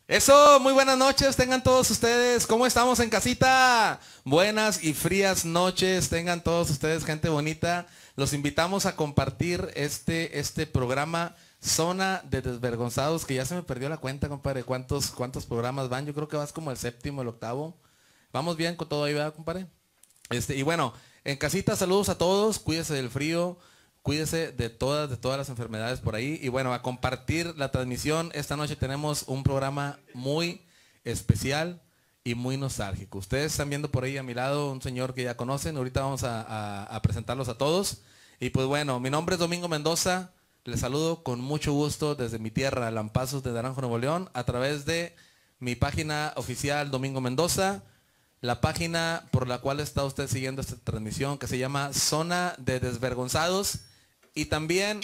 Eso, muy buenas noches, tengan todos ustedes. ¿Cómo estamos en casita? Buenas y frías noches, tengan todos ustedes, gente bonita. Los invitamos a compartir este programa Zona de Desvergonzados, que ya se me perdió la cuenta, compadre. ¿Cuántos programas van? Yo creo que vas como el séptimo, el octavo. Vamos bien con todo ahí, ¿verdad, compadre? Y bueno, en casita, saludos a todos, cuídese del frío. Cuídese de todas las enfermedades por ahí. Y bueno, a compartir la transmisión. Esta noche tenemos un programa muy especial y muy nostálgico. Ustedes están viendo por ahí a mi lado un señor que ya conocen. Ahorita vamos a presentarlos a todos. Y pues bueno, mi nombre es Domingo Mendoza. Les saludo con mucho gusto desde mi tierra, Lampazos de Naranjo, Nuevo León, a través de mi página oficial Domingo Mendoza. La página por la cual está usted siguiendo esta transmisión, que se llama Zona de Desvergonzados. Y también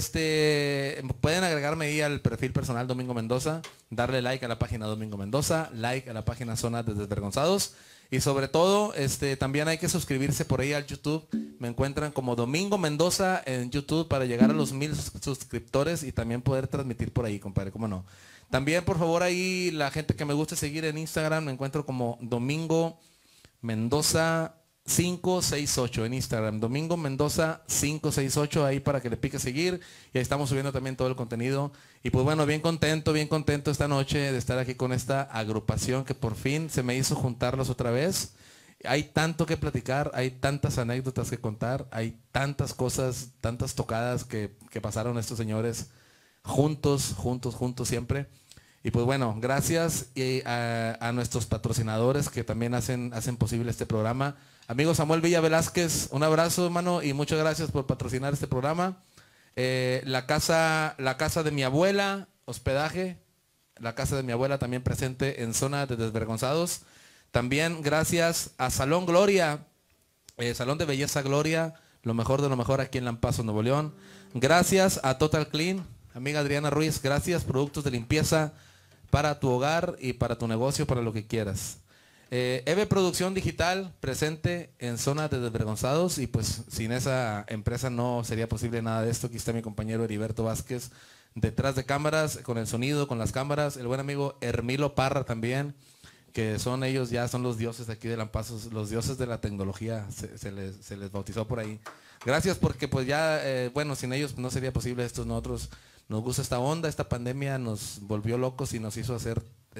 pueden agregarme ahí al perfil personal Domingo Mendoza, darle like a la página Domingo Mendoza, like a la página Zona de Desvergonzados. Y sobre todo, también hay que suscribirse por ahí al YouTube. Me encuentran como Domingo Mendoza en YouTube para llegar a los 1000 suscriptores y también poder transmitir por ahí, compadre, cómo no. También, por favor, ahí la gente que me guste seguir en Instagram, me encuentro como Domingo Mendoza 568 en Instagram, Domingo Mendoza 568, ahí para que le pique seguir, y ahí estamos subiendo también todo el contenido. Y pues bueno, bien contento esta noche de estar aquí con esta agrupación que por fin se me hizo juntarlos otra vez. Hay tanto que platicar, hay tantas anécdotas que contar, hay tantas cosas, tantas tocadas que pasaron estos señores juntos siempre. Y pues bueno, gracias a nuestros patrocinadores que también hacen posible este programa. Amigo Samuel Villa Velázquez, un abrazo, hermano, y muchas gracias por patrocinar este programa. La casa de mi abuela, hospedaje, la casa de mi abuela también presente en Zona de Desvergonzados. También gracias a Salón Gloria, Salón de Belleza Gloria, lo mejor de lo mejor aquí en Lampazos, Nuevo León. Gracias a Total Clean, amiga Adriana Ruiz, gracias, productos de limpieza para tu hogar y para tu negocio, para lo que quieras. EVE Producción Digital, presente en Zona de Desvergonzados, y pues sin esa empresa no sería posible nada de esto. Aquí está mi compañero Heriberto Vázquez, detrás de cámaras, con el sonido, con las cámaras. El buen amigo Hermilo Parra también, que ellos ya son los dioses de aquí de Lampazos, los dioses de la tecnología, se les bautizó por ahí. Gracias, porque pues ya, bueno, sin ellos no sería posible esto. Nosotros nos gusta esta onda, esta pandemia nos volvió locos y nos hizo hacer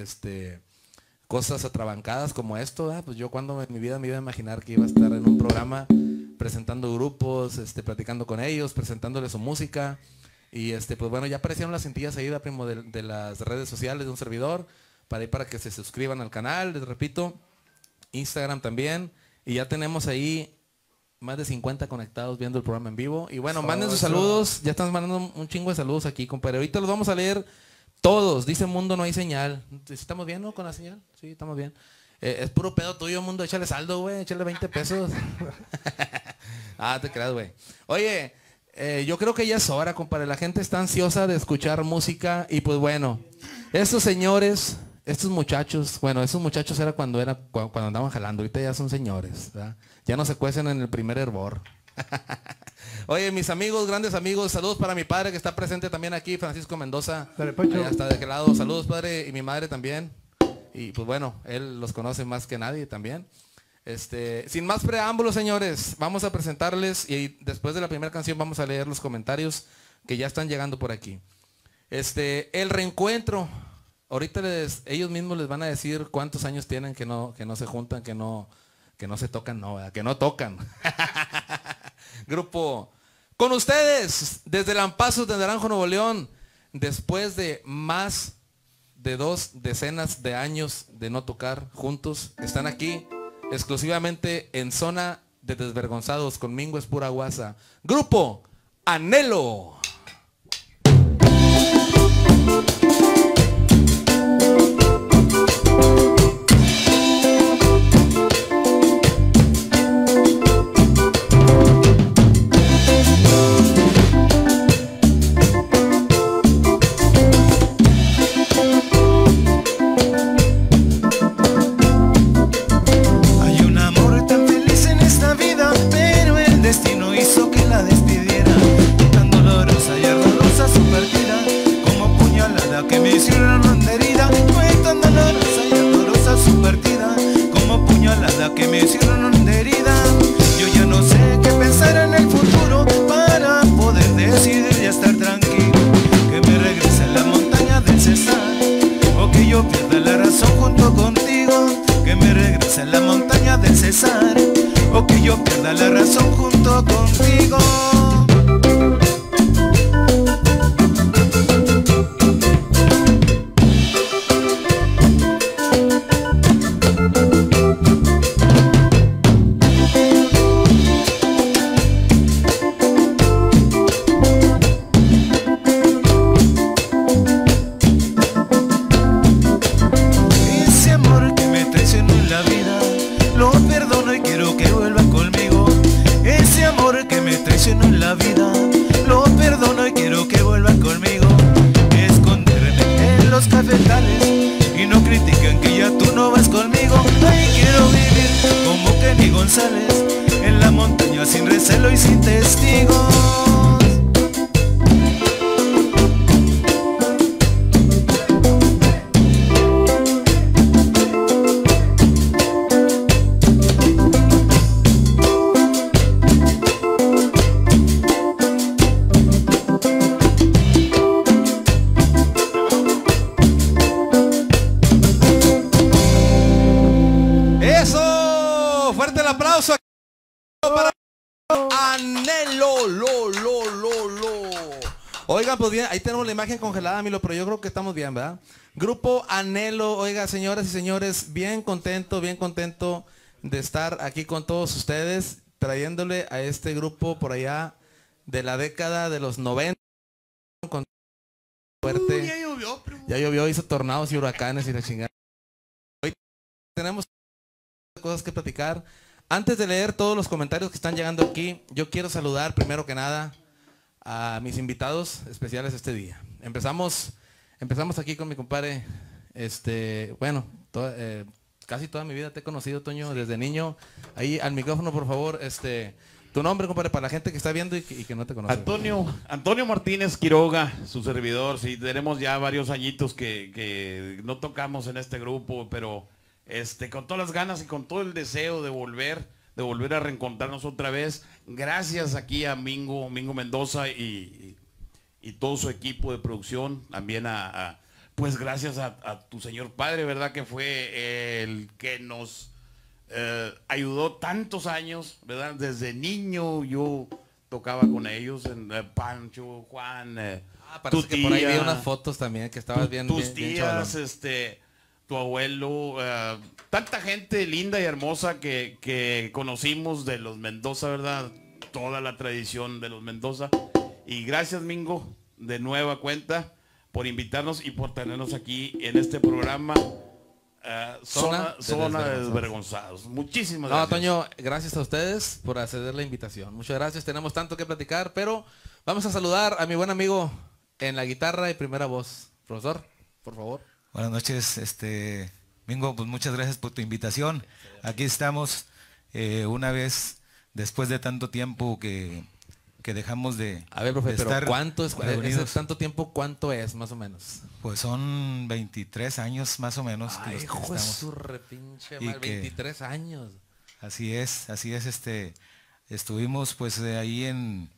cosas atrabancadas como esto. Pues yo cuando en mi vida me iba a imaginar que iba a estar en un programa presentando grupos, platicando con ellos, presentándoles su música. Y pues bueno, ya aparecieron las cintillas ahí, primo, de las redes sociales de un servidor, para que se suscriban al canal, les repito, Instagram también. Y ya tenemos ahí más de 50 conectados viendo el programa en vivo. Y bueno, manden sus saludos, ya están mandando un chingo de saludos aquí, compadre. Ahorita los vamos a leer todos. Dice Mundo, no hay señal. ¿Estamos bien, no, con la señal? Sí, estamos bien. Es puro pedo tuyo, Mundo. Échale saldo, güey. Échale 20 pesos. Te creas, güey. Oye, yo creo que ya es hora, compadre. La gente está ansiosa de escuchar música. Y pues bueno, estos señores, estos muchachos, bueno, esos muchachos era cuando andaban jalando. Ahorita ya son señores, ¿verdad? Ya no se cuecen en el primer hervor. Oye, mis amigos, grandes amigos, saludos para mi padre que está presente también aquí, Francisco Mendoza. Allá está de aquel lado. Saludos, padre, y mi madre también. Y pues bueno, él los conoce más que nadie también. Sin más preámbulos, señores, vamos a presentarles, y después de la primera canción vamos a leer los comentarios que ya están llegando por aquí. El reencuentro. Ahorita ellos mismos les van a decir cuántos años tienen que no se juntan, que no se tocan, no, ¿verdad? Que no tocan. Grupo, con ustedes, desde Lampazos de Naranjo, Nuevo León, después de más de 2 decenas de años de no tocar juntos, están aquí exclusivamente en Zona de Desvergonzados. Conmigo es pura guasa. Grupo Anhelo. Destino hizo que la despidiera, tan doloroso. sales en la montaña sin recelo y sin testigos. Oigan, pues bien, ahí tenemos la imagen congelada, Milo, pero yo creo que estamos bien, ¿verdad? Grupo Anhelo, oiga, señoras y señores, bien contento de estar aquí con todos ustedes, trayéndole a este grupo por allá de la década de los 90, con fuerte. Ya llovió, primo. Ya llovió, hizo tornados y huracanes y la chingada. Hoy tenemos cosas que platicar. Antes de leer todos los comentarios que están llegando aquí, yo quiero saludar primero que nada a mis invitados especiales este día. Empezamos aquí con mi compadre, casi toda mi vida te he conocido, Toño, desde niño. Ahí al micrófono, por favor, tu nombre, compadre, para la gente que está viendo y que no te conoce. Antonio Martínez Quiroga, su servidor. Sí, tenemos ya varios añitos que no tocamos en este grupo, pero con todas las ganas y con todo el deseo de volver a reencontrarnos otra vez. Gracias aquí a Mingo Mendoza y todo su equipo de producción. También pues gracias a tu señor padre, ¿verdad? Que fue el que nos ayudó tantos años, ¿verdad? Desde niño yo tocaba con ellos, en Pancho, Juan, parece tu que por ahí tía, vi unas fotos también que estabas bien. tus bien tías, cholón. Tu abuelo, tanta gente linda y hermosa que conocimos de los Mendoza, ¿verdad? Toda la tradición de los Mendoza. Y gracias, Mingo, de nueva cuenta, por invitarnos y por tenernos aquí en este programa, Zona de Desvergonzados. Muchísimas gracias. Toño, gracias a ustedes por acceder la invitación. Muchas gracias, tenemos tanto que platicar, pero vamos a saludar a mi buen amigo en la guitarra y primera voz. Profesor, por favor. Buenas noches, Mingo, pues muchas gracias por tu invitación. Aquí estamos una vez después de tanto tiempo que dejamos de A ver, profe, pero ¿cuánto es reunidos. ese tanto tiempo? ¿Cuánto es, más o menos? Pues son 23 años más o menos. Ay, que hijo de estamos. su repinche Y madre, que- 23 años. Así es, estuvimos pues ahí en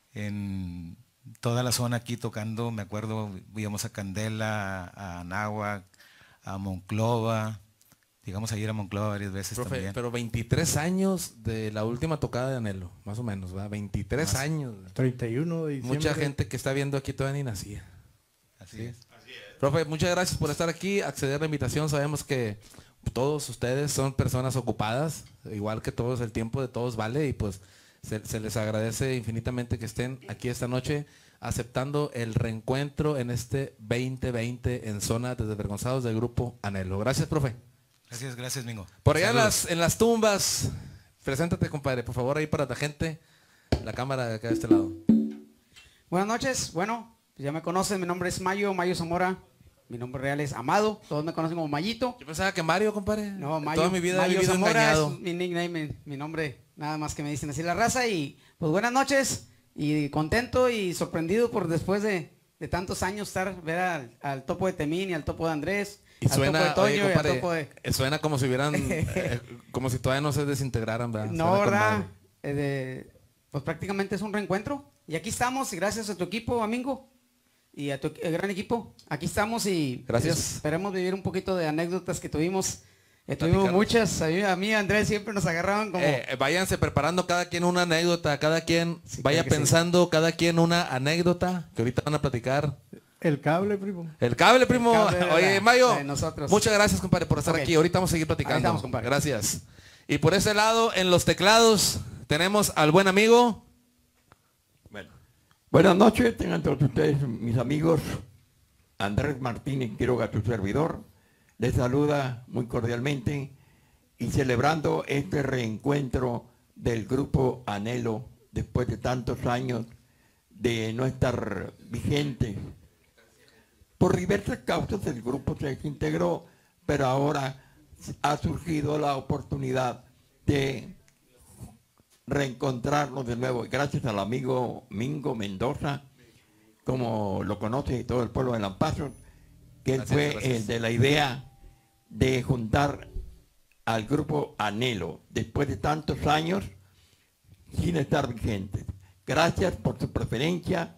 toda la zona aquí tocando. Me acuerdo, íbamos a Candela, a Anáhuac, a Monclova, llegamos a ir a Monclova varias veces. Profe, también. pero 23 años de la última tocada de Anhelo, más o menos, ¿verdad? 23 años. 31 de diciembre. Mucha gente que está viendo aquí todavía ni nacía. Así es. Profe, muchas gracias por estar aquí, acceder a la invitación. Sabemos que todos ustedes son personas ocupadas, igual que todos, el tiempo de todos vale, y pues se les agradece infinitamente que estén aquí esta noche aceptando el reencuentro en este 2020 en Zona de Desvergonzados del grupo Anhelo. Gracias, profe. Gracias, Mingo. Por allá Saludos. en las tumbas, preséntate, compadre, por favor, ahí para la gente, la cámara de acá de este lado. Buenas noches, bueno, pues ya me conocen, mi nombre es Mayo Zamora, mi nombre real es Amado, todos me conocen como Mayito. Yo pensaba que Mario, compadre. No, Mayo, Toda mi vida he Mayo vivido Zamora engañado. es mi nickname, mi nombre, nada más que me dicen así la raza. Y pues buenas noches, y contento y sorprendido por después de tantos años ver al topo de Temín y al topo de Andrés, Y al suena, topo de Toño oye, y al compadre, topo de... suena como si hubieran, como si todavía no se desintegraran, ¿verdad? No, Suena con ¿verdad? madre. Pues prácticamente es un reencuentro. Y aquí estamos, y gracias a tu equipo, Amingo, y a tu gran equipo. Aquí estamos y Gracias. esperemos vivir un poquito de anécdotas que tuvimos. Tuvimos Platicar. muchas. A mí, Andrés, siempre nos agarraban como... Váyanse preparando cada quien una anécdota, cada quien Sí, vaya claro que sí. pensando, cada quien una anécdota que ahorita van a platicar. El cable, primo. El cable, primo. El cable de Oye, la- Mayo, de nosotros. muchas gracias, compadre, por estar Ok. aquí. Ahorita vamos a seguir Ahí platicando. estamos, compadre. Gracias. Y por ese lado, en los teclados, tenemos al buen amigo. Bueno, buenas noches, tengan todos ustedes, mis amigos. Andrés Martínez Quiroga, tu servidor, les saluda muy cordialmente y celebrando este reencuentro del grupo Anhelo después de tantos años de no estar vigente. Por diversas causas el grupo se desintegró, pero ahora ha surgido la oportunidad de reencontrarnos de nuevo. Gracias al amigo Mingo Mendoza, como lo conoce todo el pueblo de Lampazo, que él fue el de la idea de juntar al grupo Anhelo, después de tantos años sin estar vigentes. Gracias por su preferencia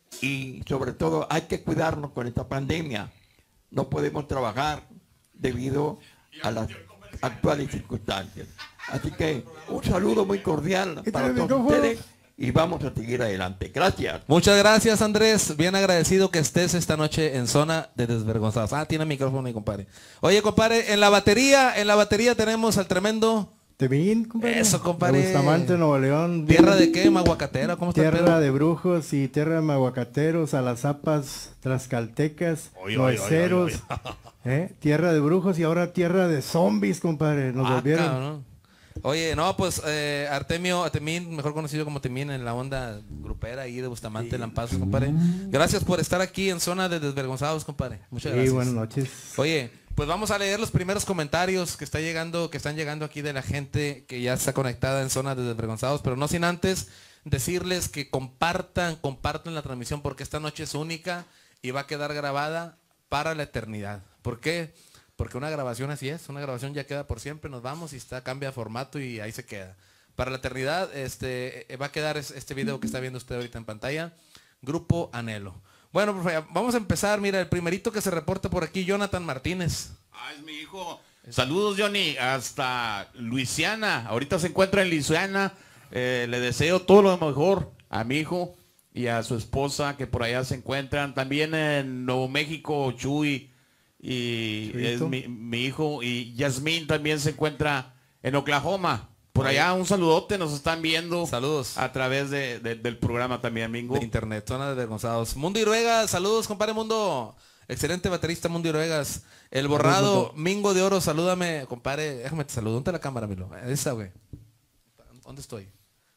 y sobre todo hay que cuidarnos con esta pandemia. No podemos trabajar debido a las actuales circunstancias. Así que un saludo muy cordial para todos ustedes y vamos a seguir adelante. Gracias. Muchas gracias, Andrés. Bien agradecido que estés esta noche en Zona de Desvergonzados. Ah, tiene micrófono mi compadre. Oye, compadre, en la batería tenemos al tremendo Temín, compadre. Eso, compadre. De Bustamante, Nuevo León. ¿Tierra de qué? ¿Maguacatera? ¿Cómo está el Tierra pedo? de brujos y tierra de maguacateros, alazapas, tlaxcaltecas, nueceros. Tierra de brujos y ahora tierra de zombies, compadre. Nos volvieron. Cabrón. Oye, no, pues Artemio, Temín, mejor conocido como Temín en la onda grupera ahí de Bustamante, Lampazos, compadre. Gracias por estar aquí en Zona de Desvergonzados, compadre. Muchas gracias. Sí, buenas noches. Oye, pues vamos a leer los primeros comentarios que están llegando aquí de la gente que ya está conectada en Zona de Desvergonzados, pero no sin antes decirles que compartan la transmisión porque esta noche es única y va a quedar grabada para la eternidad. ¿Por qué? Porque una grabación así es, una grabación ya queda por siempre, nos vamos y cambia formato y ahí se queda. Para la eternidad va a quedar este video que está viendo usted ahorita en pantalla, Grupo Anhelo. Bueno, profe, vamos a empezar. Mira, el primerito que se reporta por aquí, Jonathan Martínez. Ah, es mi hijo. Saludos, Johnny, hasta Luisiana. Ahorita se encuentra en Luisiana. Le deseo todo lo mejor a mi hijo y a su esposa que por allá se encuentran. También en Nuevo México, Chuy y es mi hijo. Y Yasmín también se encuentra en Oklahoma. Por allá un saludote, nos están viendo. Saludos. A través del programa también, Mingo. De internet, Zona de Desvergonzados. Mundo Iruegas, saludos, compadre Mundo. Excelente baterista, Mundo Iruegas. El borrado, Mingo de Oro, salúdame, compadre. Déjame te saludo. ¿Dónde está la cámara, Milo? Esa, güey. ¿Dónde estoy?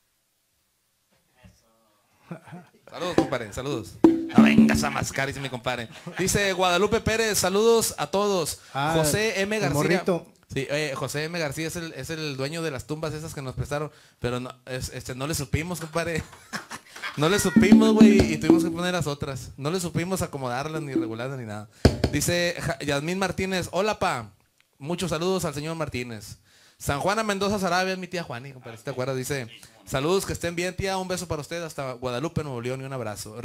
Saludos, compadre, saludos. No vengas a mascar, dice mi compadre. Dice Guadalupe Pérez, saludos a todos. José M. García. Sí, José M. García es el dueño de las tumbas esas que nos prestaron, pero no, no le supimos, compadre. No le supimos, güey, y tuvimos que poner las otras. No le supimos acomodarlas, ni regularlas, ni nada. Dice Yasmín Martínez, hola, pa. Muchos saludos al señor Martínez. San Juana Mendoza Sarabia es mi tía Juani, compadre, ¿te acuerdas? Dice, saludos, que estén bien, tía, un beso para usted hasta Guadalupe, Nuevo León, y un abrazo.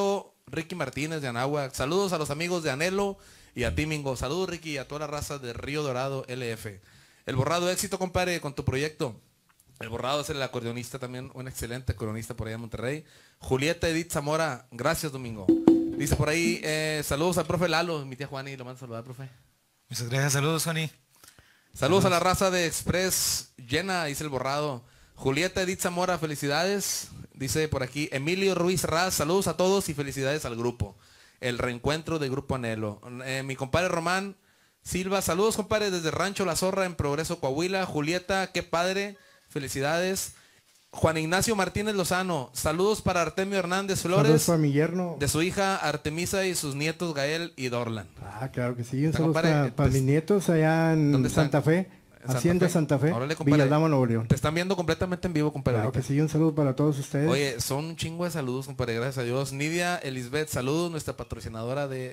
Ricky Martínez de Anáhuac, saludos a los amigos de Anhelo y a ti, Mingo. Saludos, Ricky, y a toda la raza de Río Dorado LF. El Borrado, éxito, compadre, con tu proyecto. El Borrado es el acordeonista también, un excelente acordeonista por allá en Monterrey. Julieta Edith Zamora, gracias, Domingo. Dice por ahí, saludos al profe Lalo, mi tía Juani, lo mando a saludar, profe. Muchas gracias, saludos, Juani. Saludos a la raza de Express llena, dice el Borrado. Julieta Edith Zamora, felicidades. Dice por aquí, Emilio Ruiz Raz, saludos a todos y felicidades al grupo. El reencuentro de Grupo Anhelo. Mi compadre Román Silva, saludos, compadre, desde Rancho La Zorra en Progreso, Coahuila. Julieta, qué padre, felicidades. Juan Ignacio Martínez Lozano, saludos para Artemio Hernández Flores. Saludos para mi yerno. De su hija Artemisa y sus nietos Gael y Dorlan. Ah, claro que sí. Un saludo para mis nietos allá en Santa Fe. Hacienda Santa Fe, Villadama, Nuevo León. Te están viendo completamente en vivo, compadre. Claro que sí, un saludo para todos ustedes. Oye, son un chingo de saludos, compadre, gracias a Dios. Nidia Elizabeth, saludos, nuestra patrocinadora de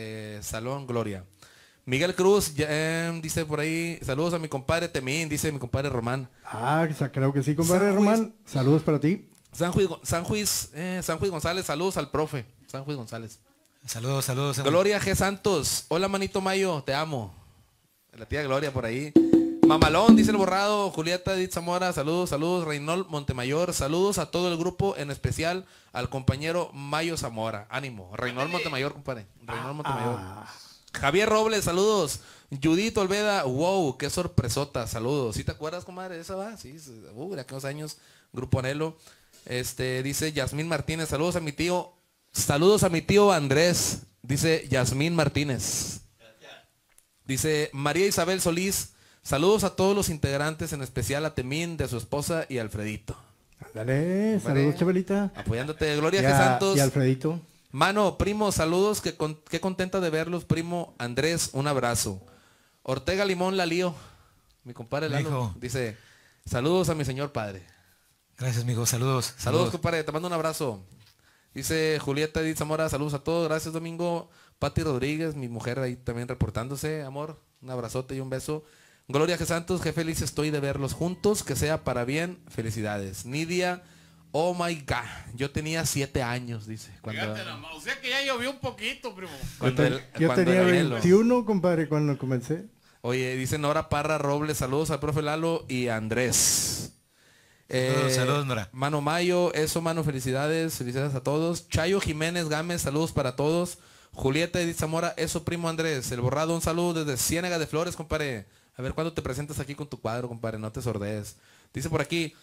Salón Gloria. Miguel Cruz, dice por ahí, saludos a mi compadre Temín, dice mi compadre Román. Ah, creo que sí, compadre Román. Saludos para ti. San Juiz González, saludos al profe. San Juiz González. Saludos, saludos. Gloria G. Santos, hola manito Mayo, te amo. La tía Gloria por ahí. Mamalón, dice el Borrado. Julieta Edith Zamora, saludos. Reynold Montemayor, saludos a todo el grupo, en especial al compañero Mayo Zamora. Ánimo. Reynold Montemayor, compadre. Reynold Montemayor. Javier Robles, saludos. Judith Olveda, wow, qué sorpresota, saludos. ¿Sí te acuerdas, comadre? ¿Esa va? Sí, de aquellos años, Grupo Anhelo. Dice Yasmín Martínez, saludos a mi tío Andrés, dice Yasmín Martínez. Dice María Isabel Solís, saludos a todos los integrantes, en especial a Temín, de su esposa y Alfredito. Dale, saludos, Chabelita. Apoyándote, Gloria G. Santos. Y Alfredito. Mano, primo, saludos, qué contenta de verlos, primo Andrés, un abrazo. Ortega Limón Lalío, mi compadre Lalo, dice, saludos a mi señor padre. Gracias, amigo. Saludos. Saludos, compadre. Te mando un abrazo. Dice Julieta Edith Zamora, saludos a todos. Gracias, Domingo. Pati Rodríguez, mi mujer ahí también reportándose, amor. Un abrazote y un beso. Gloria G. Santos, qué feliz estoy de verlos juntos. Que sea para bien. Felicidades. Nidia, oh my God. Yo tenía 7 años, dice. Fíjate nomás, o sea que ya llovió un poquito, primo. Yo tenía 21, compadre, cuando comencé. Oye, dice Nora Parra Robles, saludos al profe Lalo y a Andrés. Saludos, Nora. Mano Mayo, eso, mano, felicidades a todos. Chayo Jiménez Gámez, saludos para todos. Julieta Edith Zamora, eso, primo Andrés. El Borrado, un saludo desde Ciénaga de Flores, compadre. A ver cuándo te presentas aquí con tu cuadro, compadre, no te sordees. Dice por aquí,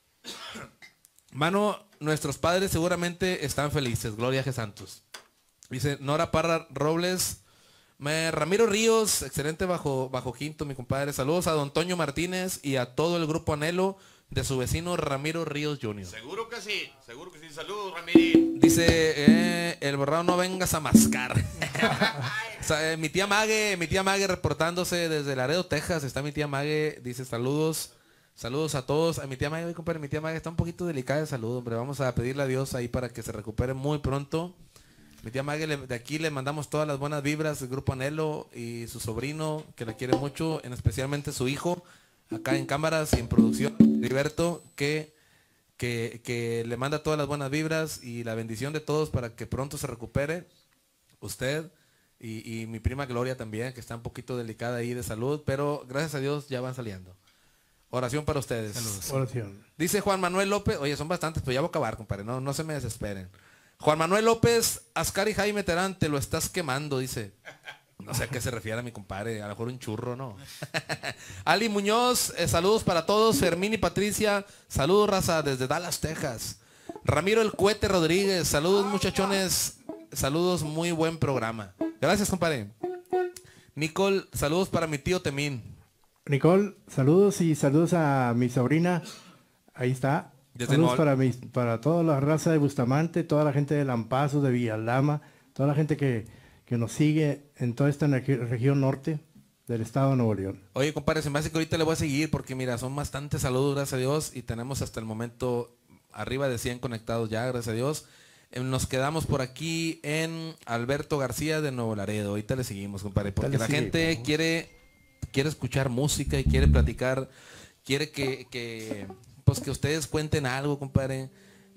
mano, nuestros padres seguramente están felices. Gloria G. Santos. Dice Nora Parra Robles. Ramiro Ríos, excelente bajo quinto, mi compadre. Saludos a don Toño Martínez y a todo el grupo Anhelo de su vecino Ramiro Ríos Jr. Seguro que sí. Saludos, Ramirín. Dice, el Borrado, no vengas a mascar. O sea, mi tía Mague reportándose desde Laredo, Texas. Está mi tía Mague, dice saludos a todos. A mi tía Mague, compadre, mi tía Mague está un poquito delicada de salud, hombre. Vamos a pedirle a Dios ahí para que se recupere muy pronto. Mi tía Mague, de aquí le mandamos todas las buenas vibras del grupo Anhelo y su sobrino, que la quiere mucho, especialmente su hijo, acá en cámaras y en producción, Heriberto, que le manda todas las buenas vibras y la bendición de todos para que pronto se recupere usted y mi prima Gloria también, que está un poquito delicada ahí de salud, pero gracias a Dios ya van saliendo. Oración para ustedes. Saludos. Oración. Dice Juan Manuel López, oye, son bastantes, pues ya voy a acabar, compadre, no se me desesperen. Juan Manuel López, Ascari Jaime Terán, te lo estás quemando, dice. No sé a qué se refiere a mi compadre, a lo mejor un churro, ¿no? Ali Muñoz, saludos para todos. Fermín y Patricia, saludos, raza, desde Dallas, Texas. Ramiro El Cuete Rodríguez, saludos, muchachones. Saludos, muy buen programa. Gracias, compadre. Nicole, saludos para mi tío Temín. Nicole, saludos y saludos a mi sobrina. Ahí está. Saludos para toda la raza de Bustamante, toda la gente de Lampazos, de Villalama, toda la gente que nos sigue en toda esta región norte del estado de Nuevo León. Oye, compadre, se me hace que ahorita le voy a seguir porque mira, son bastantes saludos, gracias a Dios, y tenemos hasta el momento arriba de 100 conectados ya, gracias a Dios. Nos quedamos por aquí en Alberto García de Nuevo Laredo. Ahorita le seguimos, compadre, porque la gente quiere escuchar música y quiere platicar, quiere que ustedes cuenten algo, compadre.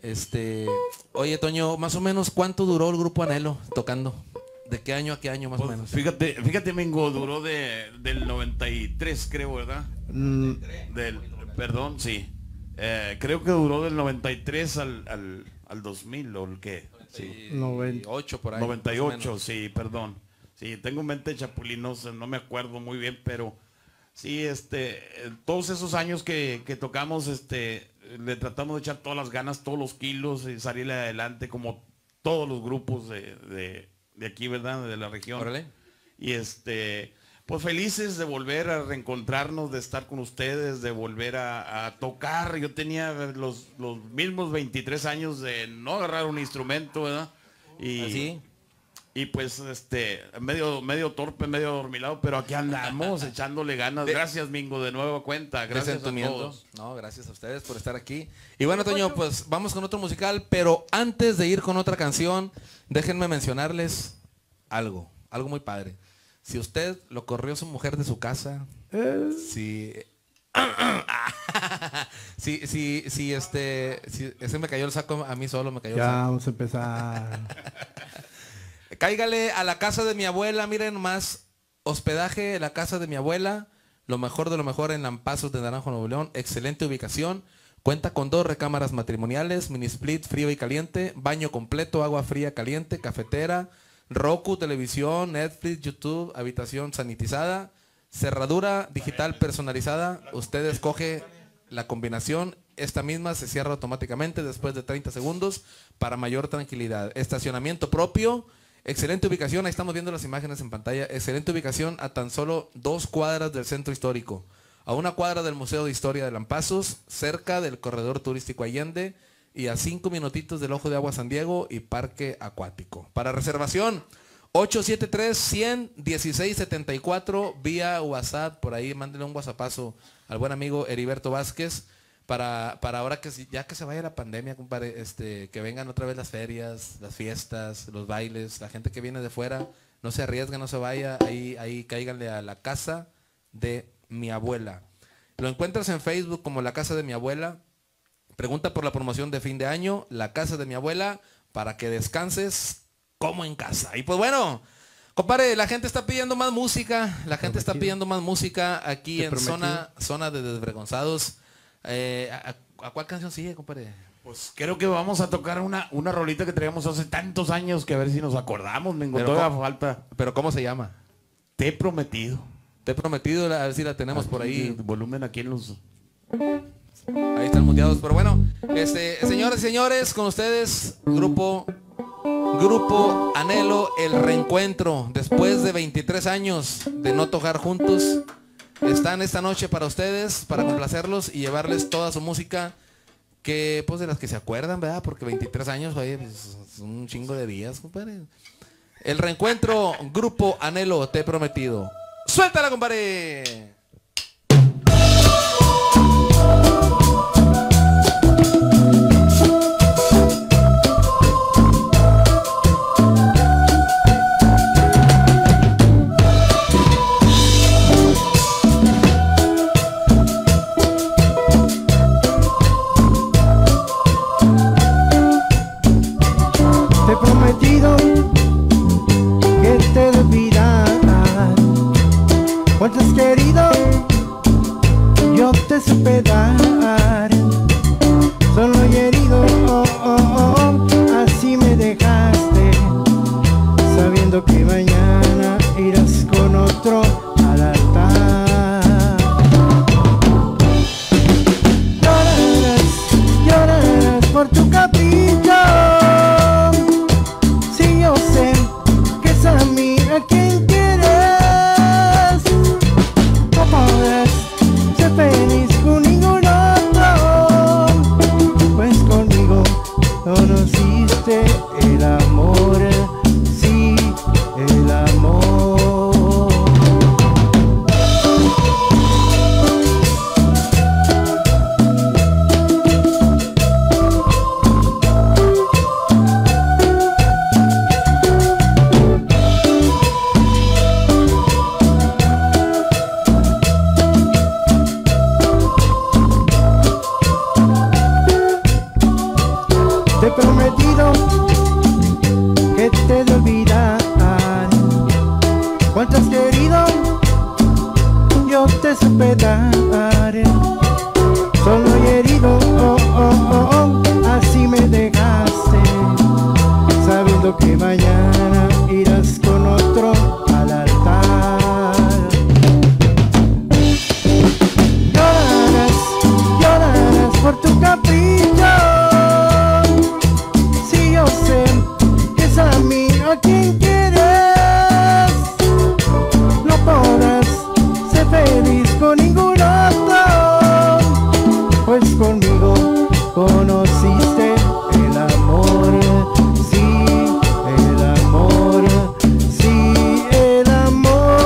Oye, Toño, más o menos, ¿cuánto duró el grupo Anhelo tocando? ¿De qué año a qué año más o menos? Fíjate, Mingo, duró del 93, creo, ¿verdad? Perdón, sí. Creo que duró del 93 al 2000, ¿o el qué? Sí. 98 por ahí. 98, sí, perdón. Sí, tengo mente chapulinosa, no me acuerdo muy bien, pero sí, todos esos años que tocamos, le tratamos de echar todas las ganas, todos los kilos y salir adelante como todos los grupos de aquí, ¿verdad? De la región. Órale. Y pues felices de volver a reencontrarnos, de estar con ustedes, de volver a tocar. Yo tenía los mismos 23 años de no agarrar un instrumento, ¿verdad? ¿Así? Y pues medio torpe, medio dormilado, pero aquí andamos echándole ganas. Gracias, Mingo, de nuevo cuenta. Gracias a todos. No, gracias a ustedes por estar aquí. Y bueno, Toño, pues vamos con otro musical, pero antes de ir con otra canción, déjenme mencionarles algo muy padre. Si usted lo corrió su mujer de su casa, si ese me cayó el saco a mí solo, me cayó el saco. Ya vamos a empezar. Cáigale a la casa de mi abuela, miren más, hospedaje en la casa de mi abuela, lo mejor de lo mejor en Lampazos de Naranjo, Nuevo León, excelente ubicación, cuenta con 2 recámaras matrimoniales, mini split frío y caliente, baño completo, agua fría caliente, cafetera, Roku, televisión, Netflix, YouTube, habitación sanitizada, cerradura digital personalizada, usted escoge la combinación, esta misma se cierra automáticamente después de 30 segundos para mayor tranquilidad, estacionamiento propio. Excelente ubicación, ahí estamos viendo las imágenes en pantalla. Excelente ubicación a tan solo 2 cuadras del centro histórico, a 1 cuadra del Museo de Historia de Lampazos, cerca del corredor turístico Allende y a 5 minutitos del Ojo de Agua San Diego y Parque Acuático. Para reservación, 873-100-1674 vía WhatsApp, por ahí mándenle un WhatsAppazo al buen amigo Heriberto Vázquez para ahora que ya que se vaya la pandemia, compadre, que vengan otra vez las ferias, las fiestas, los bailes, la gente que viene de fuera, no se arriesga, no se vaya, ahí cáiganle a la casa de mi abuela. Lo encuentras en Facebook como la casa de mi abuela. Pregunta por la promoción de fin de año, la casa de mi abuela, para que descanses como en casa. Y pues bueno, compadre, la gente está pidiendo más música, aquí en zona de Desvergonzados. ¿A cuál canción sigue, compadre? Pues creo que vamos a tocar una rolita que traíamos hace tantos años que a ver si nos acordamos, todavía falta. ¿Pero cómo se llama? Te he prometido. Te he prometido, a ver si la tenemos aquí, por ahí. El volumen aquí en los... Ahí están muteados, pero bueno, señores y señores, con ustedes, Grupo Anhelo, el reencuentro. Después de 23 años de no tocar juntos, están esta noche para ustedes, para complacerlos y llevarles toda su música, que pues de las que se acuerdan, ¿verdad? Porque 23 años, oye, pues, es un chingo de días, compadre. El reencuentro, Grupo Anhelo, te he prometido. ¡Suéltala, compadre! Te he prometido que te he de olvidar. Cuánto has querido, yo te supe dar. Solo he herido, así me dejaste, sabiendo que mañana irás con otro al altar. Llorarás por tu capricho. Si yo sé que es a mí a quien quieres, no podrás ser feliz con ningún otro, pues conmigo conociste el amor, sí, el amor. Te he prometido que te he de olvidar. Cuánto has querido, yo te supe dar. Solo he herido, así me dejaste, sabiendo que mañana irás con otro al altar. Llorarás por tu capricho. Si yo sé que es a mí a quien quieres, no podrás ser feliz con ningún otro, pues conmigo conociste el amor, sí, el amor, sí, el amor.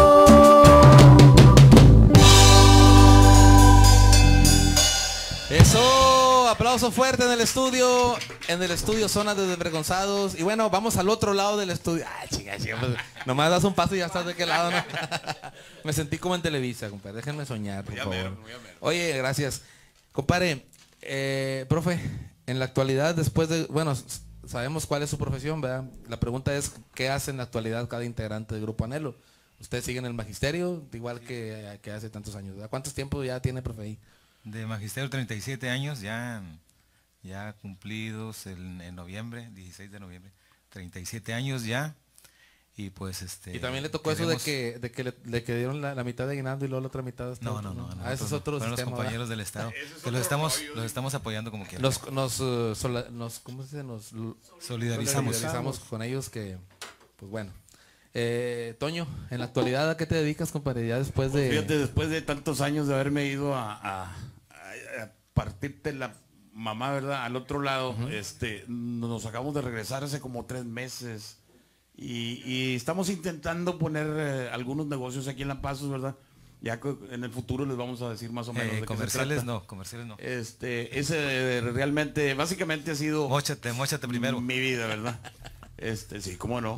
Eso, aplauso fuerte en el estudio Zona de Desvergonzados. Y bueno, vamos al otro lado del estudio. Ay, chinga, pues, nomás das un paso y ya estás de qué lado, ¿no? Me sentí como en Televisa, compadre. Déjenme soñar, por favor. Oye, gracias. Compadre, profe, en la actualidad, después de, bueno, sabemos cuál es su profesión, ¿verdad? La pregunta es, ¿qué hace en la actualidad cada integrante del Grupo Anhelo? ¿Usted sigue en el magisterio, igual que hace tantos años, ¿verdad? ¿Cuántos tiempos ya tiene, profe, ahí? De magisterio 37 años, ya cumplidos en noviembre, 16 de noviembre, 37 años ya. Y pues y también le tocó eso de que le dieron la mitad de aguinaldo y luego la otra mitad de no, ese es otro sistema, los compañeros del Estado, que los estamos apoyando como quieran. ¿Cómo se dice? Nos solidarizamos con ellos, que pues bueno. Toño, en la actualidad, ¿a qué te dedicas, compadre? Ya después de... Fíjate, después de tantos años de haberme ido a partirte la mamá, ¿verdad? Al otro lado, nos acabamos de regresar hace como 3 meses y estamos intentando poner algunos negocios aquí en La Paz, ¿verdad? Ya en el futuro les vamos a decir más o menos de comerciales qué se trata. no, comerciales no. Ese realmente, básicamente ha sido... Móchate primero. Mi vida, ¿verdad? Sí, cómo no.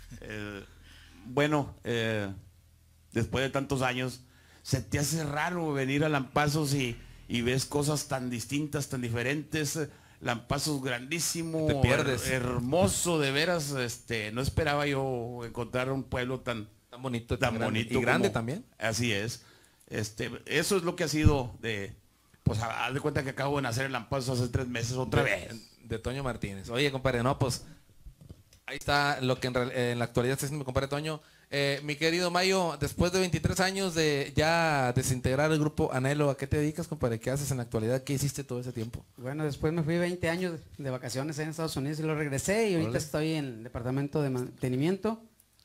Bueno, después de tantos años, se te hace raro venir a Lampazos y ves cosas tan distintas, tan diferentes. Lampazos grandísimo, te pierdes. Hermoso, de veras. No esperaba yo encontrar un pueblo tan bonito, tan bonito y grande también. Así es. Eso es lo que ha sido pues haz de cuenta que acabo de nacer en Lampazos hace 3 meses otra vez. De Toño Martínez. Oye, compadre, no, pues ahí está lo que en la actualidad está haciendo mi compadre Toño. Mi querido Mayo, después de 23 años de ya desintegrar el grupo Anhelo, ¿a qué te dedicas, compadre? ¿Qué haces en la actualidad? ¿Qué hiciste todo ese tiempo? Bueno, después me fui 20 años de vacaciones en Estados Unidos y lo regresé y ahorita estoy en el departamento de mantenimiento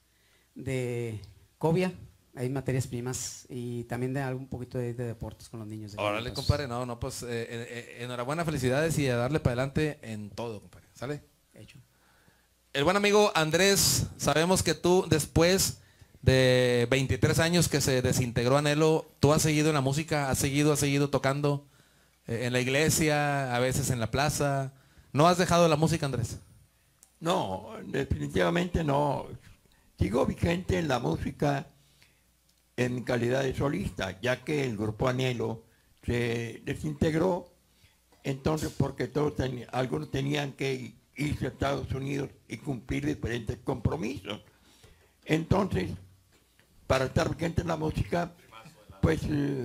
de Cobia. Hay materias primas y también de algún poquito de deportes con los niños. Órale, compadre, no, pues enhorabuena, felicidades y a darle para adelante en todo, compadre. ¿Sale? Hecho. El buen amigo Andrés, sabemos que tú después de 23 años que se desintegró Anhelo, tú has seguido en la música, has seguido tocando en la iglesia, a veces en la plaza. ¿No has dejado la música, Andrés? No, definitivamente no. Sigo vigente en la música en mi calidad de solista, ya que el grupo Anhelo se desintegró, entonces porque algunos tenían que irse a Estados Unidos y cumplir diferentes compromisos. Entonces, para estar vigente en la música, pues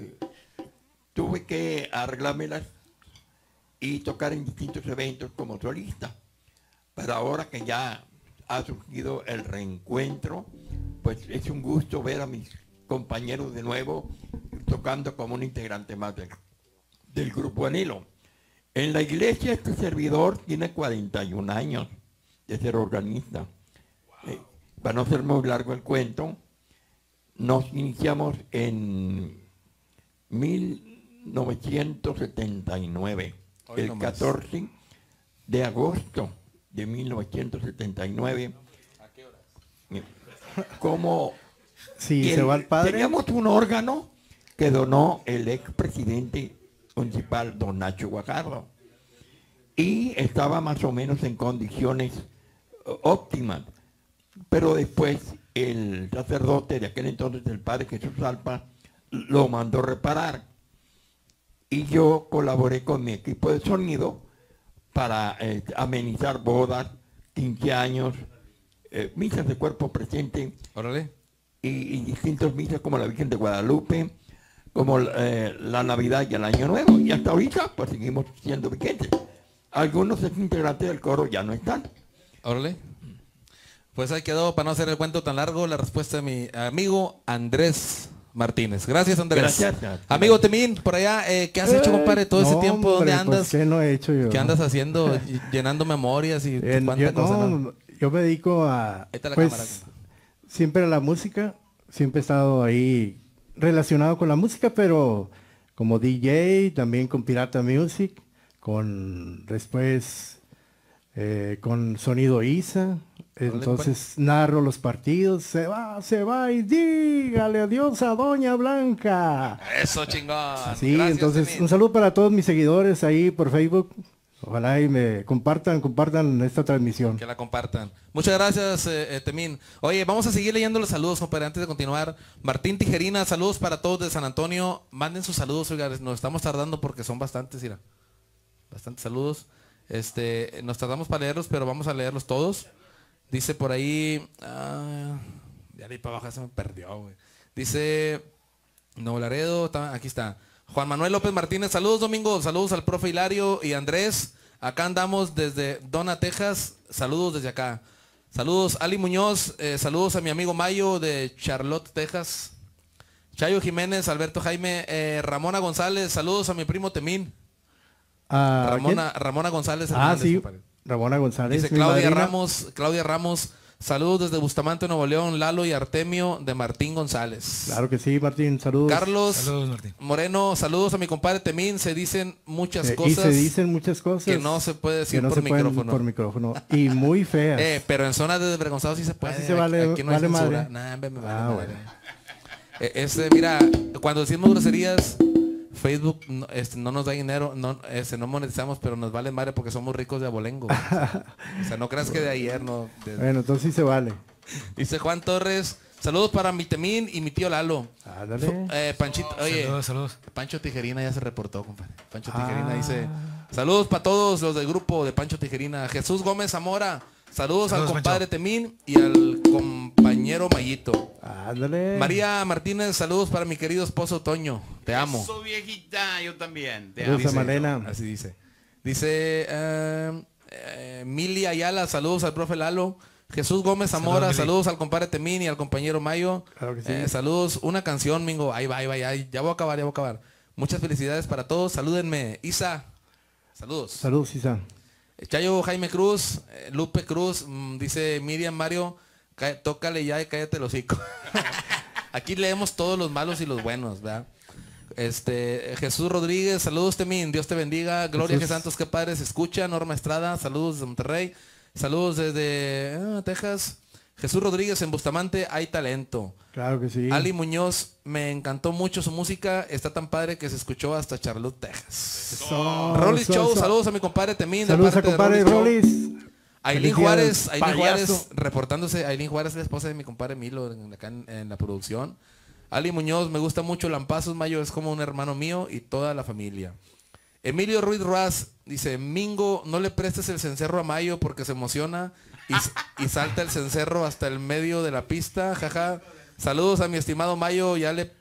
tuve que arreglármelas y tocar en distintos eventos como solista. Pero ahora que ya ha surgido el reencuentro, pues es un gusto ver a mis compañeros de nuevo tocando como un integrante más del grupo Anhelo. En la iglesia este servidor tiene 41 años de ser organista. Para no ser muy largo el cuento, nos iniciamos en 1979, el 14 de agosto de 1979. ¿A qué horas? Como sí, se va el padre. Teníamos un órgano que donó el expresidente municipal, don Nacho Guajardo, y estaba más o menos en condiciones óptimas, pero después el sacerdote de aquel entonces, el padre Jesús Alpa, lo mandó reparar y yo colaboré con mi equipo de sonido para amenizar bodas, 15 años, misas de cuerpo presente. Órale. Y distintas misas como la Virgen de Guadalupe, como la Navidad y el Año Nuevo. Y hasta ahorita pues seguimos siendo vigentes. Algunos integrantes del coro ya no están. Órale. Pues ahí quedó, para no hacer el cuento tan largo, la respuesta de mi amigo Andrés Martínez. Gracias, Andrés. Gracias. Amigo Temín, por allá, ¿qué has hecho, compadre, todo ese tiempo? Hombre, ¿Dónde andas? Pues, ¿qué no he hecho yo? ¿Qué andas haciendo? Llenando memorias y cuánta cosa, ¿no? Yo me dedico a... Ahí está la pues, cámara. siempre a la música, siempre he estado ahí relacionado con la música, pero como DJ, también con Pirata Music, después con Sonido ISA, entonces narro los partidos, se va y dígale adiós a Doña Blanca. Eso, chingón. Sí, Gracias, entonces Temín. un saludo para todos mis seguidores ahí por Facebook. Ojalá y me compartan esta transmisión. Que la compartan. Muchas gracias, Temín. Oye, vamos a seguir leyendo los saludos, compadre, antes de continuar. Martín Tijerina, saludos para todos de San Antonio. Manden sus saludos, oiga, nos estamos tardando porque son bastantes, mira. Bastantes saludos. Nos tardamos para leerlos, pero vamos a leerlos todos. Dice por ahí... ya leí para abajo, se me perdió, güey. Dice... Nuevo Laredo, aquí está. Juan Manuel López Martínez, saludos Domingo, saludos al profe Hilario y Andrés. Acá andamos desde Dona, Texas. Saludos desde acá. Saludos Ali Muñoz, saludos a mi amigo Mayo de Charlotte, Texas. Chayo Jiménez, Alberto Jaime, Ramona González, saludos a mi primo Temín. Ramona González Hernández, sí, compadre. Ramona González. Dice mi madrina. Claudia Ramos, saludos desde Bustamante, Nuevo León, Lalo y Artemio de Martín González. Claro que sí, Martín, saludos. Carlos Saludos, Martín. Moreno, saludos a mi compadre Temín, se dicen muchas cosas. Y se dicen muchas cosas que no se puede decir que no por se pueden micrófono. por micrófono. Y muy feas. Pero en zonas de desvergonzados sí se puede. Así se vale- Aquí no hay vale censura. madre. Nah, me vale Ah, madre. bueno. Mira, cuando decimos groserías, Facebook no nos da dinero, no monetizamos, pero nos vale madre porque somos ricos de abolengo. O sea, no creas que de ayer no. Bueno, entonces sí se vale. Dice Juan Torres, saludos para mi Temín y mi tío Lalo. Dale. Panchito, oye, saludos. Pancho Tijerina ya se reportó, compadre. Pancho Tijerina dice, saludos para todos los del grupo de Pancho Tijerina. Jesús Gómez Zamora, saludos al compadre Pancho Temín y al compañero Mayito. Ándale. María Martínez, saludos para mi querido esposo Toño. Te amo. Eso, viejita, yo también. Te Saludos amo. a Malena. Así dice. Dice Mili Ayala, saludos al profe Lalo. Jesús Gómez Zamora, saludos al compadre Temín y al compañero Mayo. Claro que sí. Saludos, una canción, Mingo. Ahí va, ya voy a acabar. Muchas felicidades para todos. Salúdenme. Isa, saludos. Saludos, Isa. Chayo Jaime Cruz, Lupe Cruz, dice Miriam Mario, tócale ya y cállate el hocico. Aquí leemos todos los malos y los buenos, ¿verdad? Jesús Rodríguez, saludos Temín, Dios te bendiga. Gloria Jesús. Santos, qué padre se escucha. Norma Estrada, saludos de Monterrey. Saludos desde Texas. Jesús Rodríguez, en Bustamante hay talento. Claro que sí. Ali Muñoz, me encantó mucho su música. Está tan padre que se escuchó hasta Charlotte, Texas. Rolis Show, saludos a mi compadre Temín. Saludos a compadre Rolis. Aileen Juárez, reportándose. Aileen Juárez es la esposa de mi compadre Milo acá en la producción. Ali Muñoz, me gusta mucho Lampazos, Mayo es como un hermano mío y toda la familia. Emilio Ruiz Ruaz dice, Mingo, no le prestes el cencerro a Mayo porque se emociona y salta el cencerro hasta el medio de la pista, jaja. Saludos a mi estimado Mayo, ya le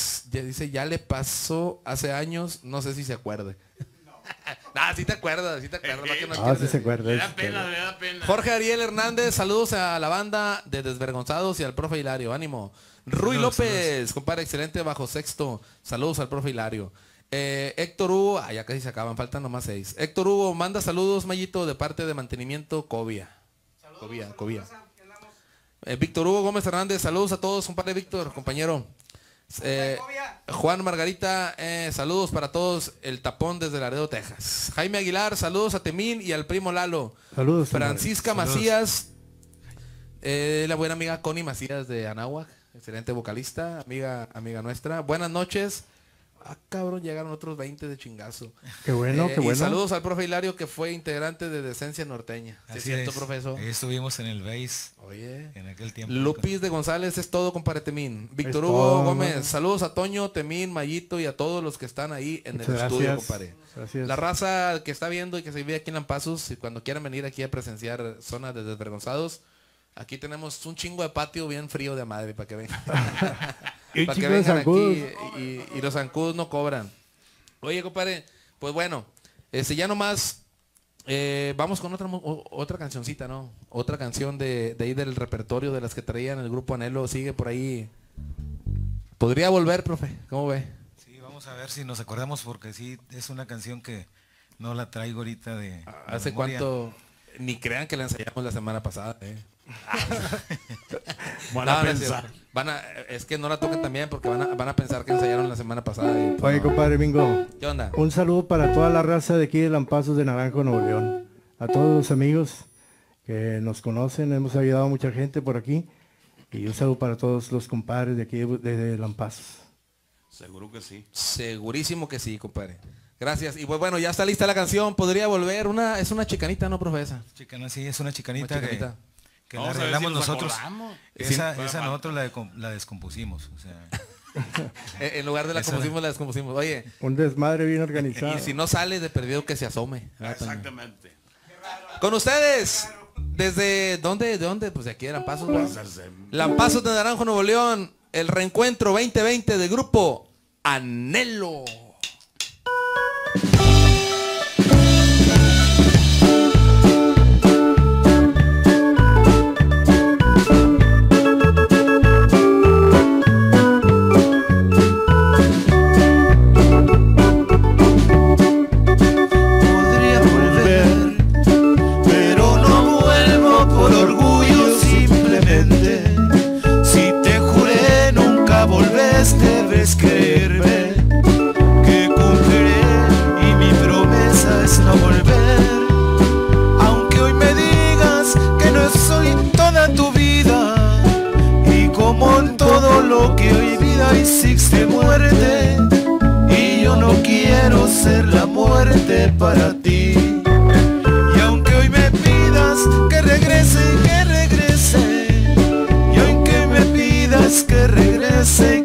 pasó hace años, no sé si se acuerde. Sí te acuerdas. Sí se acuerda. Me da pena. Jorge Ariel Hernández, saludos a la banda de Desvergonzados y al profe Hilario, ánimo. Rui López, compadre, excelente bajo sexto, saludos al profe Hilario. Héctor Hugo, ya casi se acaban, faltan nomás 6. Héctor Hugo, manda saludos, Mayito, de parte de Mantenimiento Cobia. Cobia. Víctor Hugo Gómez Hernández, saludos a todos, compadre Víctor, compañero. Juan Margarita, saludos para todos, el tapón desde Laredo, Texas. Jaime Aguilar, saludos a Temín y al primo Lalo. Saludos. Francisca Macías, la buena amiga Connie Macías de Anáhuac, excelente vocalista, amiga nuestra. Buenas noches. Cabrón, llegaron otros 20 de chingazo. Qué bueno, qué bueno. Y saludos al profe Hilario, que fue integrante de Decencia Norteña. Así cierto, es, profesor. Ahí estuvimos en el BASE. Oye. En aquel tiempo. Lupis de González, es todo, compadre Temín. Víctor Hugo Gómez, saludos a Toño, Temín, Mayito y a todos los que están ahí en el estudio, compadre. Gracias. La raza que está viendo y que se vive aquí en Lampazos, y cuando quieran venir aquí a presenciar Zona de Desvergonzados, aquí tenemos un chingo de patio bien frío de madre para que vengan. Para que vengan aquí y los zancudos no cobran. Oye, compadre, pues bueno, ya nomás vamos con otra cancioncita, ¿no? Otra canción de ahí del repertorio de las que traían el grupo Anhelo, sigue por ahí. ¿Podría volver, profe? ¿Cómo ve? Sí, vamos a ver si nos acordamos porque sí, es una canción que no la traigo ahorita de ¿Hace memoria. cuánto? Ni crean que la ensayamos la semana pasada, es que no la toquen también porque van a pensar que ensayaron la semana pasada. Oye, compadre Mingo. ¿Qué onda? Un saludo para toda la raza de aquí de Lampazos de Naranjo, Nuevo León. A todos los amigos que nos conocen, hemos ayudado a mucha gente por aquí. Y un saludo para todos los compadres de aquí de Lampazos. Seguro que sí. Segurísimo que sí, compadre. Gracias. Y pues bueno, ya está lista la canción. Podría volver. Es una chicanita, ¿no, profesora? Chicana, sí, es una chicanita, que la Vamos a ver arreglamos si nos nosotros. acordamos. Esa nosotros la descompusimos. O sea, en lugar de la descompusimos. Oye. Un desmadre bien organizado. Y si no sale de perdido que se asome. Exactamente. Con ustedes. ¿Desde dónde? ¿De dónde? Pues de aquí de Lampazos. Lampazos de Naranjo, Nuevo León. El reencuentro 2020 del grupo Anhelo. Debes creerme que cumpliré y mi promesa es no volver. Aunque hoy me digas que no soy toda tu vida y como en todo lo que hoy vida vida existe muerte y yo no quiero ser la muerte para ti. Y aunque hoy me pidas que regrese, y aunque me pidas que regrese,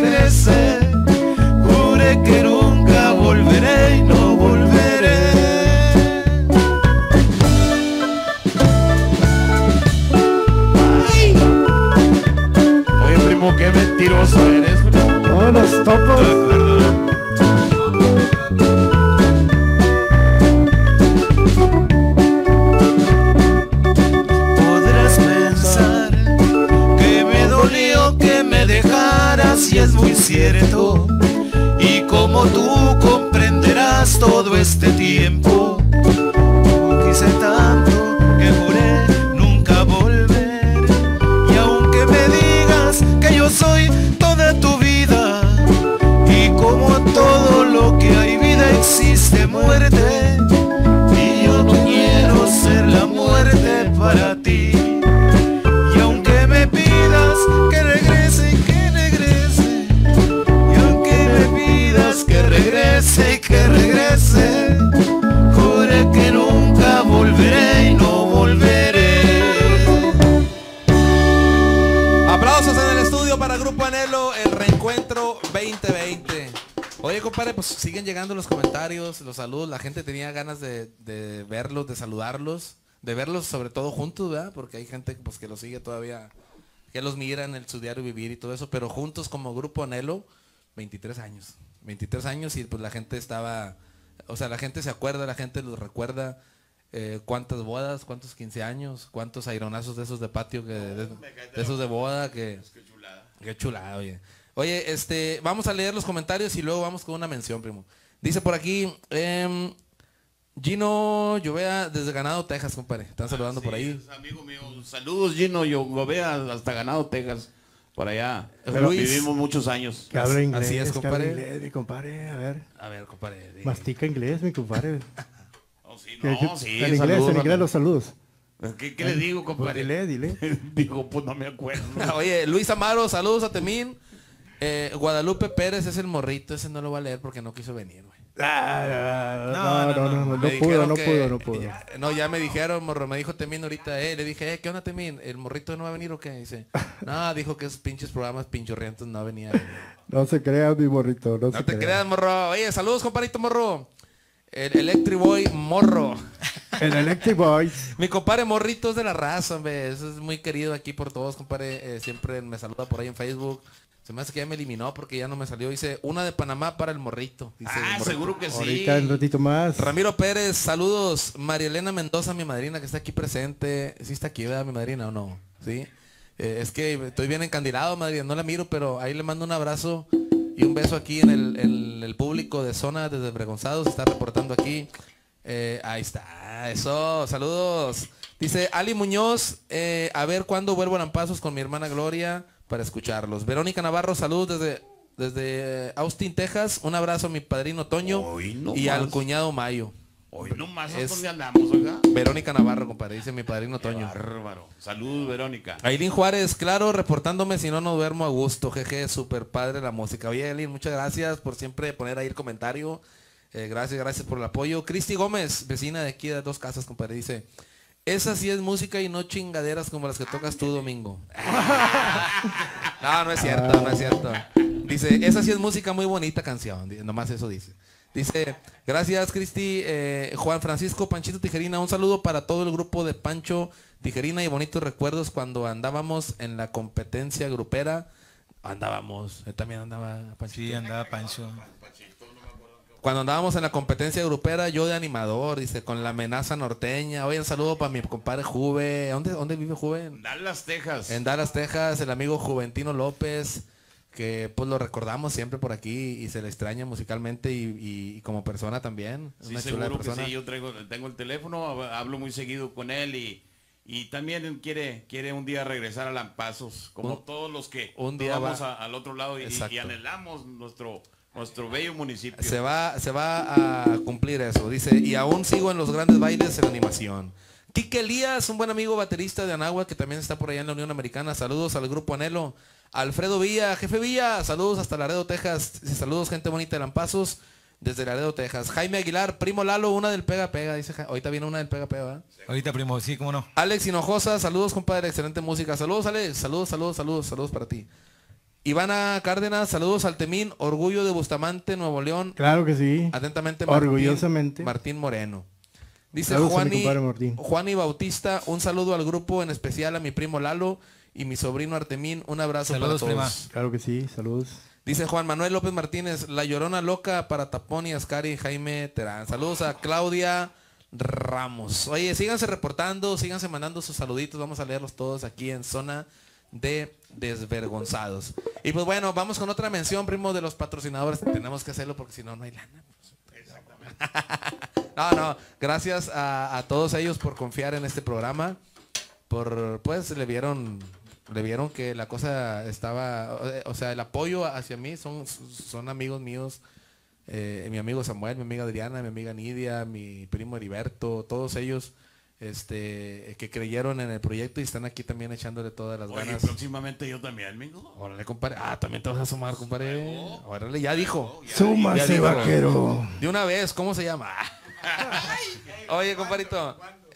juré que nunca volveré y no volveré. Ay. Oye, primo, qué mentiroso eres, primo. Oh, los topos. Y es muy cierto, y como tú comprenderás, todo este tiempo quise tanto que juré nunca volver. Y aunque me digas que yo soy toda tu vida, y como todo lo que hay vida existe muerte, y yo no quiero ser la muerte para ti. Y aunque me pidas que regrese, que regrese, juré que nunca volveré y no volveré. Aplausos en el estudio para Grupo Anhelo, el reencuentro 2020. Oye, compadre, pues siguen llegando los comentarios, los saludos. La gente tenía ganas de verlos, de saludarlos, de verlos sobre todo juntos, ¿verdad? Porque hay gente pues, que los sigue todavía, que los mira en su diario vivir y todo eso, pero juntos como Grupo Anhelo, 23 años. 23 años y pues la gente estaba, o sea, la gente se acuerda, la gente los recuerda, cuántas bodas, cuántos 15 años, cuántos aironazos de esos de patio, de esos de boda, que qué chulada, oye. Oye, vamos a leer los comentarios y luego vamos con una mención, primo. Dice por aquí, Gino Llovea desde Ganado, Texas, compadre. Están saludando por ahí. Amigo mío, saludos Gino Llovea hasta Ganado, Texas. Por allá. Luis, vivimos muchos años. Que habla inglés. Así es, compadre. Inglés, mi compadre, a ver. A ver, compadre. Mastica inglés, mi compadre. Oh, sí, en inglés los saludos. ¿Qué le digo, compadre? Pues dile. Digo, pues no me acuerdo. Oye, Luis Amaro, saludos a Temín. Guadalupe Pérez es el morrito, ese no lo voy a leer porque no quiso venir, güey. No pudo. No, ya me dijeron, morro, me dijo Temín ahorita, le dije, ¿qué onda, Temín? ¿El morrito no va a venir o qué? Dice, no, dijo que esos pinches programas pinchorrientos no venía. No se crean, mi morrito, no te creas, morro. Oye, saludos, compadrito, morro. El Electric Boy Morro. El Electric Boy. Mi compadre Morrito es de la raza, hombre. Eso es muy querido aquí por todos, compadre. Siempre me saluda por ahí en Facebook. Se me hace que ya me eliminó porque ya no me salió. Dice, una de Panamá para el morrito. Dice, morrito. Seguro que sí. Ahorita un ratito más. Ramiro Pérez, saludos. María Elena Mendoza, mi madrina, que está aquí presente. ¿Sí está aquí, verdad, mi madrina o no? ¿Sí? Es que estoy bien encandilado, madrina. No la miro, pero ahí le mando un abrazo y un beso aquí en el público de zona desde Bregonzado. Se está reportando aquí. Ahí está. Eso. Saludos. Dice Ali Muñoz, a ver cuándo vuelvo a Lampazos con mi hermana Gloria para escucharlos. Verónica Navarro, saludos desde Austin, Texas. Un abrazo a mi padrino Toño y al cuñado Mayo. Hoy nomás es donde andamos, oiga. Verónica Navarro, compadre, dice mi padrino Toño. Bárbaro. Saludos, Verónica. Ailín Juárez, claro, reportándome, si no, no duermo a gusto. Jeje, súper padre la música. Oye, Ailín, muchas gracias por siempre poner ahí el comentario. Gracias por el apoyo. Cristi Gómez, vecina de aquí de 2 casas, compadre, dice, esa sí es música y no chingaderas como las que tocas tú, Domingo. No es cierto, no es cierto. Dice, esa sí es música, muy bonita canción. Nomás eso dice. Dice, gracias Cristi. Juan Francisco Panchito Tijerina, un saludo para todo el grupo de Pancho Tijerina y bonitos recuerdos cuando andábamos en la competencia grupera. Andábamos, él también andaba Panchito. Sí, andaba Pancho. Cuando andábamos en la competencia grupera, yo de animador, dice, con la amenaza norteña. Oye, un saludo para mi compadre Juve. ¿Dónde vive Juve? En Dallas, Texas. En Dallas, Texas, el amigo Juventino López, que pues lo recordamos siempre por aquí y se le extraña musicalmente y como persona también. Sí, seguro que sí, yo tengo el teléfono, hablo muy seguido con él y también quiere un día regresar a Lampazos, como todos los que un día vamos al otro lado y anhelamos nuestro bello municipio. Se va a cumplir eso, dice, y aún sigo en los grandes bailes en animación. Quique Elías, un buen amigo baterista de Anáhuac que también está por allá en la Unión Americana. Saludos al grupo Anhelo. Alfredo Villa, jefe Villa, saludos hasta Laredo, Texas. Saludos, gente bonita de Lampazos, desde Laredo, Texas. Jaime Aguilar, primo Lalo, una del Pega Pega, dice. Ahorita viene una del Pega Pega, ¿verdad? Ahorita, primo, sí, cómo no. Alex Hinojosa, saludos, compadre, excelente música. Saludos, Alex, saludos para ti. Ivana Cárdenas, saludos al Temín, orgullo de Bustamante, Nuevo León. Claro que sí. Atentamente, orgullosamente. Martín Moreno. Dice Juani Bautista, un saludo al grupo, en especial a mi primo Lalo y mi sobrino Artemín, un abrazo saludos, para todos. Prima. Claro que sí, saludos. Dice Juan Manuel López Martínez, La Llorona Loca para Tapón y Ascari, Jaime Terán. Saludos a Claudia Ramos. Oye, síganse reportando, síganse mandando sus saluditos, vamos a leerlos todos aquí en Zona de Desvergonzados. Y pues bueno, vamos con otra mención, primo, de los patrocinadores. Tenemos que hacerlo porque si no, no hay lana. No, gracias a todos ellos por confiar en este programa. Pues le vieron que la cosa estaba, o sea, el apoyo hacia mí son amigos míos, mi amigo Samuel, mi amiga Adriana, mi amiga Nidia, mi primo Heriberto, todos ellos que creyeron en el proyecto y están aquí también echándole todas las ganas. Próximamente yo también, Mingo. Órale, compadre. También te vas a sumar, compadre. Órale, ya dijo. Súmase, vaquero. De una vez, ¿cómo se llama? Oye, compadrito.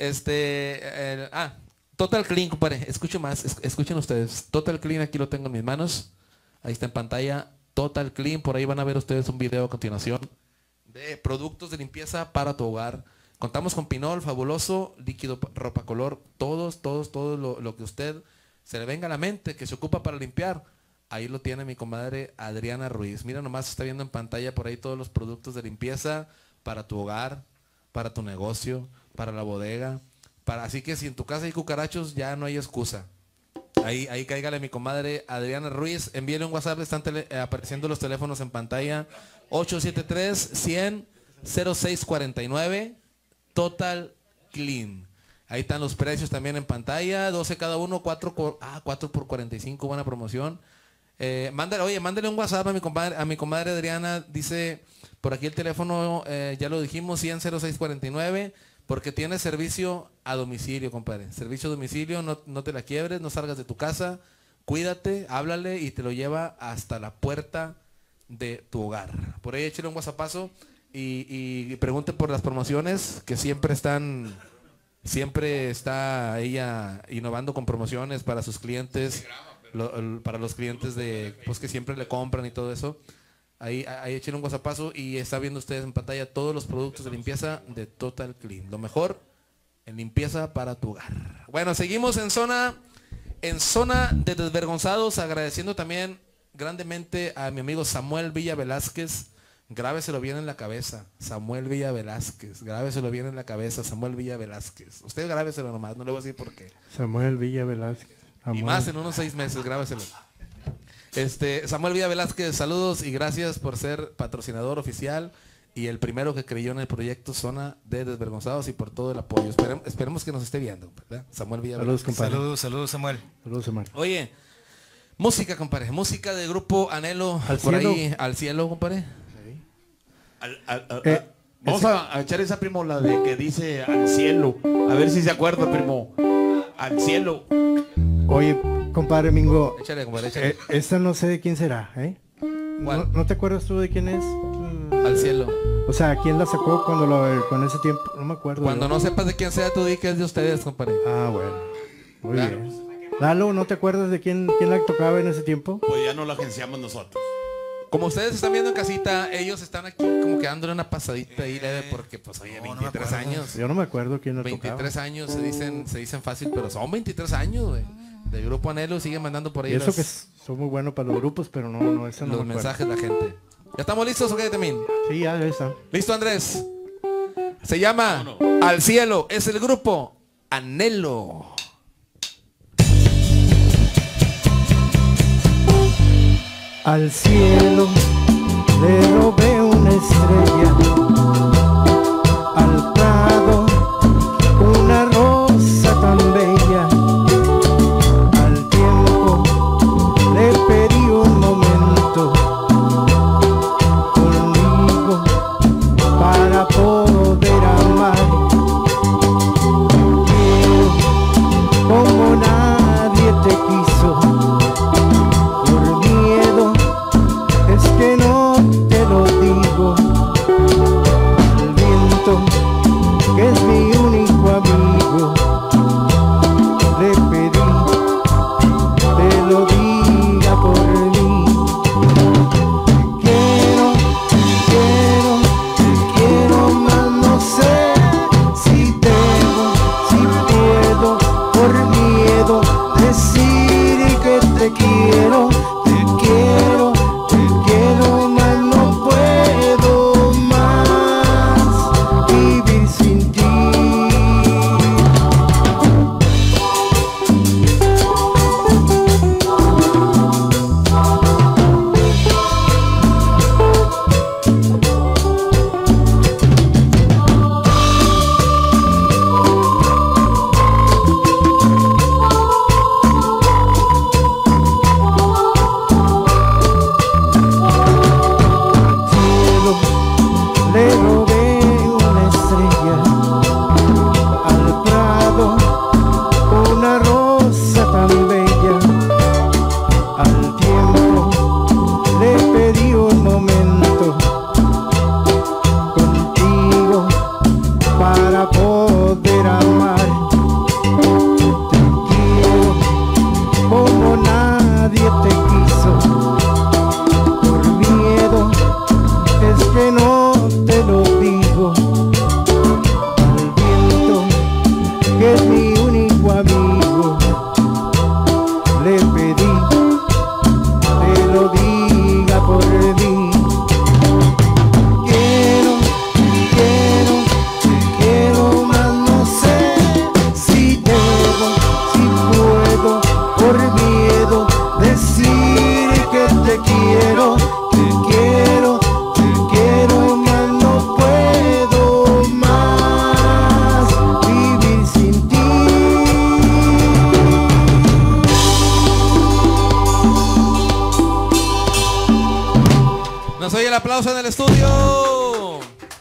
Total Clean, compadre. Escuchen ustedes. Total Clean, aquí lo tengo en mis manos. Ahí está en pantalla. Total Clean, por ahí van a ver ustedes un video a continuación de productos de limpieza para tu hogar. Contamos con Pinol, Fabuloso, líquido ropa color, todo lo que usted se le venga a la mente, que se ocupa para limpiar. Ahí lo tiene mi comadre Adriana Ruiz. Mira nomás, está viendo en pantalla por ahí todos los productos de limpieza para tu hogar, para tu negocio, para la bodega. Así que si en tu casa hay cucarachos, ya no hay excusa. Ahí cáigale a mi comadre Adriana Ruiz. Envíele un WhatsApp, están apareciendo los teléfonos en pantalla. 873-100-0649. Total Clean. Ahí están los precios también en pantalla. 12 cada uno, 4 por 45, buena promoción. Mándale un WhatsApp a mi comadre Adriana. Dice, por aquí el teléfono, ya lo dijimos, 100-0649. Porque tiene servicio a domicilio, compadre. Servicio a domicilio, no te la quiebres, no salgas de tu casa. Cuídate, háblale y te lo lleva hasta la puerta de tu hogar. Por ahí échale un WhatsAppazo y pregunte por las promociones que siempre está ella innovando con promociones para sus clientes, para los clientes pues que siempre le compran y todo eso. Ahí échale un WhatsAppazo y está viendo ustedes en pantalla todos los productos de limpieza de Total Clean. Lo mejor en limpieza para tu hogar. Bueno, seguimos en zona de Desvergonzados, agradeciendo también grandemente a mi amigo Samuel Villa Velázquez. Grábeselo bien en la cabeza, Samuel Villa Velázquez. Grábeselo bien en la cabeza, Samuel Villa Velázquez. Usted grábeselo nomás, no le voy a decir por qué. Samuel Villa Velázquez. Y más en unos 6 meses, grábeselo. Samuel Villa Velázquez, saludos y gracias por ser patrocinador oficial y el primero que creyó en el proyecto Zona de Desvergonzados y por todo el apoyo. Esperemos que nos esté viendo, ¿verdad? Samuel Villa Velázquez. Saludos, Samuel. Saludos, Samuel. Oye, música, compadre. Música de grupo Anhelo. Al cielo, compadre. Vamos a echar esa, primo, la de que dice al cielo. A ver si se acuerda, primo. Al cielo. Oye, compadre Mingo. Échale, compadre, échale. Esta no sé de quién será, ¿eh? ¿No te acuerdas tú de quién es? Al cielo. O sea, ¿quién la sacó con ese tiempo? No me acuerdo. Cuando no sepas de quién sea, tú di que es de ustedes, compadre. Bueno. Muy bien. Lalo, ¿no te acuerdas de quién la tocaba en ese tiempo? Pues ya no la agenciamos nosotros. Como ustedes están viendo en casita, ellos están aquí como que dándole una pasadita ahí leve porque pues oye, 23 años. Yo no me acuerdo quién la 23 tocaba. años se dicen fácil, pero son 23 años, güey. Del grupo Anhelo siguen mandando por ahí y eso que son muy buenos para los grupos, pero no eso no los mensajes de la gente. ¿Ya estamos listos o qué, Temín? Sí, ya está. ¿Listo, Andrés? Se llama Al Cielo, es el grupo Anhelo. Al cielo le robé una estrella, al prado una rosa tan bella, al tiempo le pedí un momento conmigo para poder amar. Quiero como nadie te quiso, te quiero, te quiero, te quiero, mas no puedo más vivir sin ti. Le robé una estrella al prado, una rosa tan bella. Al tiempo le pedí un momento contigo para poder amar. Te quiero como nadie te quiso, por miedo es que no te lo digo al viento, que es mi único amigo. Le pedí que lo diga por mí. Quiero, quiero, te quiero, mas no sé si debo, si puedo, por miedo decir que te quiero, te quiero. Quiero, mas no puedo más vivir sin ti. Nos oye el aplauso en el estudio.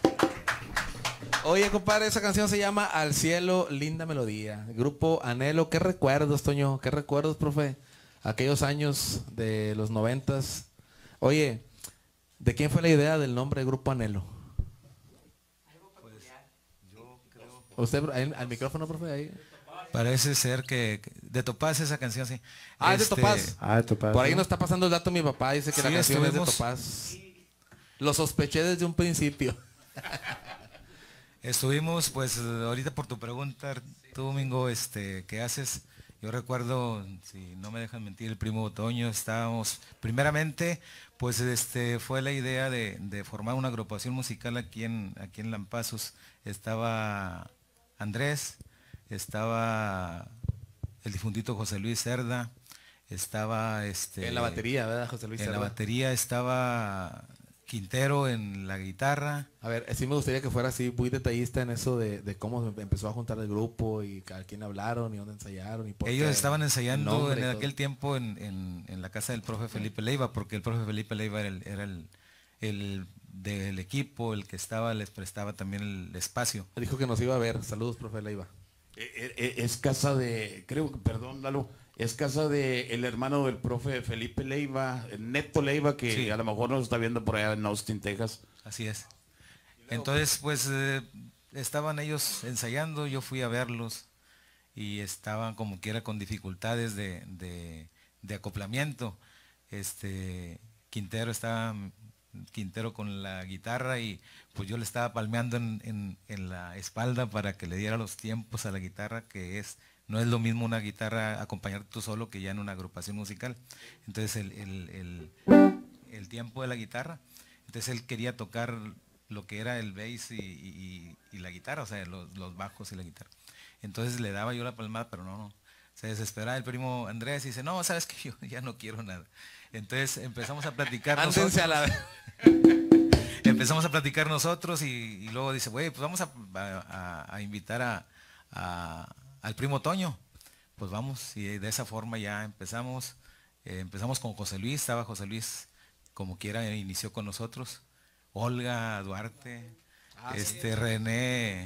Oye, compadre, esa canción se llama Al cielo, linda melodía. Grupo Anhelo. ¿Qué recuerdos, Toño? ¿Qué recuerdos, profe? Aquellos años de los 90s. Oye, ¿de quién fue la idea del nombre de Grupo Anhelo? Pues yo creo. ¿Usted al micrófono, profe? Ahí. Parece ser que de Topaz esa canción, sí. Ah, es de Topaz. Ah, de Topaz. Por ahí nos está pasando el dato mi papá, dice que Sí, la canción es de estuvimos- Topaz. Lo sospeché desde un principio. Estuvimos, pues, ahorita por tu pregunta, tú, Domingo, ¿qué haces? Yo recuerdo, si no me dejan mentir, el primo Toño, estábamos, primeramente, pues, fue la idea de formar una agrupación musical aquí en Lampazos. Estaba Andrés, estaba el difuntito José Luis Cerda, estaba, En la batería, ¿verdad, José Luis? en la Cerda? batería estaba Quintero en la guitarra. A ver, sí me gustaría que fuera así muy detallista en eso de cómo empezó a juntar el grupo y a quién hablaron y dónde ensayaron y por Ellos qué, estaban el ensayando nombre y en todo. aquel tiempo en la casa del profe Felipe Leiva, porque el profe Felipe Leiva era el del equipo, el que estaba, les prestaba también el espacio. Dijo que nos iba a ver. Saludos, profe Leiva. Es casa de, creo que, perdón, Lalo, es casa de el hermano del profe Felipe Leiva, Neto Leiva, que Sí. a lo mejor nos está viendo por allá en Austin, Texas. Así es. Entonces, pues, estaban ellos ensayando, yo fui a verlos y estaban como quiera con dificultades de acoplamiento. Quintero con la guitarra y pues yo le estaba palmeando en la espalda para que le diera los tiempos a la guitarra, no es lo mismo una guitarra acompañar tú solo que ya en una agrupación musical. Entonces el tiempo de la guitarra, entonces él quería tocar lo que era el bass y la guitarra, o sea, los bajos y la guitarra. Entonces le daba yo la palmada, pero no. Se desesperaba el primo Andrés y dice, no, sabes que yo ya no quiero nada. Entonces empezamos a platicar Ándense a la... Empezamos a platicar nosotros y luego dice, güey, pues vamos a invitar al primo Toño. Pues vamos, y de esa forma ya empezamos. Empezamos con José Luis, estaba José Luis como quiera, inició con nosotros. Olga Duarte, René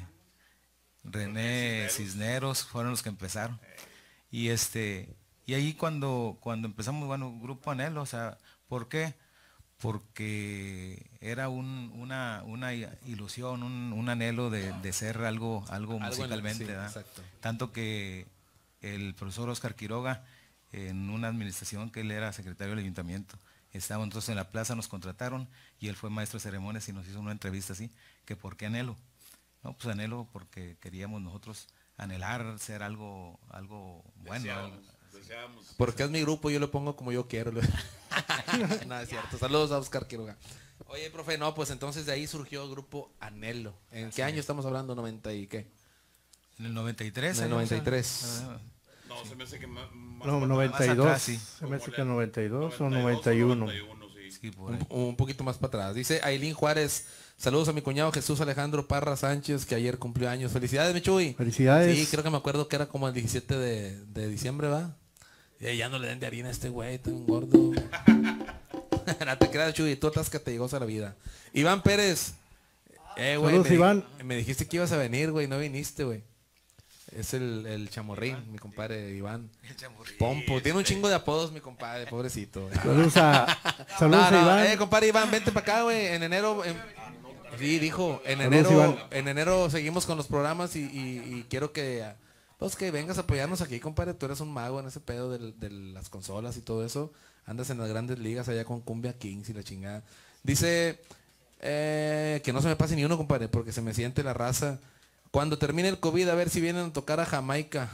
Cisneros fueron los que empezaron. Y ahí cuando empezamos, bueno, Grupo Anhelo, o sea, ¿por qué? Porque era una ilusión, un anhelo de ser algo musicalmente, sí, ¿verdad? exacto. Tanto que el profesor Oscar Quiroga, en una administración que él era secretario del ayuntamiento, estábamos entonces en la plaza, nos contrataron y él fue maestro de ceremonias y nos hizo una entrevista así, que ¿por qué Anhelo? No, pues Anhelo porque queríamos nosotros anhelar ser algo bueno, Porque es mi grupo, yo lo pongo como yo quiero. No, es cierto. Saludos a Oscar Quiroga. Oye, profe, no, pues entonces de ahí surgió el grupo Anhelo. ¿En qué año estamos hablando? ¿90 y qué? En el 93. En el 93. No, se me hace que más... No, 92. atrás, sí. Se me hace que 92 o 91. Sí, por ahí. Un poquito más para atrás. Dice Ailín Juárez, saludos a mi cuñado Jesús Alejandro Parra Sánchez, que ayer cumplió años. Felicidades, mi Chuy. Felicidades. Sí, creo que me acuerdo que era como el 17 de diciembre, ¿va? Y ya no le den de harina a este güey, tan gordo. No te creas, Chuy, tú estás que te llegó a la vida. Iván Pérez. Güey, saludos, Iván. Me dijiste que ibas a venir, güey, no viniste, güey. Es el chamorrín, mi compadre Iván. Pompo, tiene un chingo de apodos, mi compadre, pobrecito. Saludos a Iván. Compadre Iván, vente para acá, güey. En enero, sí, dijo, Saludos, en enero seguimos con los programas y quiero que, pues que vengas a apoyarnos aquí, compadre. Tú eres un mago en ese pedo de las consolas y todo eso. Andas en las grandes ligas allá con Cumbia Kings y la chingada. Dice que no se me pase ni uno, compadre, porque se me siente la raza. Cuando termine el COVID, a ver si vienen a tocar a Jamaica.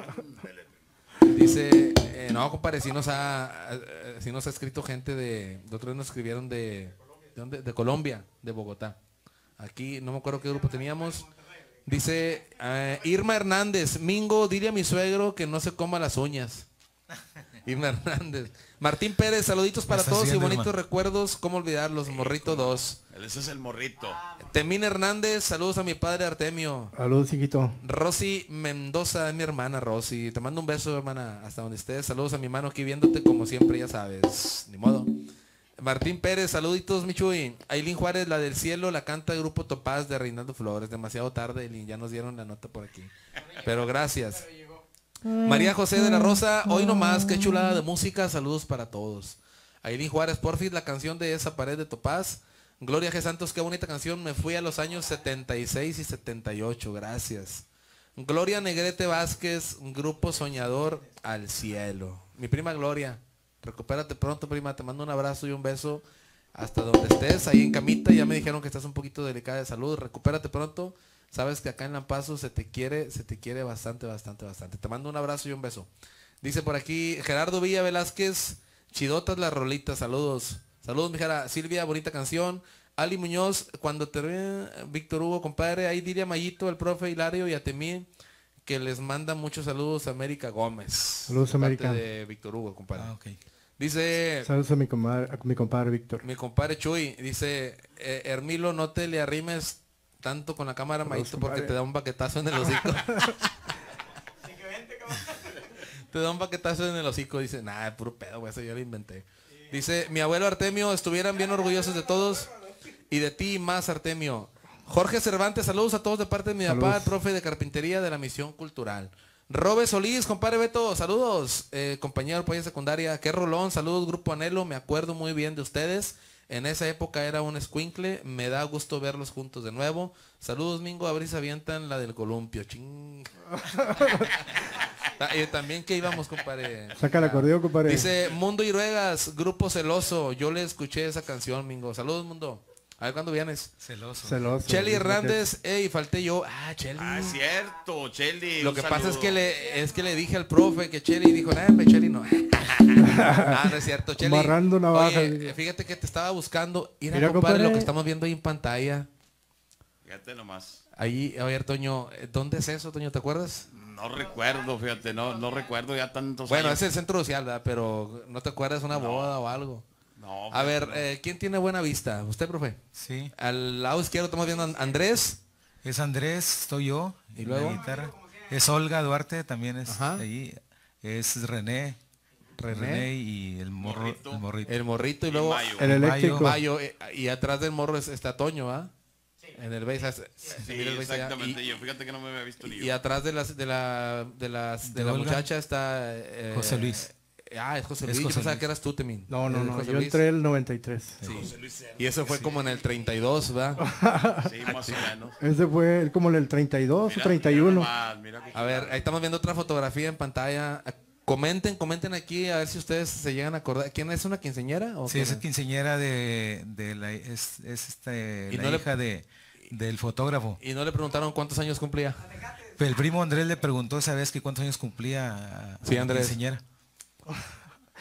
Dice, no, compadre, si nos ha escrito gente de otro día nos escribieron de Colombia, de Bogotá. Aquí, no me acuerdo qué grupo teníamos. Dice, Irma Hernández, Mingo, dile a mi suegro que no se coma las uñas. Irma Hernández. Martín Pérez, saluditos para todos y bonitos recuerdos. ¿Cómo olvidarlos? Morrito 2. Ese es el morrito. Temín Hernández, saludos a mi padre Artemio. Saludos, chiquito. Rosy Mendoza, mi hermana Rosy. Te mando un beso, hermana, hasta donde estés. Saludos a mi mano aquí viéndote como siempre, ya sabes. Ni modo. Martín Pérez, saluditos, Michuy. Ailín Juárez, la del cielo, la canta el grupo Topaz de Reinaldo Flores. Demasiado tarde, Ailín, ya nos dieron la nota por aquí. Pero gracias. María José de la Rosa, hoy nomás, qué chulada de música, saludos para todos. Ailín Juárez, porfis, la canción de Esa pared de Topaz. Gloria G. Santos, qué bonita canción, me fui a los años 76 y 78, gracias. Gloria Negrete Vázquez, grupo Soñador al cielo. Mi prima Gloria, recupérate pronto, prima, te mando un abrazo y un beso hasta donde estés, ahí en camita. Ya me dijeron que estás un poquito delicada de salud, recupérate pronto. Sabes que acá en Lampazo se te quiere bastante. Te mando un abrazo y un beso. Dice por aquí Gerardo Villa Velázquez, chidotas las rolitas, saludos. Saludos, mi jara. Silvia, bonita canción. Ali Muñoz, cuando termine, Víctor Hugo, compadre, ahí dile a Mayito, al profe Hilario y a Temí que les manda muchos saludos a América Gómez. Saludos, América. De Víctor Hugo, compadre. Okay. Dice... Saludos a mi compadre Víctor. Mi compadre Chuy, dice, Hermilo, no te le arrimes tanto con la cámara, Mayito, porque te da un baquetazo en el hocico. Te da un baquetazo en el hocico, dice, nah, puro pedo, güey, eso yo lo inventé. Dice, mi abuelo Artemio, estuvieran bien orgullosos de todos y de ti más, Artemio. Jorge Cervantes, saludos a todos de parte de mi papá, el profe de carpintería de la Misión Cultural. Robe Solís, compadre Beto, saludos. Compañero de secundaria, qué rolón, saludos, Grupo Anhelo, me acuerdo muy bien de ustedes. En esa época era un escuincle, me da gusto verlos juntos de nuevo. Saludos, Mingo, a ver si se avientan la del columpio. Ching. También que íbamos, compadre. Saca el acordeón, compadre. Dice Mundo Iruegas, Grupo Celoso. Yo le escuché esa canción, Mingo. Saludos, Mundo. A ver cuándo vienes. Celoso. Chely Hernández, falté yo. Chely. Cierto, Chely. Lo que pasa es que le dije al profe que Chely dijo, Chely no. No es cierto, Chely. Barrando navajas. Oye, fíjate que te estaba buscando. Mira, compadre, lo que estamos viendo ahí en pantalla. Fíjate nomás. Ahí, a ver, Toño, ¿dónde es eso, Toño? ¿Te acuerdas? No recuerdo, fíjate, no recuerdo ya tantos Bueno, años. es el centro social, ¿verdad? Pero ¿no te acuerdas una boda o algo? No. A ver, ¿quién tiene buena vista? ¿Usted, profe? Sí. Al lado izquierdo estamos viendo a Andrés. Es Andrés, estoy yo. ¿Y luego? La guitarra. Es Olga Duarte, también es ahí. Es René y el morrito. El morrito y luego Mayo. El eléctrico. Mayo, y atrás del morro está Toño, ¿ah? Sí. En el bass. Sí, exactamente. Yo fíjate que no me había visto ni yo. Y atrás de la muchacha está José Luis. Es José Luis. Yo pensaba que eras tú, Temín. No. Yo entré el 93. Sí. Y eso fue como en el 32, ¿verdad? Sí, más o menos. Ese fue como en el 32 o 31. A ver, ahí estamos viendo otra fotografía en pantalla. Comenten aquí a ver si ustedes se llegan a acordar. ¿Quién es, una quinceañera? Sí, es quinceañera de la hija del fotógrafo. Y no le preguntaron cuántos años cumplía. El primo Andrés le preguntó esa vez que cuántos años cumplía sí, Andrés. Quinceañera.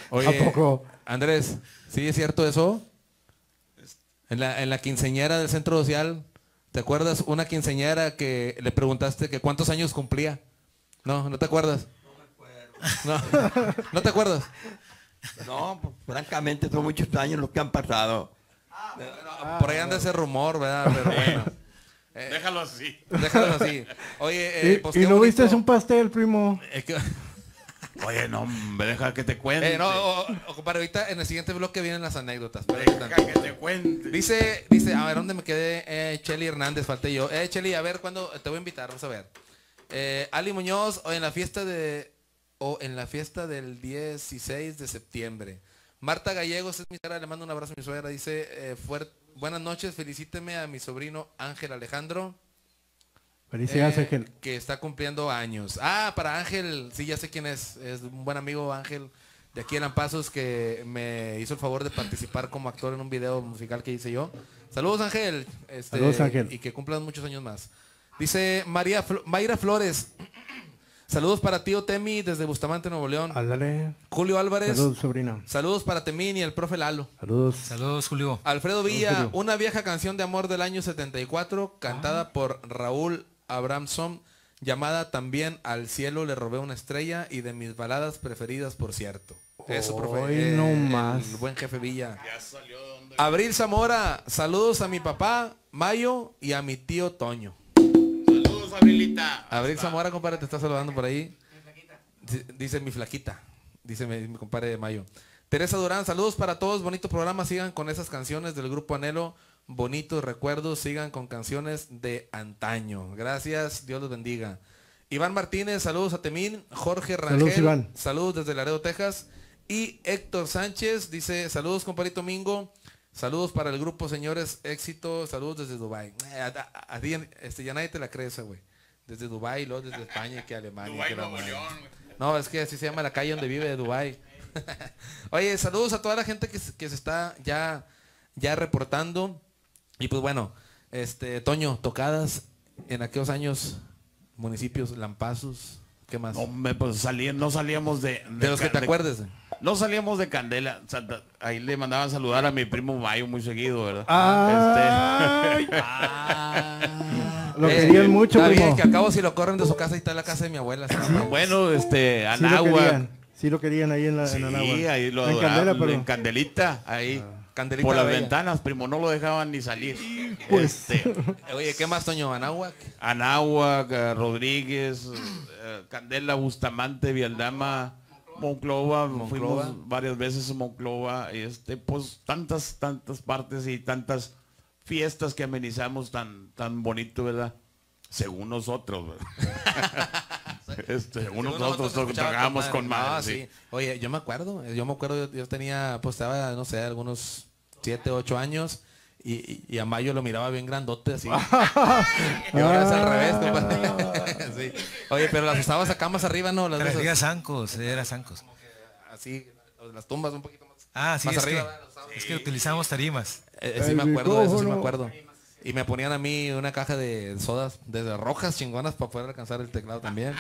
Oye, ¿A poco? Andrés, ¿sí es cierto eso? En la quinceañera del centro social, ¿te acuerdas una quinceañera que le preguntaste que cuántos años cumplía? No, ¿no te acuerdas? No, ¿no te acuerdas? No, pues, francamente son muchos años los que han pasado. Por ahí anda ese rumor, ¿verdad? Pero bueno. Déjalo así. Déjalo así. Oye, pues ¿Y qué no bonito. viste un pastel, primo? Oye, no, hombre, deja que te cuente. Compadre, ahorita en el siguiente bloque vienen las anécdotas. Pero Deja que te cuente. Dice, a ver, ¿dónde me quedé? Chely Hernández, falté yo. Chely, a ver, ¿cuándo te voy a invitar? Vamos a ver. Ali Muñoz, o en la fiesta del 16 de septiembre. Marta Gallegos es mi suegra, le mando un abrazo a mi suegra. Dice, buenas noches, felicíteme a mi sobrino Ángel Alejandro. Felicidades, Ángel. Que está cumpliendo años. Para Ángel, sí, ya sé quién es. Es un buen amigo Ángel de aquí en Lampazos que me hizo el favor de participar como actor en un video musical que hice yo. Saludos, Ángel. Saludos, Ángel. Y que cumplan muchos años más. Dice Mayra Flores. Saludos para tío Temi desde Bustamante, Nuevo León. Ándale. Julio Álvarez. Saludos, sobrina. Saludos para Temín y el profe Lalo. Saludos. Saludos, Julio. Alfredo Villa, Julio. una vieja canción de amor del año 74, cantada por Raúl Abramson, llamada también Al cielo le robé una estrella y de mis baladas preferidas, por cierto. Eso, profe. Hoy no más. El buen jefe Villa. Ya salió de donde... Abril Zamora, saludos a mi papá, Mayo, y a mi tío Toño. Saludos, Abrilita. Abril Zamora, compadre, te está saludando por ahí. Dice mi flaquita. Dice mi compadre de Mayo. Teresa Durán, saludos para todos, bonito programa, sigan con esas canciones del grupo Anhelo, bonitos recuerdos, sigan con canciones de antaño. Gracias, Dios los bendiga. Iván Martínez, saludos a Temín. Jorge Rangel, Saludos, Iván. Saludos desde Laredo, Texas. Y Héctor Sánchez dice, saludos compadrito Mingo, saludos para el grupo señores, éxito, saludos desde Dubái. A ti, ya nadie te la cree esa, güey. Desde Dubái, luego desde España, que Alemania. Dubái, que la Nuevo madre. León, güey. No, es que así se llama la calle donde vive de Dubái. Oye, saludos a toda la gente que se está ya reportando. Y pues bueno, Toño, tocadas en aquellos años, municipios, Lampazos, ¿qué más? Hombre, pues no salíamos de los que te acuerdes. No salíamos de Candela. O sea, ahí le mandaban saludar a mi primo Mayo muy seguido, ¿verdad? Ay. Lo querían mucho, está primo. bien, que al cabo si lo corren de su casa y está en la casa de mi abuela. ¿Sí? Bueno, Sí lo Anáhuac. querían. Sí lo querían ahí en Sí, Anáhuac. ahí lo En adoraban, Candela, pero... en Candelita, ahí. Candelita Por la las Bella. ventanas, primo, no lo dejaban ni salir. Pues. Oye, ¿qué más, Toño? ¿Anáhuac? Anáhuac, Rodríguez, Candela, Bustamante, Vialdama, Monclova. Fuimos varias veces a Monclova. Pues tantas partes y tantas fiestas que amenizamos tan bonito, ¿verdad? Según nosotros, ¿verdad? Según nosotros tocábamos con madre. Sí. Oye, yo me acuerdo, yo tenía, pues estaba, no sé, algunos 7, 8 años y a Mayo lo miraba bien grandote así. Y ahora es al revés, compadre. Sí. Oye, pero las usabas acá más arriba, ¿no? Las Traía veces, zancos, era zancos. así, las tumbas un poquito más. Sí, más es arriba, que, ¿verdad? Las usabas. es que utilizamos tarimas. Sí me acuerdo de eso, sí me micrófono. acuerdo. Y me ponían a mí una caja de sodas desde rojas chingonas para poder alcanzar el teclado también.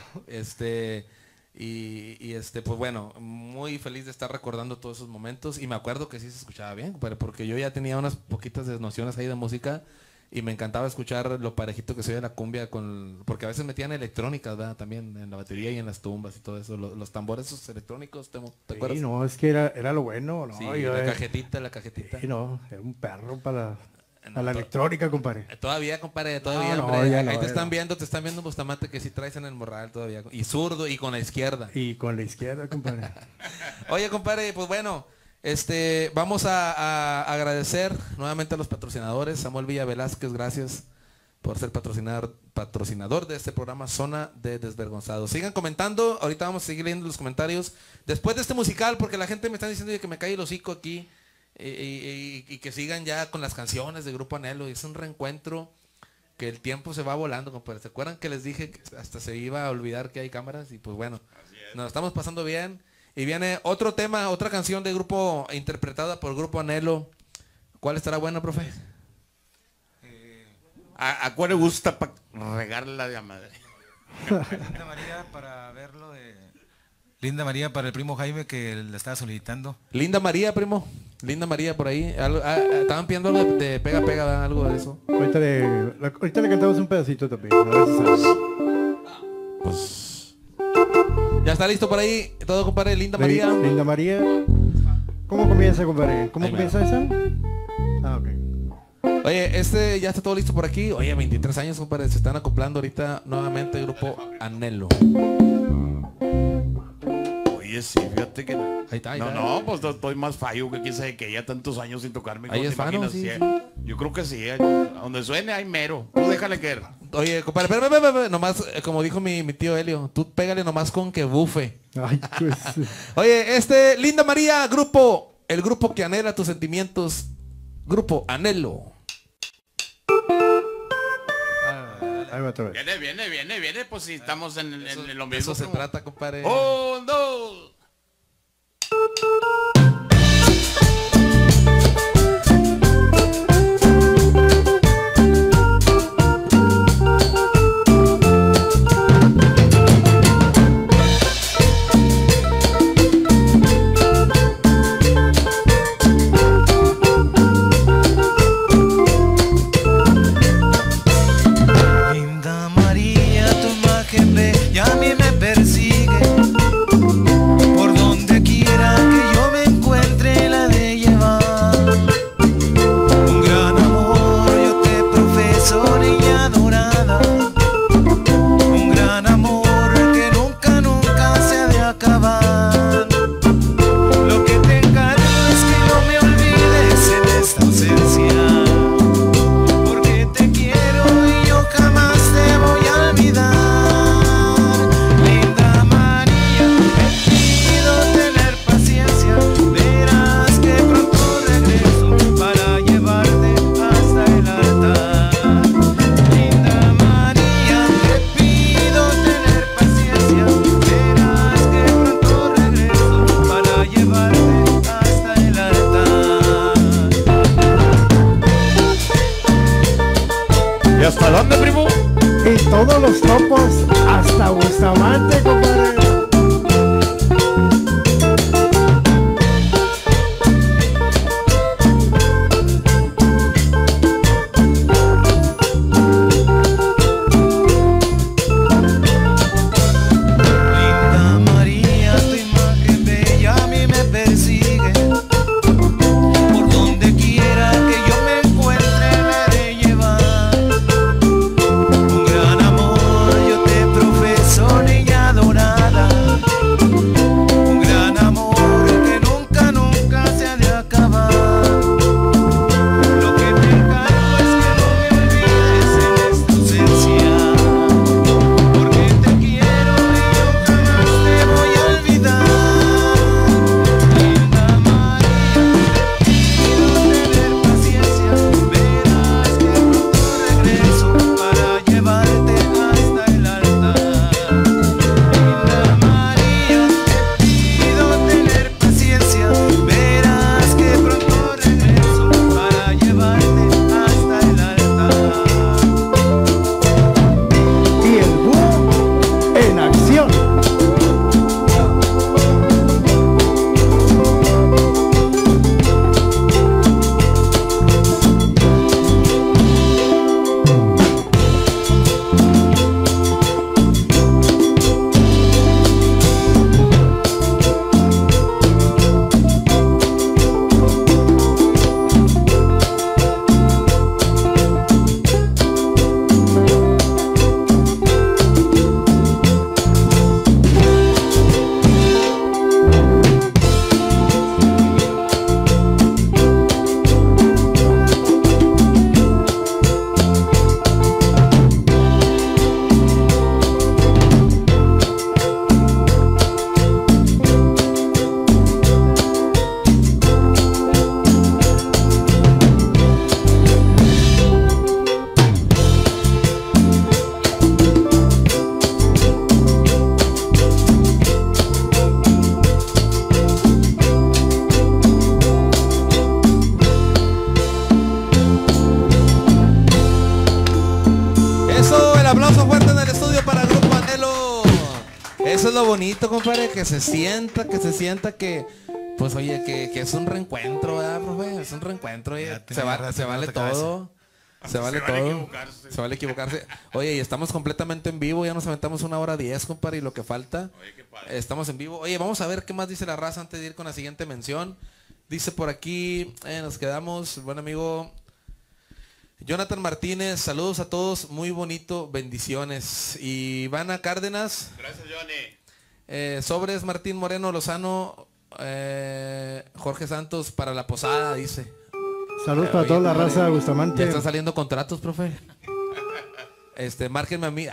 Pues bueno, muy feliz de estar recordando todos esos momentos. Y me acuerdo que sí se escuchaba bien, compadre, porque yo ya tenía unas poquitas nociones ahí de música y me encantaba escuchar lo parejito que se oye la cumbia porque a veces metían electrónicas, ¿verdad? También en la batería y en las tumbas y todo eso. Los tambores esos electrónicos, ¿te acuerdas? Sí, no, es que era lo bueno, ¿no? Sí, Yo, la cajetita. Sí, no, era un perro para la electrónica, compadre. Todavía, compadre, todavía, No, hombre. ya Ahí no, te ya están no. viendo Bustamante que sí traes en el morral todavía. Y zurdo y con la izquierda. Y con la izquierda, compadre. Oye, compadre, pues bueno, vamos a agradecer nuevamente a los patrocinadores. Samuel Villa Velázquez, gracias por ser patrocinador de este programa Zona de Desvergonzados. Sigan comentando, ahorita vamos a seguir leyendo los comentarios. Después de este musical, porque la gente me está diciendo que me cae el hocico aquí. Y que sigan ya con las canciones de Grupo Anhelo. Y es un reencuentro que el tiempo se va volando, compadre. ¿Se acuerdan que les dije que hasta se iba a olvidar que hay cámaras? Y pues bueno, nos estamos pasando bien. Y viene otro tema, otra canción de grupo interpretada por Grupo Anhelo. ¿Cuál estará buena, profe? ¿A cuál le gusta para regarla de a madre? Santa María para verlo de... Linda María para el primo Jaime que la estaba solicitando. Linda María, primo. Linda María por ahí. Estaban pidiendo algo de pega, ¿verdad? Algo de eso. Ahorita le cantamos un pedacito también. A ver si sabes. Pues... ¿Ya está listo por ahí? Todo, compadre. Linda María. Linda María. ¿Cómo comienza, compadre? ¿Cómo comienza esa? Ah, ok. Oye, ya está todo listo por aquí. Oye, 23 años, compadre. Se están acoplando ahorita nuevamente el grupo Anhelo. Oye, sí, fíjate que... Ahí está. No, pues estoy más fallo que quién sabe que ya tantos años sin tocarme. Ahí es fano, sí. Yo creo que sí. A donde suene hay mero. Tú déjale que... Oye, compadre, espérame, nomás, como dijo mi tío Helio, tú pégale nomás con que bufe. Ay, pues... Oye, Linda María, el grupo que anhela tus sentimientos, grupo Anhelo. Ahí va otra vez. Viene, pues si estamos en lo mismo. Eso se trata, compadre. 1, 2. ¿Hasta dónde, primo? Y todos los topos hasta Bustamante, compadre. Adorada. lo bonito, compadre, que se sienta que, pues oye, que es un reencuentro, ¿verdad, profe? Es un reencuentro, oye, se vale todo. Se vale todo. Se vale equivocarse. Oye, y estamos completamente en vivo, ya nos aventamos 1:10, compadre, y lo que falta. Oye, qué padre. Estamos en vivo. Oye, vamos a ver qué más dice la raza antes de ir con la siguiente mención. Dice por aquí, nos quedamos, buen amigo Jonathan Martínez, saludos a todos, muy bonito, bendiciones. Y Ivana Cárdenas. Gracias, Johnny. Sobres Martín Moreno Lozano, Jorge Santos para la posada, dice. Saludos para toda la raza de Bustamante. Ya están saliendo contratos, profe. Márquenme a mí.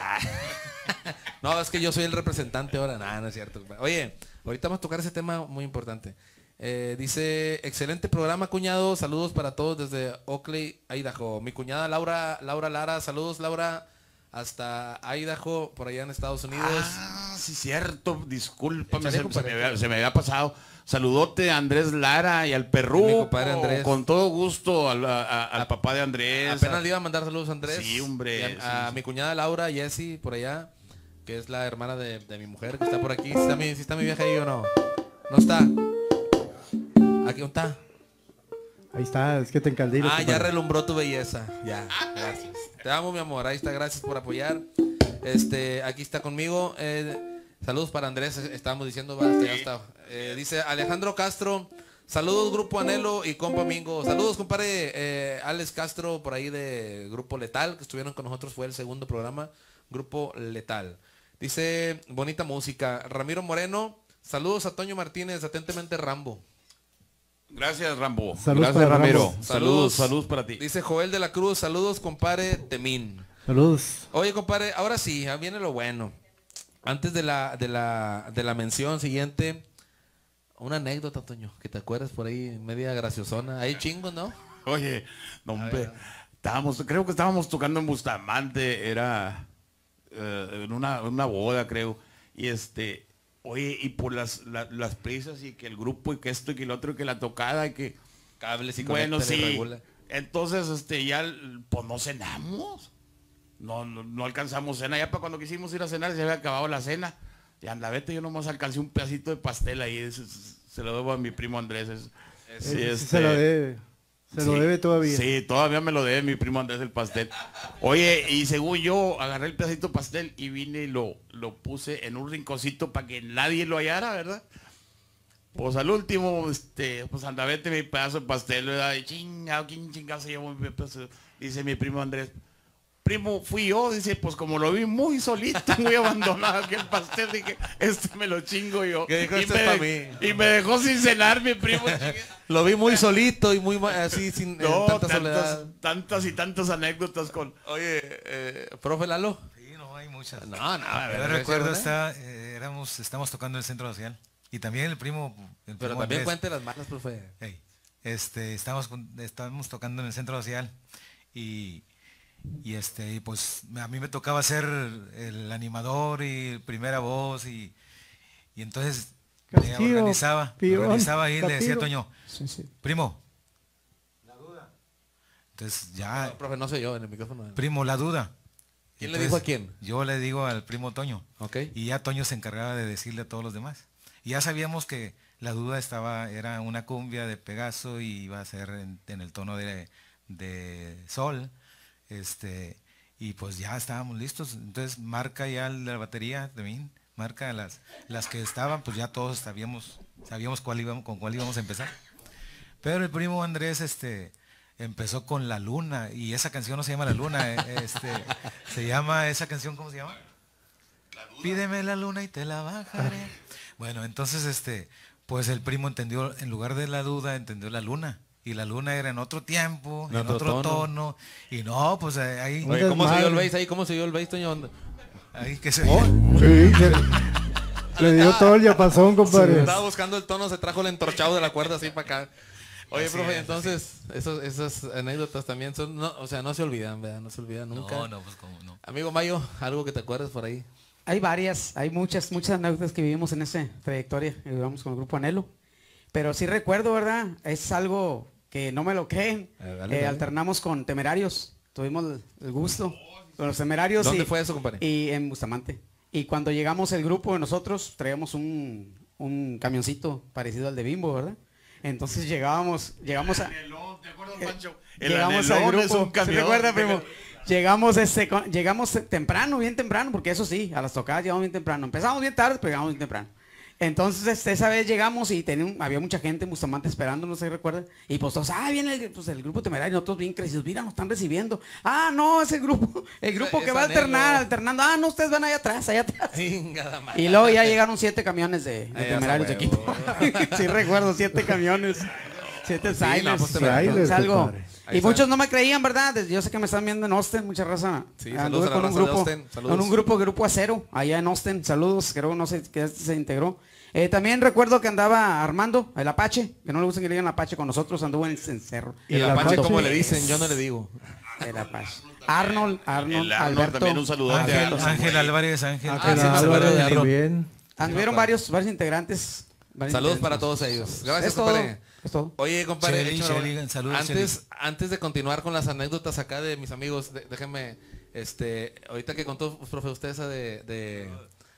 No, es que yo soy el representante ahora. Nada, no es cierto. Oye, ahorita vamos a tocar ese tema muy importante. Dice, excelente programa, cuñado. Saludos para todos desde Oakley, Idaho. Mi cuñada Laura Lara. Saludos, Laura. Hasta Idaho, por allá en Estados Unidos. Ah, sí, cierto. Discúlpame, Échale, se me había pasado. Saludote a Andrés Lara y al Perru. Mi compadre Andrés. Con todo gusto al papá de Andrés. Apenas le iba a mandar saludos a Andrés. Sí, hombre. Y a mi cuñada Laura, Jessie, por allá, que es la hermana de mi mujer, que está por aquí. ¿Sí está mi vieja ahí o no? ¿No está? ¿Aquí no está? Ahí está, es que te encandilo. Ya relumbró tu belleza. Ya, gracias. Te amo, mi amor. Ahí está, gracias por apoyar. Aquí está conmigo. Saludos para Andrés, estábamos diciendo, ya está. Dice Alejandro Castro, saludos Grupo Anhelo y compa Mingo. Saludos, compadre Alex Castro, por ahí de Grupo Letal, que estuvieron con nosotros, fue el segundo programa, Grupo Letal. Dice, bonita música. Ramiro Moreno, saludos a Toño Martínez, atentamente Rambo. Gracias, Rambo. Saludos Gracias, para Ramiro. Rambo. Saludos para ti. Dice Joel de la Cruz, saludos, compadre Temín. Saludos. Oye, compadre, ahora sí, viene lo bueno. Antes de la mención siguiente, una anécdota, Toño, que te acuerdas por ahí, media graciosona. Hay chingos, ¿no? Oye, no, hombre, creo que estábamos tocando en Bustamante, era en una boda, creo. Y oye, y por las prisas y que el grupo y que esto y que el otro y que la tocada y que cables y bueno, conectan y sí. regula. Entonces, ya, pues no cenamos. No alcanzamos cena. Ya para cuando quisimos ir a cenar se había acabado la cena. Y anda, vete, yo nomás alcancé un pedacito de pastel ahí. Se lo debo a mi primo Andrés. Se lo debe. Se lo debe todavía. Sí, todavía me lo debe mi primo Andrés el pastel. Oye, y según yo, agarré el pedacito de pastel y vine y lo puse en un rinconcito para que nadie lo hallara, ¿verdad? Pues al último, pues anda, vete mi pedazo de pastel, ¿verdad? Y chingado, ¿quién chingado se llevó mi pedazo? Dice mi primo Andrés. Primo, fui yo, dice, pues como lo vi muy solito, muy abandonado aquí el pastel, dije, me lo chingo yo. ¿Qué dijo? Es para mí. Y me dejó sin cenar mi primo. Lo vi muy solito y muy así, sin tanta soledad. Tantas y tantas anécdotas con... Oye, profe Lalo. Sí, no, hay muchas. No, Yo recuerdo, estamos tocando en el centro social. Y también el primo Pero también Andrés, cuente las malas, profe. hey, estamos tocando en el centro social y pues a mí me tocaba ser el animador y primera voz y entonces Castillo, me organizaba y le decía a Toño, Sí. primo, la duda. Entonces ya, No, profe, no sé yo en el micrófono. primo, la duda. ¿Quién le Entonces, dijo a quién? Yo le digo al primo Toño. Ok. Y ya Toño se encargaba de decirle a todos los demás. Y ya sabíamos que la duda era una cumbia de Pegaso y iba a ser en el tono de sol. Y pues ya estábamos listos. Entonces marca ya la batería también, marca las que estaban, pues ya todos sabíamos con cuál íbamos a empezar. Pero el primo Andrés empezó con La Luna, y esa canción no se llama La Luna, se llama esa canción, ¿cómo se llama? Pídeme la luna y te la bajaré. Bueno, entonces pues el primo entendió, en lugar de la duda, entendió la luna. Y la luna era en otro tiempo, en otro tono. Y no, pues ahí. Oye, ¿cómo se dio el bass ahí? ¿Cómo se dio el bass, Toño? Ahí que se. Sí, le dio todo el yapazón, compadre. Estaba buscando el tono, se trajo el entorchado de la cuerda así para acá. Oye, Así profe, es, entonces, esas anécdotas también son, no se olvidan, ¿verdad? No se olvidan nunca. No, pues cómo no. Amigo Mayo, algo que te acuerdes por ahí. Hay muchas anécdotas que vivimos en esa trayectoria que llevamos con el Grupo Anhelo. Pero sí recuerdo, ¿verdad? Es algo que no me lo creen. Dale. Alternamos con Temerarios. Tuvimos el gusto con los Temerarios. ¿Dónde fue eso, compadre? Y en Bustamante. Y cuando llegamos el grupo de nosotros, traíamos un camioncito parecido al de Bimbo, ¿verdad? Entonces llegamos a... ¿Te acuerdas, Pancho? Llegamos al grupo, es un camión. ¿se recuerda, primo? Llegamos temprano, bien temprano, porque eso sí, a las tocadas llegamos bien temprano. Empezamos bien tarde, pero llegamos bien temprano. Entonces, esa vez llegamos y había mucha gente en Bustamante esperando, no sé si recuerdan. Y pues todos, viene el grupo Temerario, nosotros bien crecidos, mira, nos están recibiendo. No, es el grupo que va alternando. No, ustedes van allá atrás. Y luego ya llegaron 7 camiones de Temerarios de equipo. Sí recuerdo, 7 camiones. 7 trailers. Algo. Y muchos no me creían, ¿verdad? Yo sé que me están viendo en Austin, mucha raza. Sí, anduve con un grupo, con un grupo Acero, allá en Austin. Saludos, creo, no sé, que se integró. También recuerdo que andaba Armando, el Apache, que no le gusta que le digan Apache con nosotros, anduvo en el cencerro. ¿Y el Apache como le dicen? Yo no le digo. El Apache. Arnold, Alberto. También un saludo. Ángel Álvarez, también. Anduvieron varios integrantes. Saludos para todos ellos. Gracias, compadre. Es todo. Oye, compadre, saludos, antes de continuar con las anécdotas acá de mis amigos, déjenme, ahorita que contó, profe, usted esa de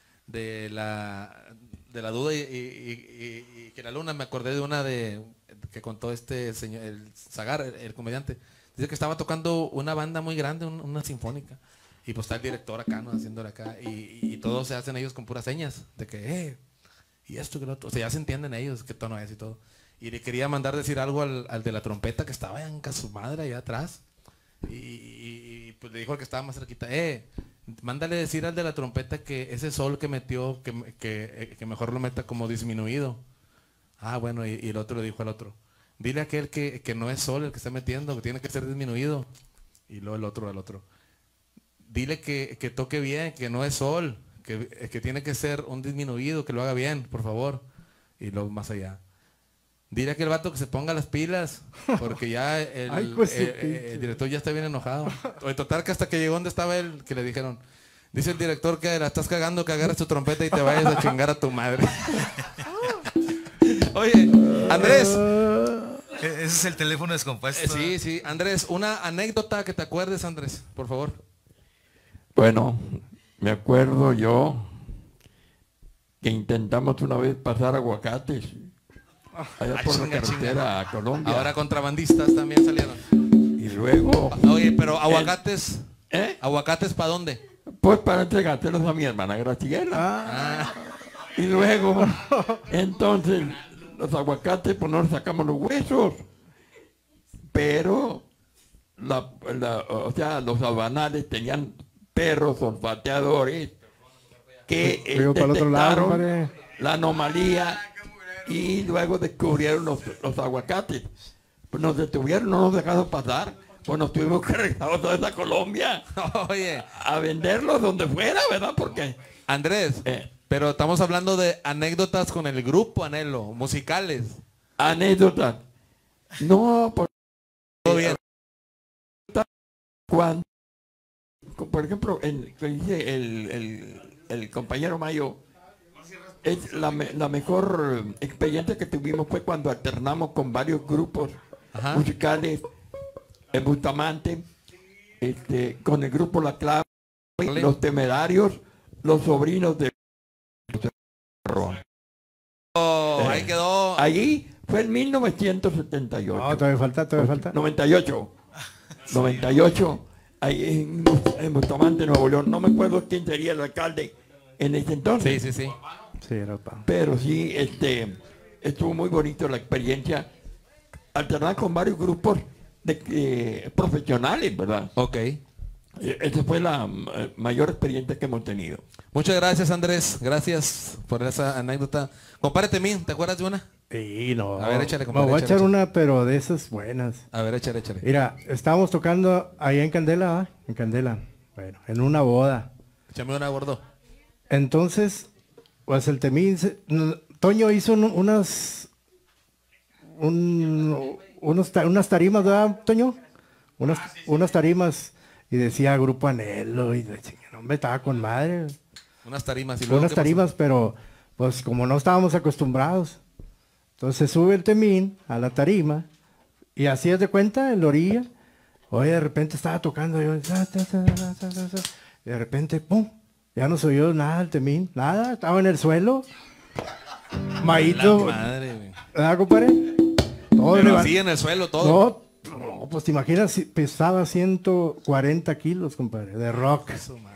la duda y que la luna, me acordé de una que contó este señor, el Zagar, el comediante. Dice que estaba tocando una banda muy grande, una sinfónica. Y pues está el director acá, ¿no? Haciéndole acá. Y todos se hacen ellos con puras señas. De que, y esto que lo otro. O sea, ya se entienden ellos qué tono es y todo. Y le quería mandar decir algo al de la trompeta que estaba en su madre allá atrás. Y pues le dijo al que estaba más cerquita, mándale decir al de la trompeta que ese sol que metió, que mejor lo meta como disminuido. Bueno, y el otro le dijo al otro, dile a aquel que no es sol el que está metiendo, que tiene que ser disminuido. Y luego el otro al otro, dile que toque bien, que no es sol, que tiene que ser un disminuido, que lo haga bien, por favor. Y luego más allá, dile a aquel vato que se ponga las pilas, porque ya el director ya está bien enojado. Oye, total que hasta que llegó donde estaba él, que le dijeron, dice el director que la estás cagando, que agarras tu trompeta y te vayas a chingar a tu madre. Oye, Andrés. Ese es el teléfono descompuesto. Sí, Andrés, una anécdota que te acuerdes, Andrés, por favor. Bueno, me acuerdo yo que intentamos una vez pasar aguacates allá por la carretera a Colombia. Ahora contrabandistas también salieron. Y luego... Oye, pero aguacates... ¿Aguacates para dónde? Pues para entregárselos a mi hermana Graciela. Y luego, entonces, los aguacates, pues no les sacamos los huesos. Pero, o sea, los albanales tenían perros olfateadores que detectaron la anomalía y luego descubrieron los aguacates. Pues nos detuvieron, no nos dejaron pasar, pues nos tuvimos que regresar otra vez a Colombia. Oye, a venderlos donde fuera, ¿verdad? Porque Andrés, pero estamos hablando de anécdotas con el grupo Anhelo, musicales. Anécdotas. No, todo bien. Cuando, por ejemplo, dice el compañero Mayo, es la mejor experiencia que tuvimos fue cuando alternamos con varios grupos musicales en Bustamante, con el grupo La Clave, Los Temerarios, Los Sobrinos de ahí quedó. Allí fue en 1978. No, todavía falta. 98, ahí en Bustamante, Nuevo León. No me acuerdo quién sería el alcalde en ese entonces. Sí. Sí, era pa. Pero sí, estuvo muy bonito la experiencia. Alternar con varios grupos de profesionales, ¿verdad? Ok. Esa fue la mayor experiencia que hemos tenido. Muchas gracias, Andrés. Gracias por esa anécdota. Compárate mí, ¿te acuerdas de una? Sí, no. A ver, échale, compadre. Me voy a echar una, pero de esas buenas. A ver, échale. Mira, estábamos tocando allá en Candela, En Candela. Bueno, en una boda. Échame una, gordo. Entonces, pues el Temín, Toño hizo unas tarimas, ¿verdad, Toño? Unas tarimas y decía Grupo Anhelo y hombre, estaba con madre. Unas tarimas. Unas tarimas, pero pues como no estábamos acostumbrados. Entonces sube el Temín a la tarima y así es de cuenta en la orilla. Oye, de repente estaba tocando yo, y de repente, ¡pum! Ya no se oyó nada el Temín, nada, estaba en el suelo. Maíto. Madre, güey. ¿Verdad, compadre? Todo Pero así en el suelo, todo. No, pues te imaginas, si pesaba 140 kilos, compadre, de rock.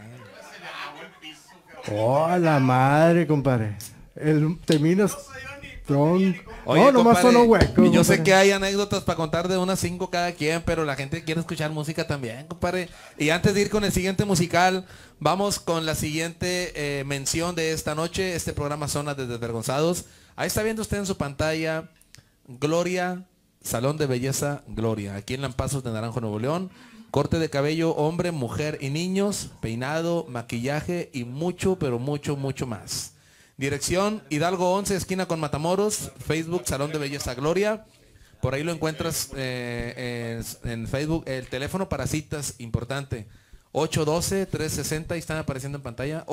Oh, la madre, compadre. El Temín es... Oye, no, nomás compadre, sonó hueco. y yo sé compadre. que hay anécdotas para contar de unas 5 cada quien, pero la gente quiere escuchar música también, compadre. Y antes de ir con el siguiente musical, vamos con la siguiente mención de esta noche. Este programa Zona de Desvergonzados. Ahí está viendo usted en su pantalla Gloria, Salón de Belleza Gloria, aquí en Lampazos de Naranjo, Nuevo León. Corte de cabello, hombre, mujer y niños, peinado, maquillaje y mucho, pero mucho, mucho más. Dirección Hidalgo 11, esquina con Matamoros. Facebook Salón de Belleza Gloria. Por ahí lo encuentras en Facebook. El teléfono para citas, importante. 812-360, ahí están apareciendo en pantalla.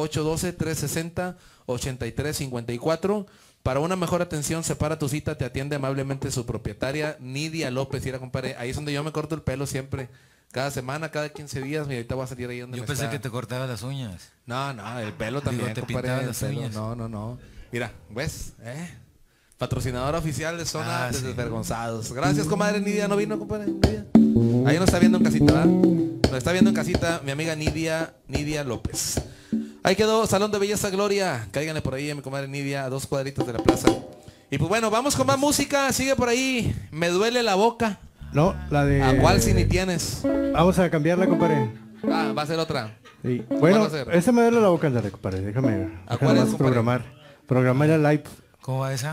812-360-8354. Para una mejor atención, separa tu cita, te atiende amablemente su propietaria, Nidia López. Mira, compadre, ahí es donde yo me corto el pelo siempre. Cada semana, cada 15 días, mira, ahorita voy a salir ahí donde Yo me pensé está. que te cortabas las uñas. No, el pelo también, Digo, te compadre, pintabas el las pelo. uñas. No. Mira, ¿ves? Patrocinadora oficial de Zona de sí. Desvergonzados. Gracias, comadre Nidia. ¿No vino, compadre? Nidia. Ahí nos está viendo en casita, ¿verdad? Nos está viendo en casita mi amiga Nidia López. Ahí quedó Salón de Belleza Gloria. Cáiganle por ahí a mi comadre Nidia, a 2 cuadritos de la plaza. Y pues bueno, vamos con más música. Sigue por ahí. Me duele la boca. No, la de... ¿A cuál si ni tienes? Vamos a cambiarla, compadre. Ah, va a ser otra. Sí. ¿Cuál Bueno, va a ser? ese me duele la boca, ándale, compadre. Déjame cuál es, más compadre? programar la live. ¿Cómo va esa?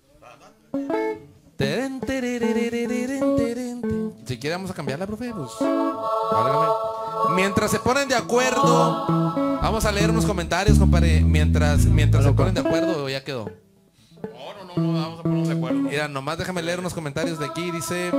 Si quiere vamos a cambiarla, profe, pues, válgame. Mientras se ponen de acuerdo, vamos a leer unos comentarios, compadre. Mientras se ponen de acuerdo, ya quedó. No, vamos a ponernos de acuerdo. Mira, nomás déjame leer unos comentarios de aquí.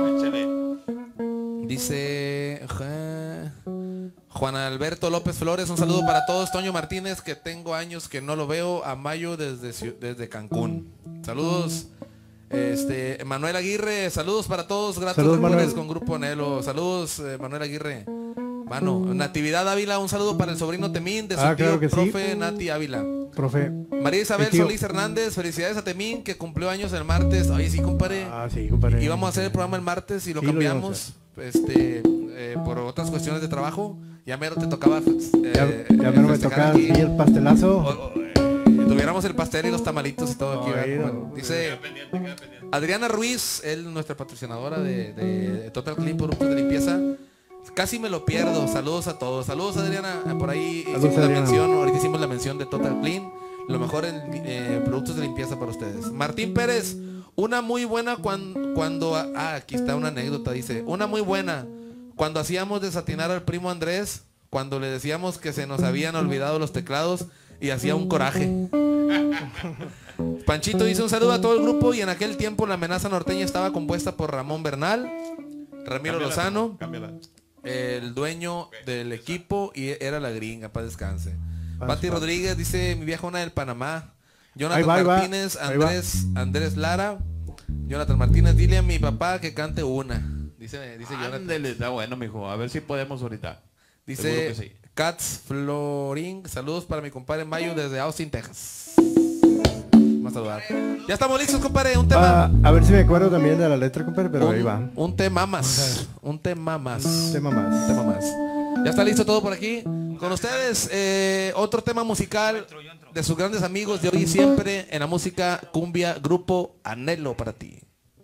Dice Juan Alberto López Flores, un saludo para todos. Toño Martínez, que tengo años que no lo veo. A Mayo desde Cancún. Saludos. Manuel Aguirre, saludos para todos. Gratos Saludos, recuerdos Manuel. con Grupo Anhelo. Saludos, Manuel Aguirre. Mano, Natividad Ávila, un saludo para el sobrino Temín de su tío, claro que sí. profe Nati Ávila. Profe. María Isabel El tío. Solís Hernández, felicidades a Temín, que cumplió años el martes. Oye, sí, compadre. Ah, sí, compadre. Íbamos a hacer el programa el martes y lo Sí, lo cambiamos por otras cuestiones de trabajo. Ya mero te tocaba Ya mero me festejar tocaba aquí. aquí el pastelazo. Tuviéramos el pastel y los tamalitos y todo aquí. Oye, ¿verdad? no. Dice Adriana Ruiz, él nuestra patrocinadora de Total Clean Productos de Limpieza. Casi me lo pierdo. Saludos a todos. Saludos, Adriana. Por ahí Saludos, hicimos la Adriana. mención. Ahorita hicimos la mención de Total Clean. Lo mejor en productos de limpieza para ustedes. Martín Pérez, una muy buena cuando aquí está una anécdota. Dice, una muy buena cuando hacíamos desatinar al primo Andrés, cuando le decíamos que se nos habían olvidado los teclados y hacía un coraje. Panchito dice un saludo a todo el grupo y en aquel tiempo la amenaza norteña estaba compuesta por Ramón Bernal, Ramiro Lozano, el dueño del equipo y era la gringa, para descanse. Pati Rodríguez dice mi vieja una del Panamá. Jonathan Ahí va, Martínez, ahí va. Andrés Lara. Jonathan Martínez, dile a mi papá que cante una. Dice Jonathan. Ándele, está bueno, mijo. A ver si podemos ahorita. Seguro Dice que sí. Katz Floring, saludos para mi compadre Mayo desde Austin, Texas. Vamos a saludar. Ya estamos listos, compadre, un tema. A ver si me acuerdo también de la letra, compadre, pero ahí va. Un tema más. Un tema más. Un tema más. Un tema más. Ya está listo todo por aquí. Con ustedes, otro tema musical de sus grandes amigos de hoy y siempre en la música cumbia, Grupo Anhelo para ti.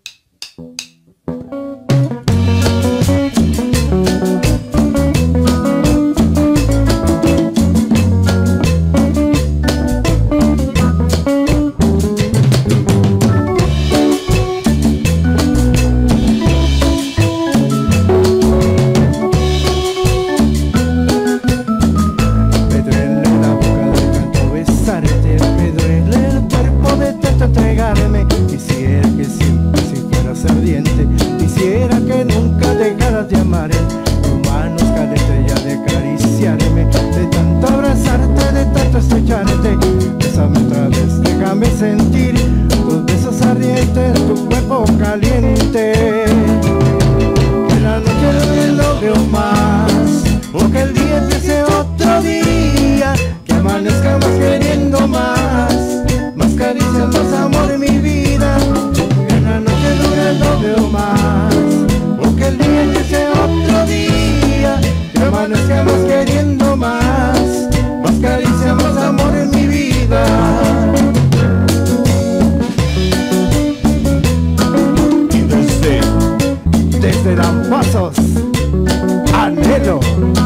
Me duele la boca de tanto besarte, me duele el cuerpo de tanto entregarme. Quisiera que siempre si fueras ardiente, quisiera que nunca dejaras de amarme. Tus manos calientes ya de acariciarme, de tanto abrazarte, de tanto estrecharte. Bésame otra vez, déjame sentir tus besos ardientes, tu cuerpo caliente. Que la noche no lo veo más, porque el día empiece otro día, que amanezca amanezca más queriendo más caricias, más amor en mi vida. En la noche dura no veo más, porque el día empiece otro día. Que amanezca más queriendo más caricias, más amor en mi vida. Y desde Lampazos, Anhelo.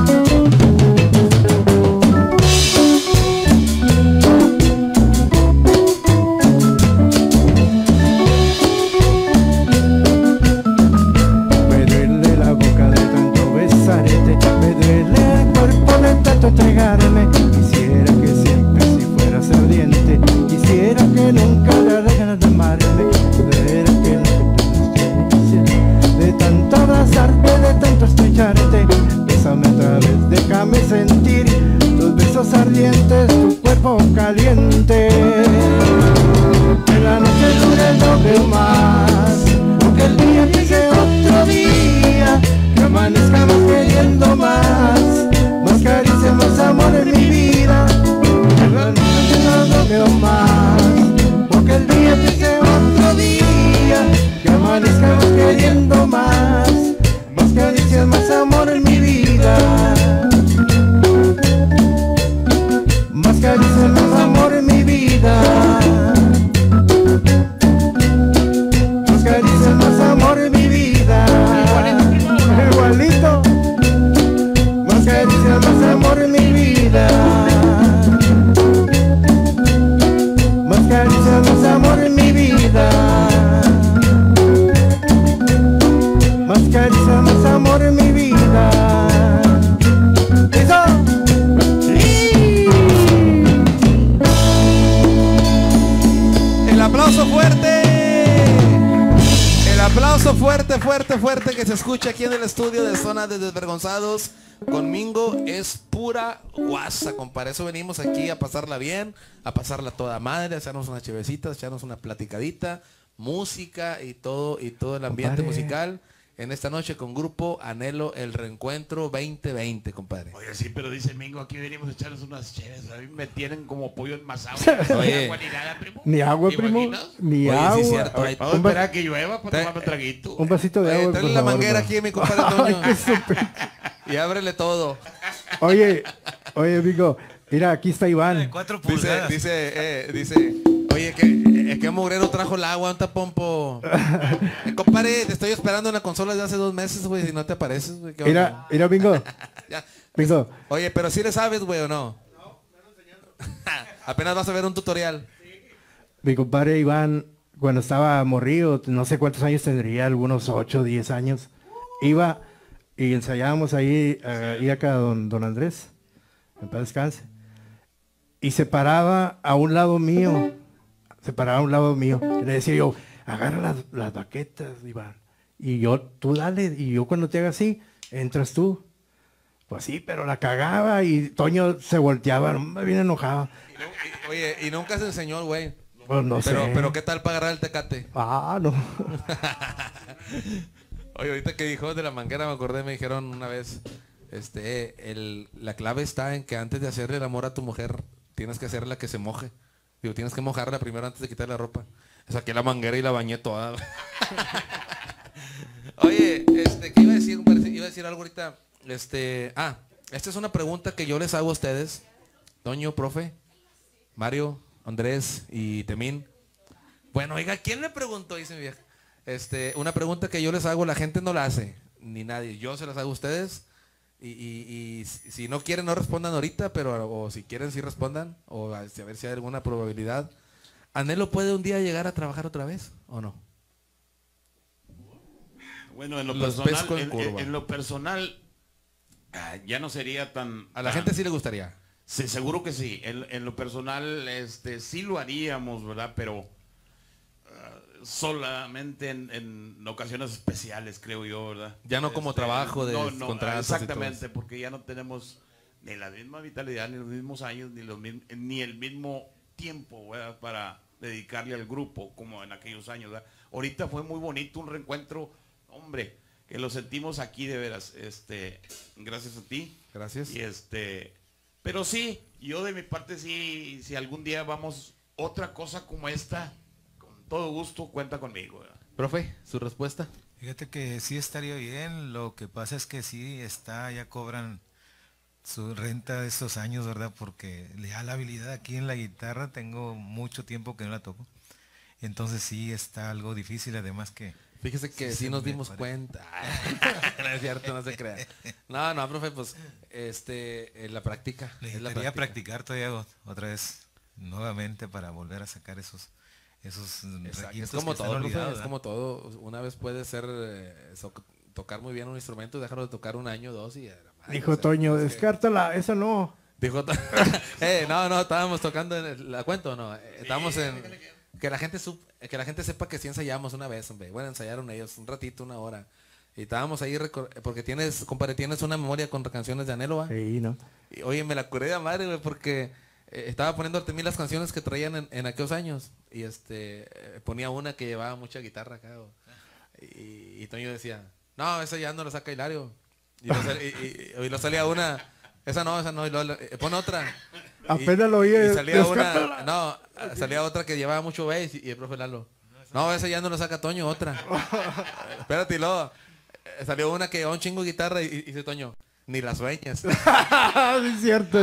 Entregarme, quisiera que siempre si fueras ardiente, quisiera que nunca la dejaras de amarme, quisiera que nunca de tanto abrazarte, de tanto estrecharte, bésame otra vez, déjame sentir tus besos ardientes, tu cuerpo caliente. En la noche dura no veo más, porque el día empiece otro día, que amanezcamos queriendo más caricias, más amor en mi vida. En la noche no veo más, porque el día empiece otro día, que amanezcamos queriendo más caricias, más amor en mi vida. Más caricias, más amor en mi vida. Más caricias, más amor en mi vida. Igualito. Más caricias, más amor en mi vida. Más caricias, más amor en mi vida. Más caricias, más amor en mi vida. ¡Eso! ¡Sí! El aplauso fuerte. El aplauso fuerte, fuerte, fuerte que se escucha aquí en el estudio de Zona de Desvergonzados. Con Mingo es pura guasa, compadre. Eso venimos aquí a pasarla bien, a pasarla toda madre, a echarnos unas chevecitas, a echarnos una platicadita, música y todo el ambiente musical. En esta noche con Grupo Anhelo, el reencuentro 2020, compadre. Oye, sí, pero dice Mingo, aquí venimos a echarnos unas cheves. A mí me tienen como pollo enmasado. Oye, agua ni nada, primo. Ni agua, primo. Ni Oye, agua. sí, cierto, hay- Vamos a esperar a que llueva para tomarme un traguito. Un vasito de agua. Tráele por la favor, manguera no. aquí, mi compadre Toño. Y ábrele todo. Oye, amigo, mira, aquí está Iván. De 4 pulgadas. Dice, oye, ¿qué mugrero trajo el agua? Un tapompo. Compadre, te estoy esperando en la consola desde hace 2 meses, güey, si no te apareces, güey. ¿qué onda? Mira, Bingo. Ya. Bingo. Oye, pero si le sabes, güey, ¿o no? No, apenas vas a ver un tutorial. Mi compadre Iván, cuando estaba morrido, no sé cuántos años tendría, algunos 8, 10 años, iba y ensayábamos ahí, y acá don Andrés, en paz descanse, y se paraba a un lado mío, y le decía yo, agarra las baquetas, Iván, y tú dale, y yo cuando te haga así, entras tú. Pues sí, pero la cagaba y Toño se volteaba, me viene enojado. Oye, y nunca se enseñó el güey. Pues no sé. Pero ¿qué tal para agarrar el tecate? Ah, no. Oye, ahorita que dijo de la manguera me acordé, me dijeron una vez, la clave está en que antes de hacerle el amor a tu mujer, tienes que hacerla que se moje. Digo, tienes que mojarla primero antes de quitarle la ropa. Saqué la manguera y la bañé toda. Oye, ¿qué iba a decir? Iba a decir algo ahorita. Esta es una pregunta que yo les hago a ustedes. Toño, profe, Mario, Andrés y Temín. Bueno, oiga, ¿quién me preguntó? Dice mi vieja. Una pregunta que yo les hago, la gente no la hace, ni nadie. Yo se las hago a ustedes. Y si no quieren, no respondan ahorita, o si quieren, sí respondan. O a ver si hay alguna probabilidad. ¿Anhelo puede un día llegar a trabajar otra vez o no? Bueno, en lo Los personal, pesco en curva. en lo personal, ya no sería tan... A la gente sí le gustaría. Sí, seguro que sí. En lo personal, sí lo haríamos, ¿verdad? Pero solamente en ocasiones especiales, creo yo, ¿verdad? Ya no como trabajo de no, contratos y todo exactamente, eso. porque ya no tenemos ni la misma vitalidad, ni los mismos años, ni el mismo tiempo, ¿verdad? Para dedicarle al grupo como en aquellos años, ¿verdad? Ahorita fue muy bonito un reencuentro, hombre, que lo sentimos aquí de veras, gracias a ti. Gracias. Y Pero sí, yo de mi parte sí, si algún día vamos otra cosa como esta, con todo gusto cuenta conmigo. ¿Verdad? Profe, su respuesta. Fíjate que sí estaría bien, lo que pasa es que sí ya cobran su renta de estos años, ¿verdad? Porque ya la habilidad aquí en la guitarra tengo mucho tiempo que no la toco. Entonces sí está algo difícil, además que... Fíjese que sí nos dimos cuenta. No es cierto, no se crea. No, profe, pues, la práctica. Necesitaría practicar todavía otra vez, nuevamente, para volver a sacar esos es como todo, profe, es como todo. Una vez puede ser tocar muy bien un instrumento, dejarlo de tocar un año, 2 y... Dijo Toño, descártala, esa no. Dijo, no, estábamos tocando, ¿la cuento o no? Estábamos en... Que la gente sepa que sí ensayamos una vez, hombre. Bueno, ensayaron ellos un ratito, 1 hora. Y estábamos ahí, porque compadre, tienes una memoria con canciones de Anhelo, ¿va? Sí, ¿no? Y, oye, me la curé de madre, güey, porque estaba poniendo a mí las canciones que traían en aquellos años. Y ponía una que llevaba mucha guitarra acá, y Toño decía, no, esa ya no la saca Hilario. Y lo salía una, esa no, y luego, pone otra. Apenas lo oí. Y salía una, salía otra que llevaba mucho bass y el profe Lalo. No, esa ya no la saca Toño, otra. Espérate, y luego salió una que llevaba un chingo de guitarra y dice Toño, ni la sueñes. Sí, es cierto.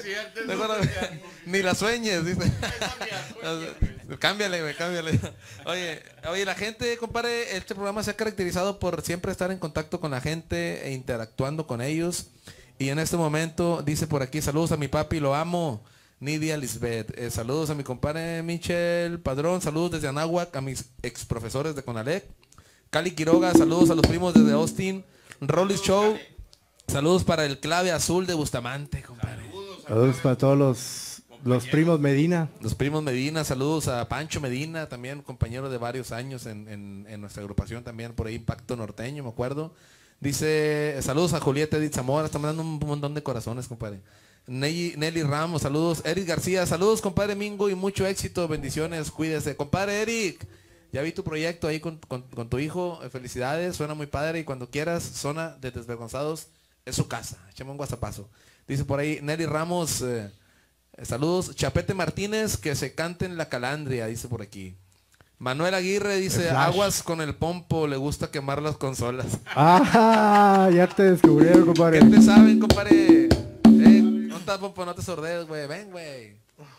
Ni la sueñes, dice. Cámbiale, güey, cámbiale. Oye, la gente, compadre, este programa se ha caracterizado por siempre estar en contacto con la gente e interactuando con ellos. Y en este momento dice por aquí, saludos a mi papi, lo amo, Nidia Lisbeth. Saludos a mi compadre Michel Padrón, saludos desde Anáhuac, a mis ex profesores de Conalec. Cali Quiroga, saludos a los primos desde Austin. Rollis Show, saludos para el Clave Azul de Bustamante, compadre. Saludos para todos los primos Medina. Los primos Medina, saludos a Pancho Medina, también compañero de varios años en nuestra agrupación también, por ahí Impacto Norteño, me acuerdo. Dice, saludos a Julieta Edith Zamora, está mandando un montón de corazones, compadre. Nelly Ramos, saludos. Eric García, saludos, compadre Mingo, y mucho éxito, bendiciones, cuídese. Compadre Eric, ya vi tu proyecto ahí con tu hijo, felicidades, suena muy padre, y cuando quieras, zona de Desvergonzados, es su casa, échame un guasapazo. Dice por ahí, Nelly Ramos, saludos. Chapete Martínez, que se cante en la calandria, dice por aquí. Manuel Aguirre dice, aguas con el pompo, le gusta quemar las consolas. Ah, ya te descubrieron, compadre. ¿Qué te saben, compadre? No estás pompo, no te sordees, güey. Ven, güey.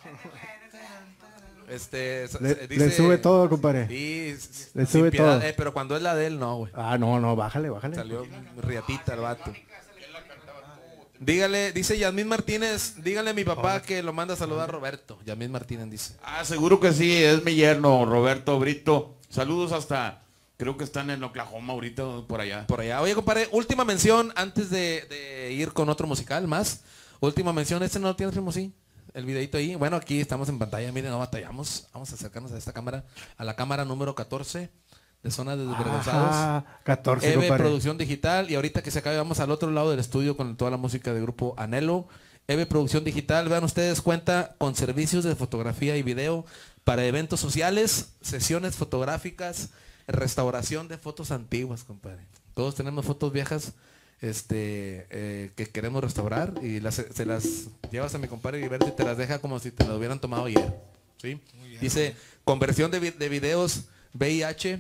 Le sube todo, compadre. Le sube todo. Pero cuando es la de él, no, güey. Ah, no, bájale. Salió riatita el vato. Dígale, dice Yasmín Martínez, dígale a mi papá que lo manda a saludar a Roberto. Yasmín Martínez dice. Seguro que sí, es mi yerno, Roberto Brito. Saludos hasta, creo que están en Oklahoma ahorita, por allá. Por allá. Oye, compadre, última mención antes de ir con otro musical más. Última mención, no lo tienes, primo, sí. El videito ahí. Bueno, aquí estamos en pantalla, miren, no batallamos. Vamos a acercarnos a esta cámara, a la cámara número 14. De Zona de Desvergonzados. 14, EVE Producción Digital. Y ahorita que se acabe, vamos al otro lado del estudio con toda la música de grupo Anhelo. EVE Producción Digital, vean ustedes, cuenta con servicios de fotografía y video para eventos sociales, sesiones fotográficas, restauración de fotos antiguas, compadre. Todos tenemos fotos viejas que queremos restaurar y se las llevas a mi compadre Gilberto y te las deja como si te las hubieran tomado ayer. ¿Sí? Dice, conversión de videos VHS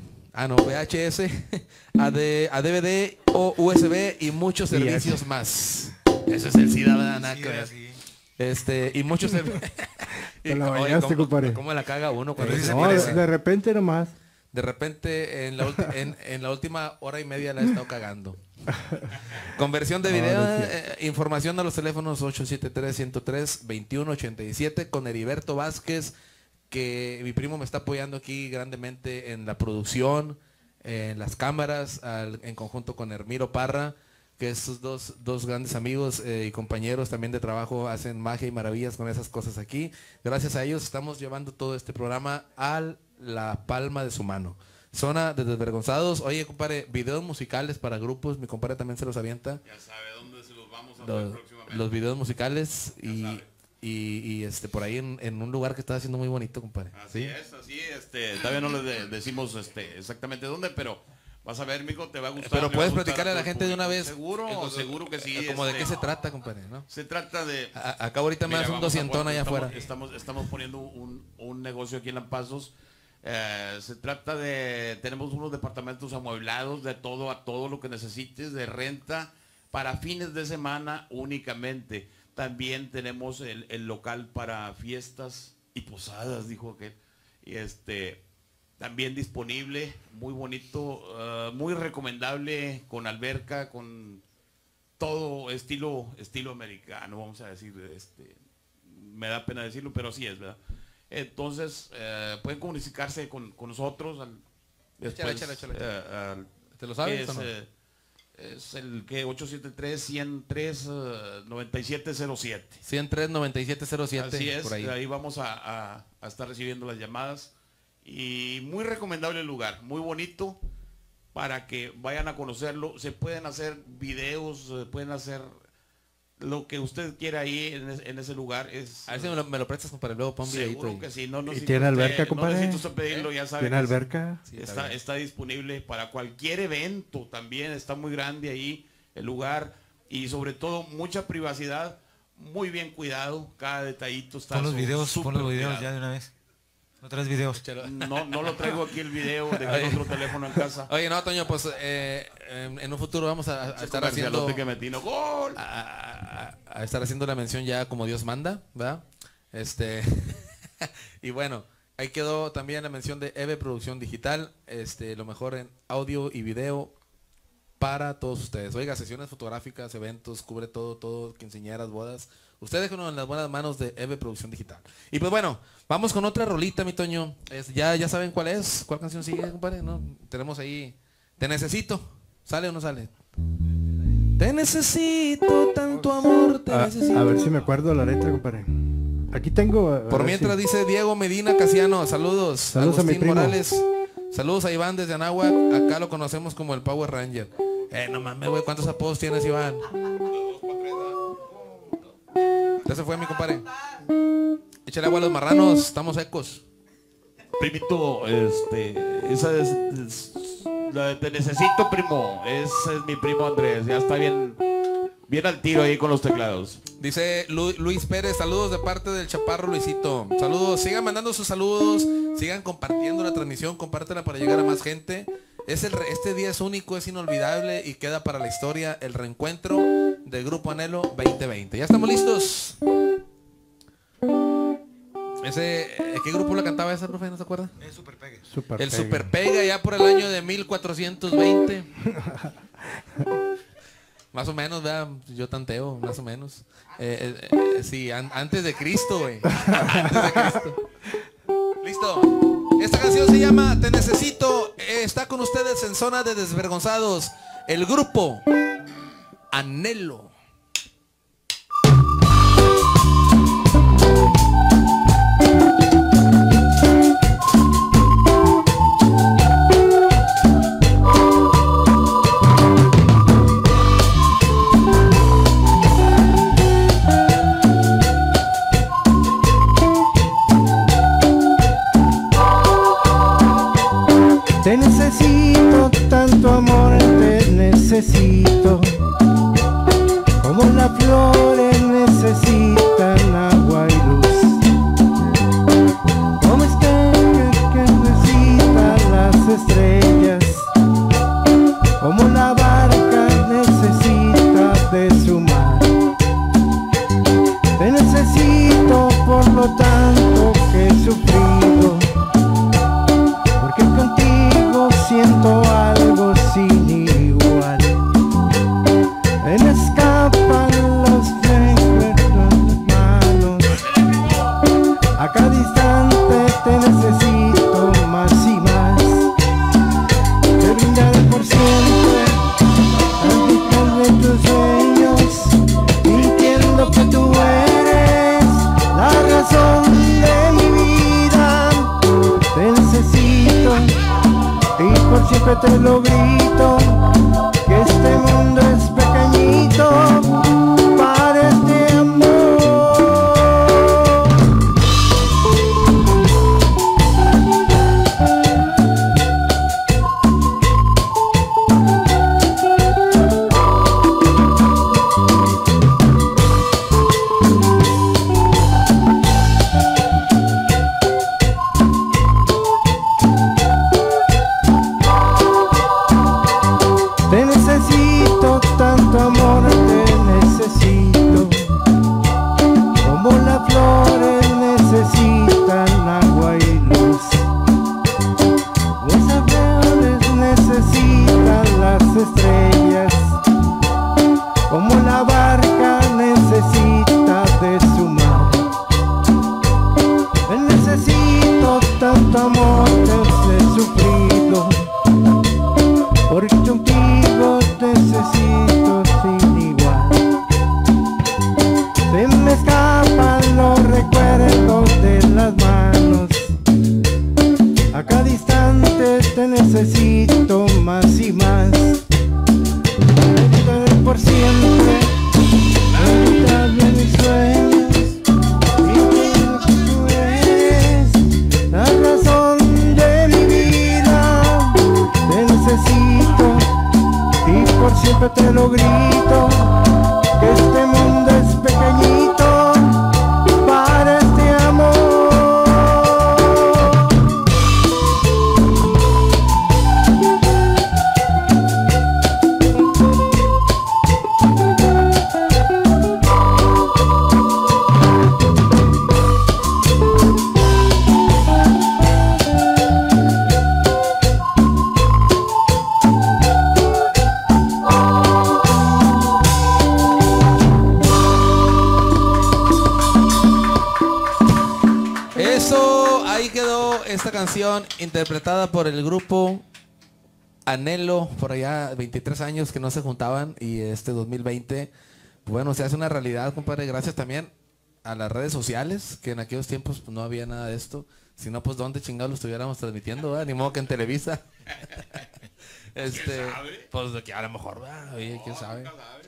a DVD o USB y muchos servicios más. Eso es el SIDA, ¿verdad? Y muchos ¿Cómo la caga uno cuando de repente nomás? De repente en la última hora y media la he estado cagando. Conversión de video, información a los teléfonos 873-103-2187 con Heriberto Vázquez, que mi primo me está apoyando aquí grandemente en la producción, en las cámaras, en conjunto con Hermiro Parra, que esos dos grandes amigos y compañeros también de trabajo hacen magia y maravillas con esas cosas aquí. Gracias a ellos estamos llevando todo este programa a la palma de su mano. Zona de Desvergonzados. Oye, compadre, videos musicales para grupos, mi compadre también se los avienta. Ya sabe dónde se los vamos a hacer próximamente. Los videos musicales y por ahí en un lugar que está haciendo muy bonito, compadre. Así es, todavía no les decimos exactamente dónde, pero Vas a ver, mijo, te va a gustar. Pero puedes gustar platicarle a la gente de una vez. Seguro que sí. Como de qué se trata, compadre, ¿no? Se trata de... Acá ahorita me das un 200 allá afuera. Estamos poniendo un negocio aquí en Lampazos. Se trata de... Tenemos unos departamentos amueblados de todo a todo lo que necesites, de renta, para fines de semana únicamente. También tenemos el local para fiestas y posadas, dijo aquel. Y también disponible, muy bonito, muy recomendable, con alberca, con todo estilo americano, vamos a decir, me da pena decirlo, pero sí es, ¿verdad? Entonces, pueden comunicarse con nosotros. Después, ¿te lo sabes? Es el que 873-103-9707. 103-9707. Así es, por ahí vamos a estar recibiendo las llamadas. Y muy recomendable el lugar, muy bonito para que vayan a conocerlo. Se pueden hacer videos, pueden hacer lo que usted quiera ahí en ese lugar. A ver si me lo prestas para luego para un videito. Seguro que sí. ¿Y tiene alberca, compadre? No necesito pedirlo, ya sabes. ¿Tiene alberca? Sí, está disponible para cualquier evento también. Está muy grande ahí el lugar y sobre todo mucha privacidad, muy bien cuidado. Cada detallito está. Pon los videos ya de una vez. ¿No traes videos? No lo traigo aquí el video, dejé otro teléfono en casa. Oye, no, Toño, pues en un futuro vamos a estar haciendo... que metí, no, ¡gol! A estar haciendo la mención ya como Dios manda, ¿verdad? Y bueno, ahí quedó también la mención de EVE Producción Digital, lo mejor en audio y video para todos ustedes. Oiga, sesiones fotográficas, eventos, cubre todo, quinceañeras, bodas. Ustedes déjenlo en las buenas manos de EVE Producción Digital. Y pues bueno, vamos con otra rolita, mi Toño. Ya saben cuál es. ¿Cuál canción sigue, compadre? ¿No? Tenemos ahí Te Necesito. ¿Sale o no sale? Te necesito, tanto amor, te necesito. A ver si me acuerdo la letra, compadre. Aquí tengo... Por mientras dice Diego Medina Casiano. Saludos. Saludos a mi primo. Morales. Saludos a Iván desde Anáhuac. Acá lo conocemos como el Power Ranger. No mames, güey. ¿Cuántos apodos tienes, Iván? Ya se fue mi compadre. Échale agua a los marranos, estamos secos. Primito, esa es la de Te Necesito, primo. Ese es mi primo Andrés. Ya está bien al tiro ahí con los teclados. Dice Luis Pérez, saludos de parte del Chaparro Luisito. Saludos, sigan mandando sus saludos, sigan compartiendo la transmisión, compártela para llegar a más gente. Este día es único, es inolvidable y queda para la historia el reencuentro del Grupo Anhelo 2020. ¿Ya estamos listos? ¿Qué grupo la cantaba esa, profe? ¿No se acuerda? El Super Pegue. El Super Pega, ya por el año de 1420. Más o menos, ¿verdad? Yo tanteo, más o menos. Sí, antes de Cristo, güey. Antes de Cristo. Listo. Esta canción se llama Te Necesito. Está con ustedes en Zona de Desvergonzados. El grupo Anhelo. Te necesito, tanto amor te necesito, como las flores necesitan agua y luz, como que necesita las estrellas, como la barca necesita de su mar. Te necesito por lo tanto que he sufrido, porque contigo siento algo sin igual. Me escapan los recuerdos de las manos. A cada instante te necesito más y más. Te brindaré por siempre al final de tus sueños, sintiendo que tú eres la razón de mi vida. Te necesito y por siempre te lo grito, que este mundo es pequeñito para este amor. poquito más y más. Por siempre, ahorita de mis sueños, y tú eres la razón de mi vida. Te necesito y por siempre te lo grito, que este mundo es pequeñito para este amor. Esta canción interpretada por el grupo Anhelo, por allá 23 años que no se juntaban, y este 2020, bueno, se hace una realidad, compadre, gracias también a las redes sociales, que en aquellos tiempos pues, no había nada de esto. Si no, pues dónde chingados lo estuviéramos transmitiendo, ¿verdad? Ni modo que en Televisa. Pues que a lo mejor, ¿verdad? Oye, quién sabe.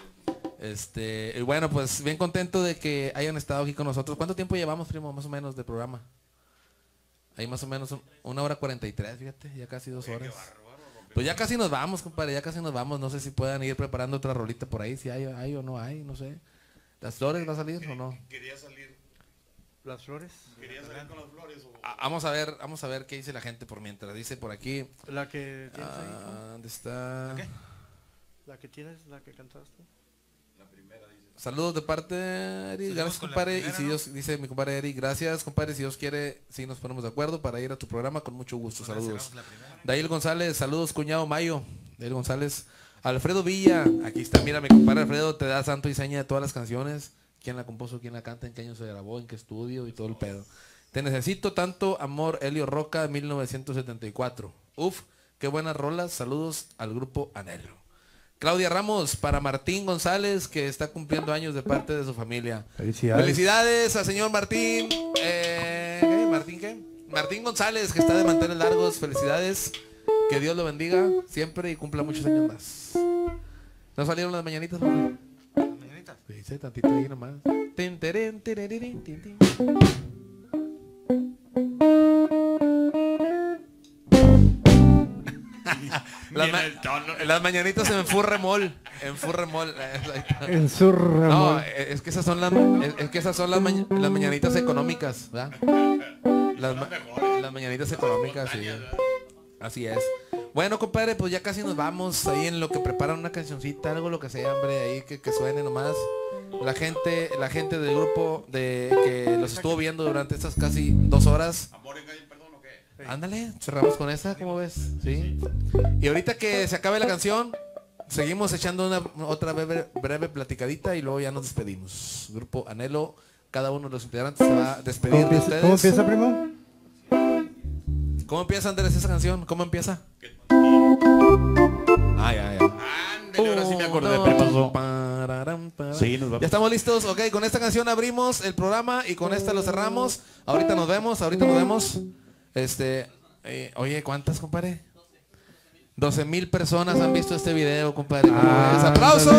Y bueno, pues bien contento de que hayan estado aquí con nosotros. ¿Cuánto tiempo llevamos, primo, más o menos, de programa? Ahí más o menos 1:43, fíjate, ya casi 2 horas. Pues ya casi nos vamos, compadre, ya casi nos vamos. No sé si puedan ir preparando otra rolita por ahí, si hay o no hay, no sé. ¿Las flores va a salir o no? Quería salir. ¿Las flores? ¿Quería salir con las flores? Vamos a ver qué dice la gente por mientras. Dice por aquí. La que tienes ahí, ¿no? ¿Dónde está? ¿Qué? La que tienes, la que cantaste. Saludos de parte de Eric, gracias compadre, y si Dios, dice mi compadre Eric, gracias compadre, si Dios quiere, si nos ponemos de acuerdo para ir a tu programa, con mucho gusto, saludos. Dail González, saludos cuñado Mayo, Dail González, Alfredo Villa, aquí está, mira mi compadre Alfredo, te da santo y seña de todas las canciones, quién la compuso, quién la canta, en qué año se grabó, en qué estudio y todo el pedo. Te necesito tanto, amor, Elio Roca, 1974, uf, qué buenas rolas, saludos al grupo Anhelo. Claudia Ramos, para Martín González, que está cumpliendo años de parte de su familia. Felicidades. Felicidades al señor Martín. ¿Martín qué? Martín González, que está de mantener largos. Felicidades. Que Dios lo bendiga siempre y cumpla muchos años más. ¿No salieron las mañanitas? ¿Las mañanitas? Sí, tantito ahí nomás. Tin, terin, tiririn, tin, tin. Las mañanitas en Furremol. En Furremol. En Surremol. No, es que esas son las mañanitas económicas, ¿verdad? Las mañanitas económicas, sí. Así es. Bueno, compadre, pues ya casi nos vamos. Ahí en lo que preparan una cancioncita, algo lo que sea, hombre, ahí que suene nomás. La gente del grupo que los estuvo viendo durante estas casi 2 horas. Ándale, cerramos con esa, ¿cómo ves? Sí. Y ahorita que se acabe la canción, seguimos echando otra breve platicadita y luego ya nos despedimos. Grupo Anhelo, cada uno de los integrantes se va a despedir de ustedes. ¿Cómo empieza, primo? ¿Cómo empieza, Andrés, esa canción? ¿Cómo empieza? Ya. Ahora sí me acordé, primo. Sí, nos vamos. Ya estamos listos, ok, con esta canción abrimos el programa y con esta lo cerramos. Ahorita nos vemos. Oye, ¿cuántas, compadre? 12,000 personas han visto este video, compadre. ¡Aplausos!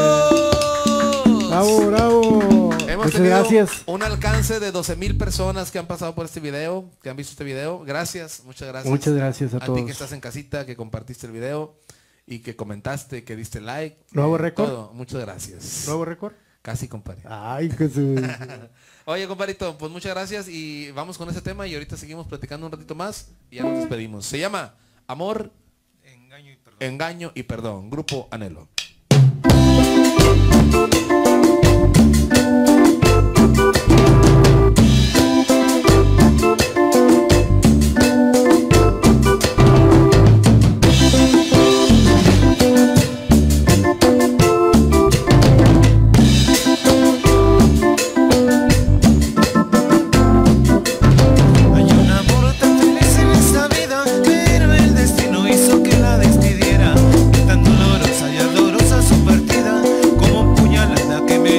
¡Bravo! Hemos tenido un alcance de 12,000 personas que han pasado por este video, que han visto este video. Gracias, muchas gracias. Muchas gracias a todos. A ti que estás en casita, que compartiste el video y que comentaste, que diste like. ¿Nuevo récord? Todo. Muchas gracias. ¿Nuevo récord? Casi, compadre. Ay, Jesús. Oye, compadrito, pues muchas gracias y vamos con ese tema y ahorita seguimos platicando un ratito más y ya nos despedimos. Se llama Amor, Engaño y Perdón. Grupo Anhelo. Que me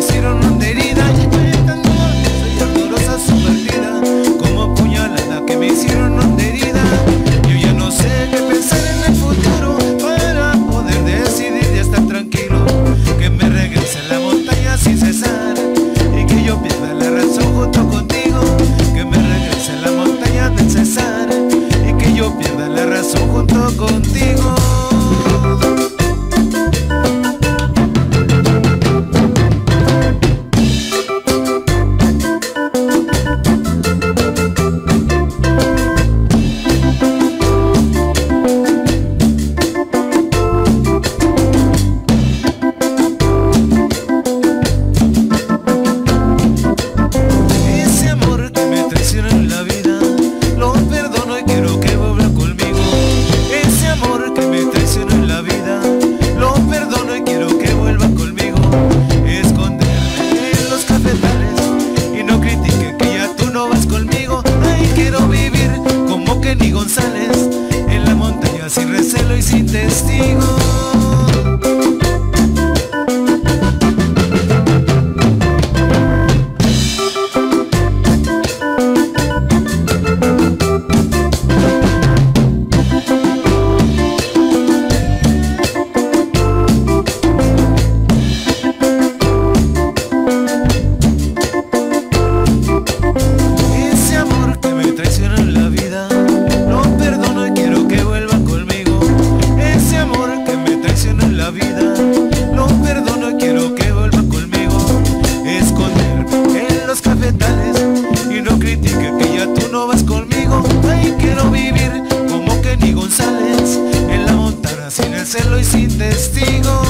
sin testigo. Ese amor que me traicionó en la vida, lo perdono y quiero que vuelva conmigo. Ese amor que me traicionó en la vida, lo perdono y quiero que vuelva conmigo. Esconderme en los cafetales y no critique que ya tú no vas conmigo. Ay, quiero vivir como Kenny González en la montana, sin el celo y sin testigo.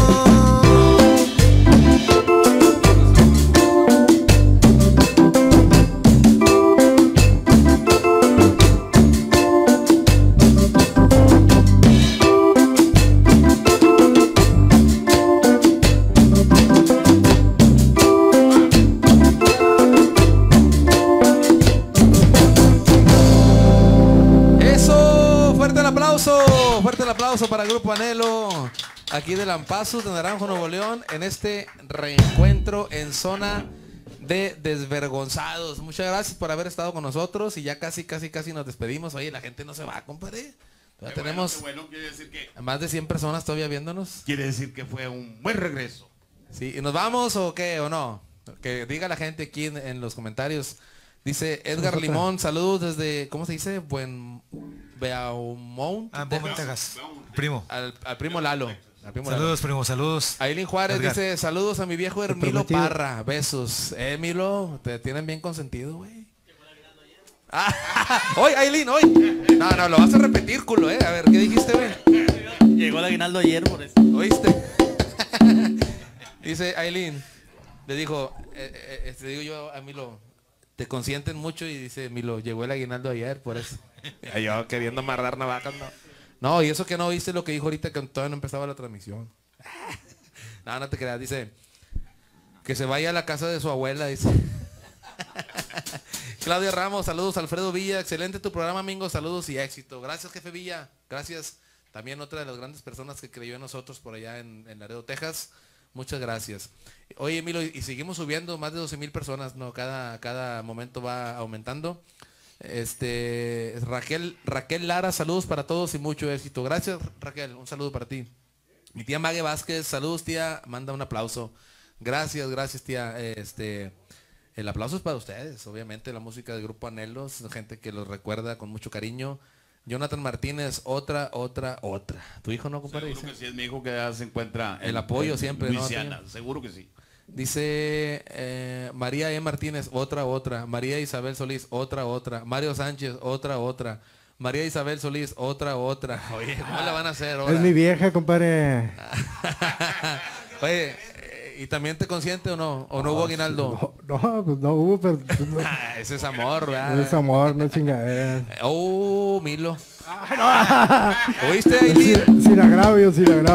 Eso, fuerte el aplauso para Grupo Anhelo, aquí de Lampazos, de Naranjo, Nuevo León, en este reencuentro en zona de desvergonzados. Muchas gracias por haber estado con nosotros y ya casi nos despedimos. Oye, la gente no se va, compadre. Todavía tenemos Bueno, quiere decir que más de 100 personas todavía viéndonos. quiere decir que fue un buen regreso. Sí, ¿y nos vamos o qué o no? Que diga la gente aquí en los comentarios. Dice Edgar Limón, saludos desde, ¿cómo se dice? Beaumont, Beaumont, Texas. Primo. al primo Lalo. Al primo Lalo. Saludos, primo, saludos. Aileen Juárez Edgar. dice, saludos a mi viejo Hermilo prometido. Parra, besos. Milo, te tienen bien consentido, güey. Ah, hoy, Aileen, hoy. No, lo vas a repetir, culo, A ver, ¿qué dijiste, güey? Llegó el aguinaldo ayer por eso. ¿Oíste? Dice Aileen, le digo yo a Milo, te consienten mucho y dice Milo, llegó el aguinaldo ayer, por eso. Y yo queriendo amarrar navajas, no. No, y eso que no viste lo que dijo ahorita que todavía no empezaba la transmisión. No te creas, dice que se vaya a la casa de su abuela, dice. Claudia Ramos, saludos. Alfredo Villa, excelente tu programa, Mingo, saludos y éxito. Gracias, jefe Villa, gracias. También otra de las grandes personas que creyó en nosotros por allá en Laredo, Texas. Muchas gracias. Oye, Milo, y seguimos subiendo, más de 12,000 personas, ¿no? Cada momento va aumentando. Raquel Lara, saludos para todos y mucho éxito. Gracias, Raquel, un saludo para ti. Mi tía Mague Vázquez, saludos, tía, manda un aplauso. Gracias, tía. El aplauso es para ustedes, obviamente, la música del Grupo Anhelos, gente que los recuerda con mucho cariño. Jonathan Martínez, otra. ¿Tu hijo no, compadre? Seguro que sí, es mi hijo que ya se encuentra El apoyo siempre, ¿no, Luisiana, tío? seguro que sí. Dice María Martínez, otra. María Isabel Solís, otra. Mario Sánchez, otra. María Isabel Solís, otra. Oye, ¿cómo la van a hacer ahora? Es mi vieja, compadre. Oye, ¿y también te consiente o no? ¿O no hubo aguinaldo? No, pues no hubo, pero Ese es amor, ¿verdad? no es amor, no es chingadera. Oh, Milo. ¿Oíste, Aileen? Sin agravio,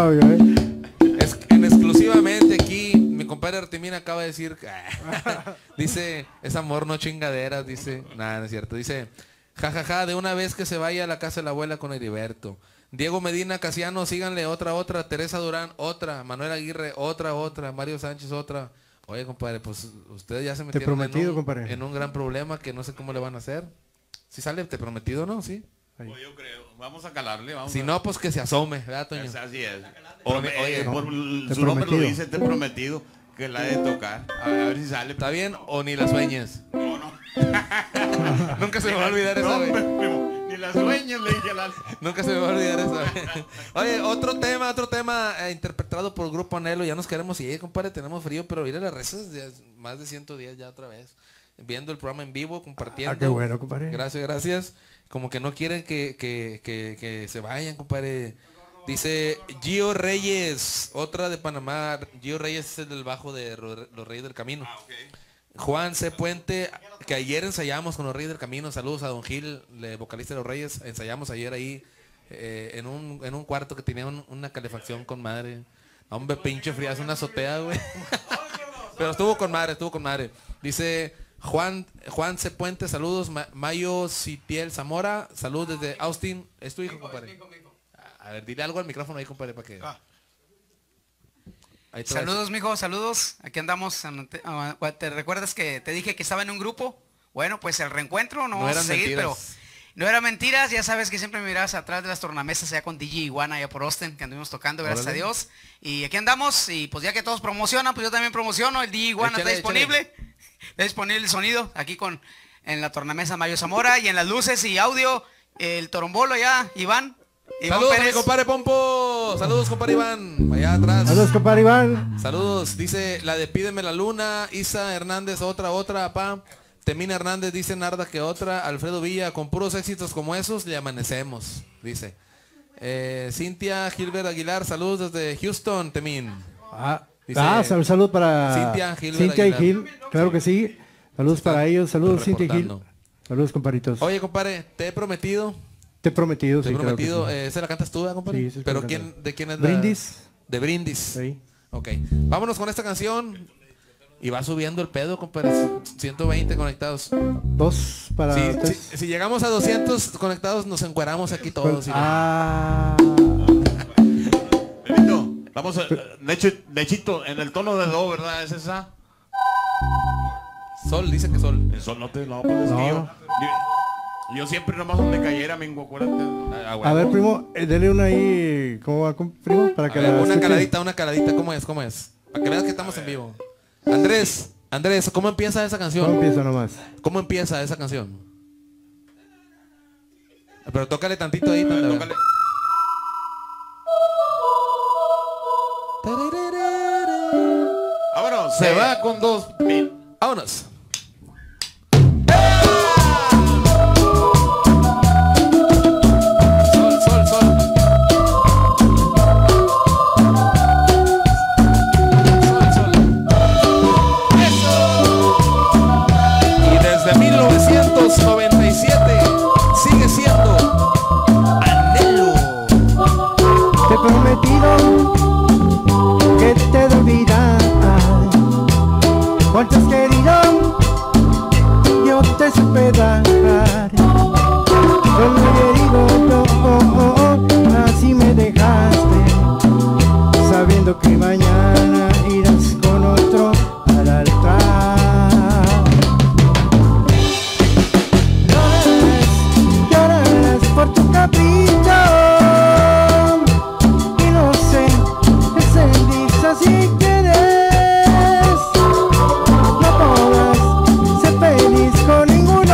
En exclusivamente aquí, mi compadre Artemina acaba de decir, dice, es amor, no chingaderas, dice, nada, no es cierto, dice, jajaja, de una vez que se vaya a la casa de la abuela con Heriberto. Diego Medina Casiano, síganle, otra. Teresa Durán, otra. Manuel Aguirre, otra. Mario Sánchez, otra. Oye, compadre, pues ustedes ya se metieron en un gran problema que no sé cómo le van a hacer. Si sale Te Prometido, ¿no? Sí. Pues yo creo, vamos a calarle, Si no, pues que se asome, ¿verdad, Toño? Así es. Oye, Por su nombre lo dice, Te Prometido, que la he de tocar. A ver si sale. ¿Está bien o ni la sueñes? No. Nunca se me va a olvidar esa vez. Ni las sueñas, le dije a la... Nunca se me va a olvidar esa vez. Oye, otro tema interpretado por Grupo Anhelo. Ya nos queremos ir, compadre, tenemos frío, pero ir a las rezas, más de 110 ya otra vez. Viendo el programa en vivo, compartiendo. Qué bueno, compadre. Gracias. Como que no quieren que se vayan, compadre. Dice Gio Reyes, otra de Panamá. Gio Reyes es el del bajo de Los Reyes del Camino. Juan C. Puente, que ayer ensayamos con Los Reyes del Camino. Saludos a Don Gil, vocalista de Los Reyes. Ensayamos ayer ahí en un cuarto que tenía una calefacción con madre. Hombre, pinche frías, una azotea, güey. Pero estuvo con madre. Dice Juan C. Puente, saludos. Mayo Citiel Zamora, saludos desde Austin. ¿Es tu hijo, compadre? A ver, dile algo al micrófono ahí, compadre, para que... Saludos, mijo, saludos. Aquí andamos. ¿Te recuerdas que te dije que estaba en un grupo? Bueno, pues el reencuentro no vamos a seguir, pero no eran mentiras. Ya sabes que siempre me mirabas atrás de las tornamesas allá con DJ Iguana, allá por Austin, que anduvimos tocando, gracias a Dios. Y aquí andamos, y pues ya que todos promocionan, pues yo también promociono. El DJ Iguana está disponible. Está disponible el sonido aquí en la tornamesa Mayo Zamora, y en las luces y audio, el torombolo allá, Iván. Saludos a mi compadre Pompo. Saludos, compadre Iván. Allá atrás. Saludos, compadre Iván. Saludos. Dice la de Pídeme la Luna. Isa Hernández, otra, papá. Temina Hernández dice Narda que otra. Alfredo Villa, con puros éxitos como esos le amanecemos. Dice. Cintia Gilbert Aguilar, saludos desde Houston, Temín. Un saludo para Cintia y Gil. Claro que sí. Saludos para ellos. Saludos, Cintia y Gil. Saludos, comparitos. Oye, compadre, te he prometido. Te he prometido, sí. Claro sí. ¿Esa la cantas tú, compadre? Sí, ¿Pero de quién es Brindis. De Brindis. Sí. Ok. Vámonos con esta canción. Y va subiendo el pedo, compadre. 120 conectados. Dos para... Si llegamos a 200 conectados, nos encueramos aquí todos. Benito, vamos a... Nechito, en el tono de do, ¿verdad? ¿Es esa? Sol, dice que sol. El sol no, pues es que yo siempre nomás donde cayera, mingo, acuérdate. A ver, primo, dele una ahí, ¿cómo va, primo? Para que una caladita, ¿cómo es? Para que veas que estamos en vivo. Andrés, ¿cómo empieza esa canción? ¿Cómo empieza nomás? ¿Cómo empieza esa canción? Pero tócale tantito ahí, tócale. Vámonos, se va con 2. Vámonos. De 1997 sigue siendo Anhelo. Te he prometido que te de olvidar. Cuánto has querido, yo te supe dar. Solo herido, así me dejaste, sabiendo que mañana irás con otro al altar. Por tu capricho, y no sé, es dicha si quieres. No podrás ser feliz con ningún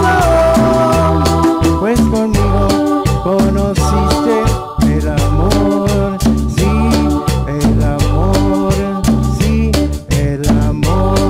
otro, pues conmigo conociste el amor, sí, el amor, sí, el amor.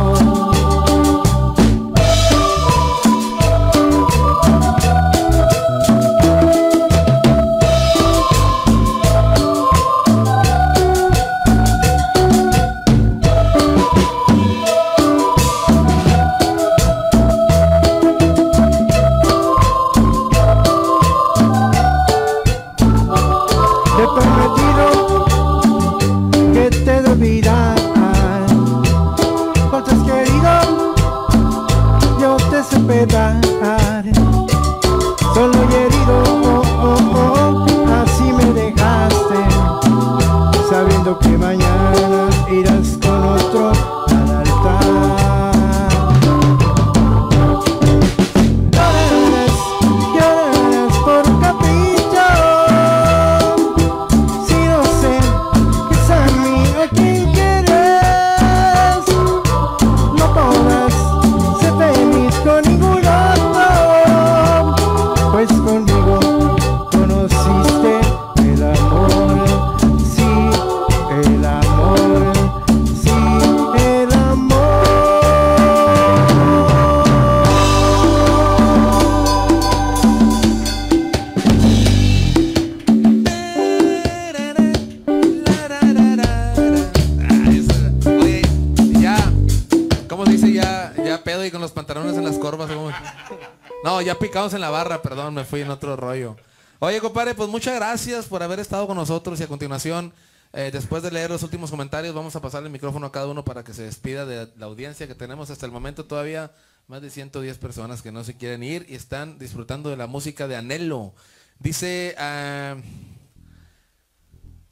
Solo herido, así me dejaste, sabiendo que mañana irás con otro al altar. Llorarás por capricho, si no sé que es a mí a quien quieres. No podrás ser feliz con ningún otro, pues conmigo conociste el amor, sí, el amor, sí, el amor. Oye, ya, ¿cómo se dice? Ya pedo y con los pantalones en las corvas. No, ya picamos en la barra, perdón, me fui en otro rollo. Oye, compadre, pues muchas gracias por haber estado con nosotros, y a continuación, después de leer los últimos comentarios, vamos a pasarle el micrófono a cada uno para que se despida de la audiencia que tenemos hasta el momento. Todavía más de 110 personas que no se quieren ir y están disfrutando de la música de Anhelo. Dice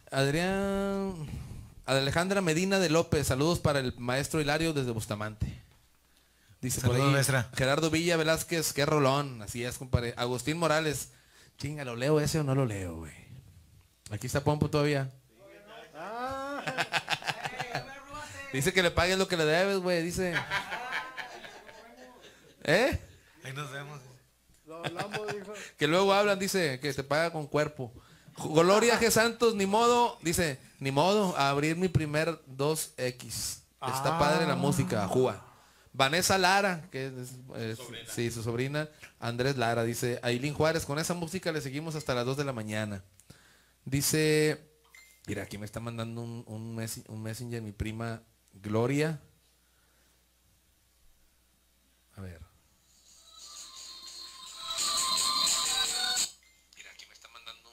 Adrián, Alejandra Medina de López, saludos para el maestro Hilario desde Bustamante. Dice Saludos, por ahí, maestra. Gerardo Villa Velázquez, qué rolón, así es, compadre. Agustín Morales, chinga, ¿lo leo ese o no lo leo, güey? Aquí está Pompo todavía. Dice que le pagues lo que le debes, güey, dice. ¿Eh? Ahí nos vemos. Que luego hablan, dice, que te paga con cuerpo. Gloria G. Santos, ni modo, dice, ni modo, a abrir mi primer 2X. Está padre la música, Juga. Vanessa Lara, que es sí, su sobrina, Andrés Lara, dice, Ailín Juárez, con esa música le seguimos hasta las 2 de la mañana. Dice, mira, aquí me está mandando un messenger mi prima Gloria. A ver. Mira, aquí me está mandando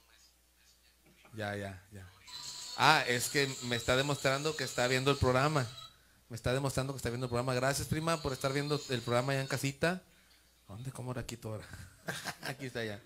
Ya. Ah, es que me está demostrando que está viendo el programa. Me está demostrando que está viendo el programa. Gracias, prima, por estar viendo el programa allá en casita. ¿Dónde? ¿Cómo era aquí todo? Aquí está ya.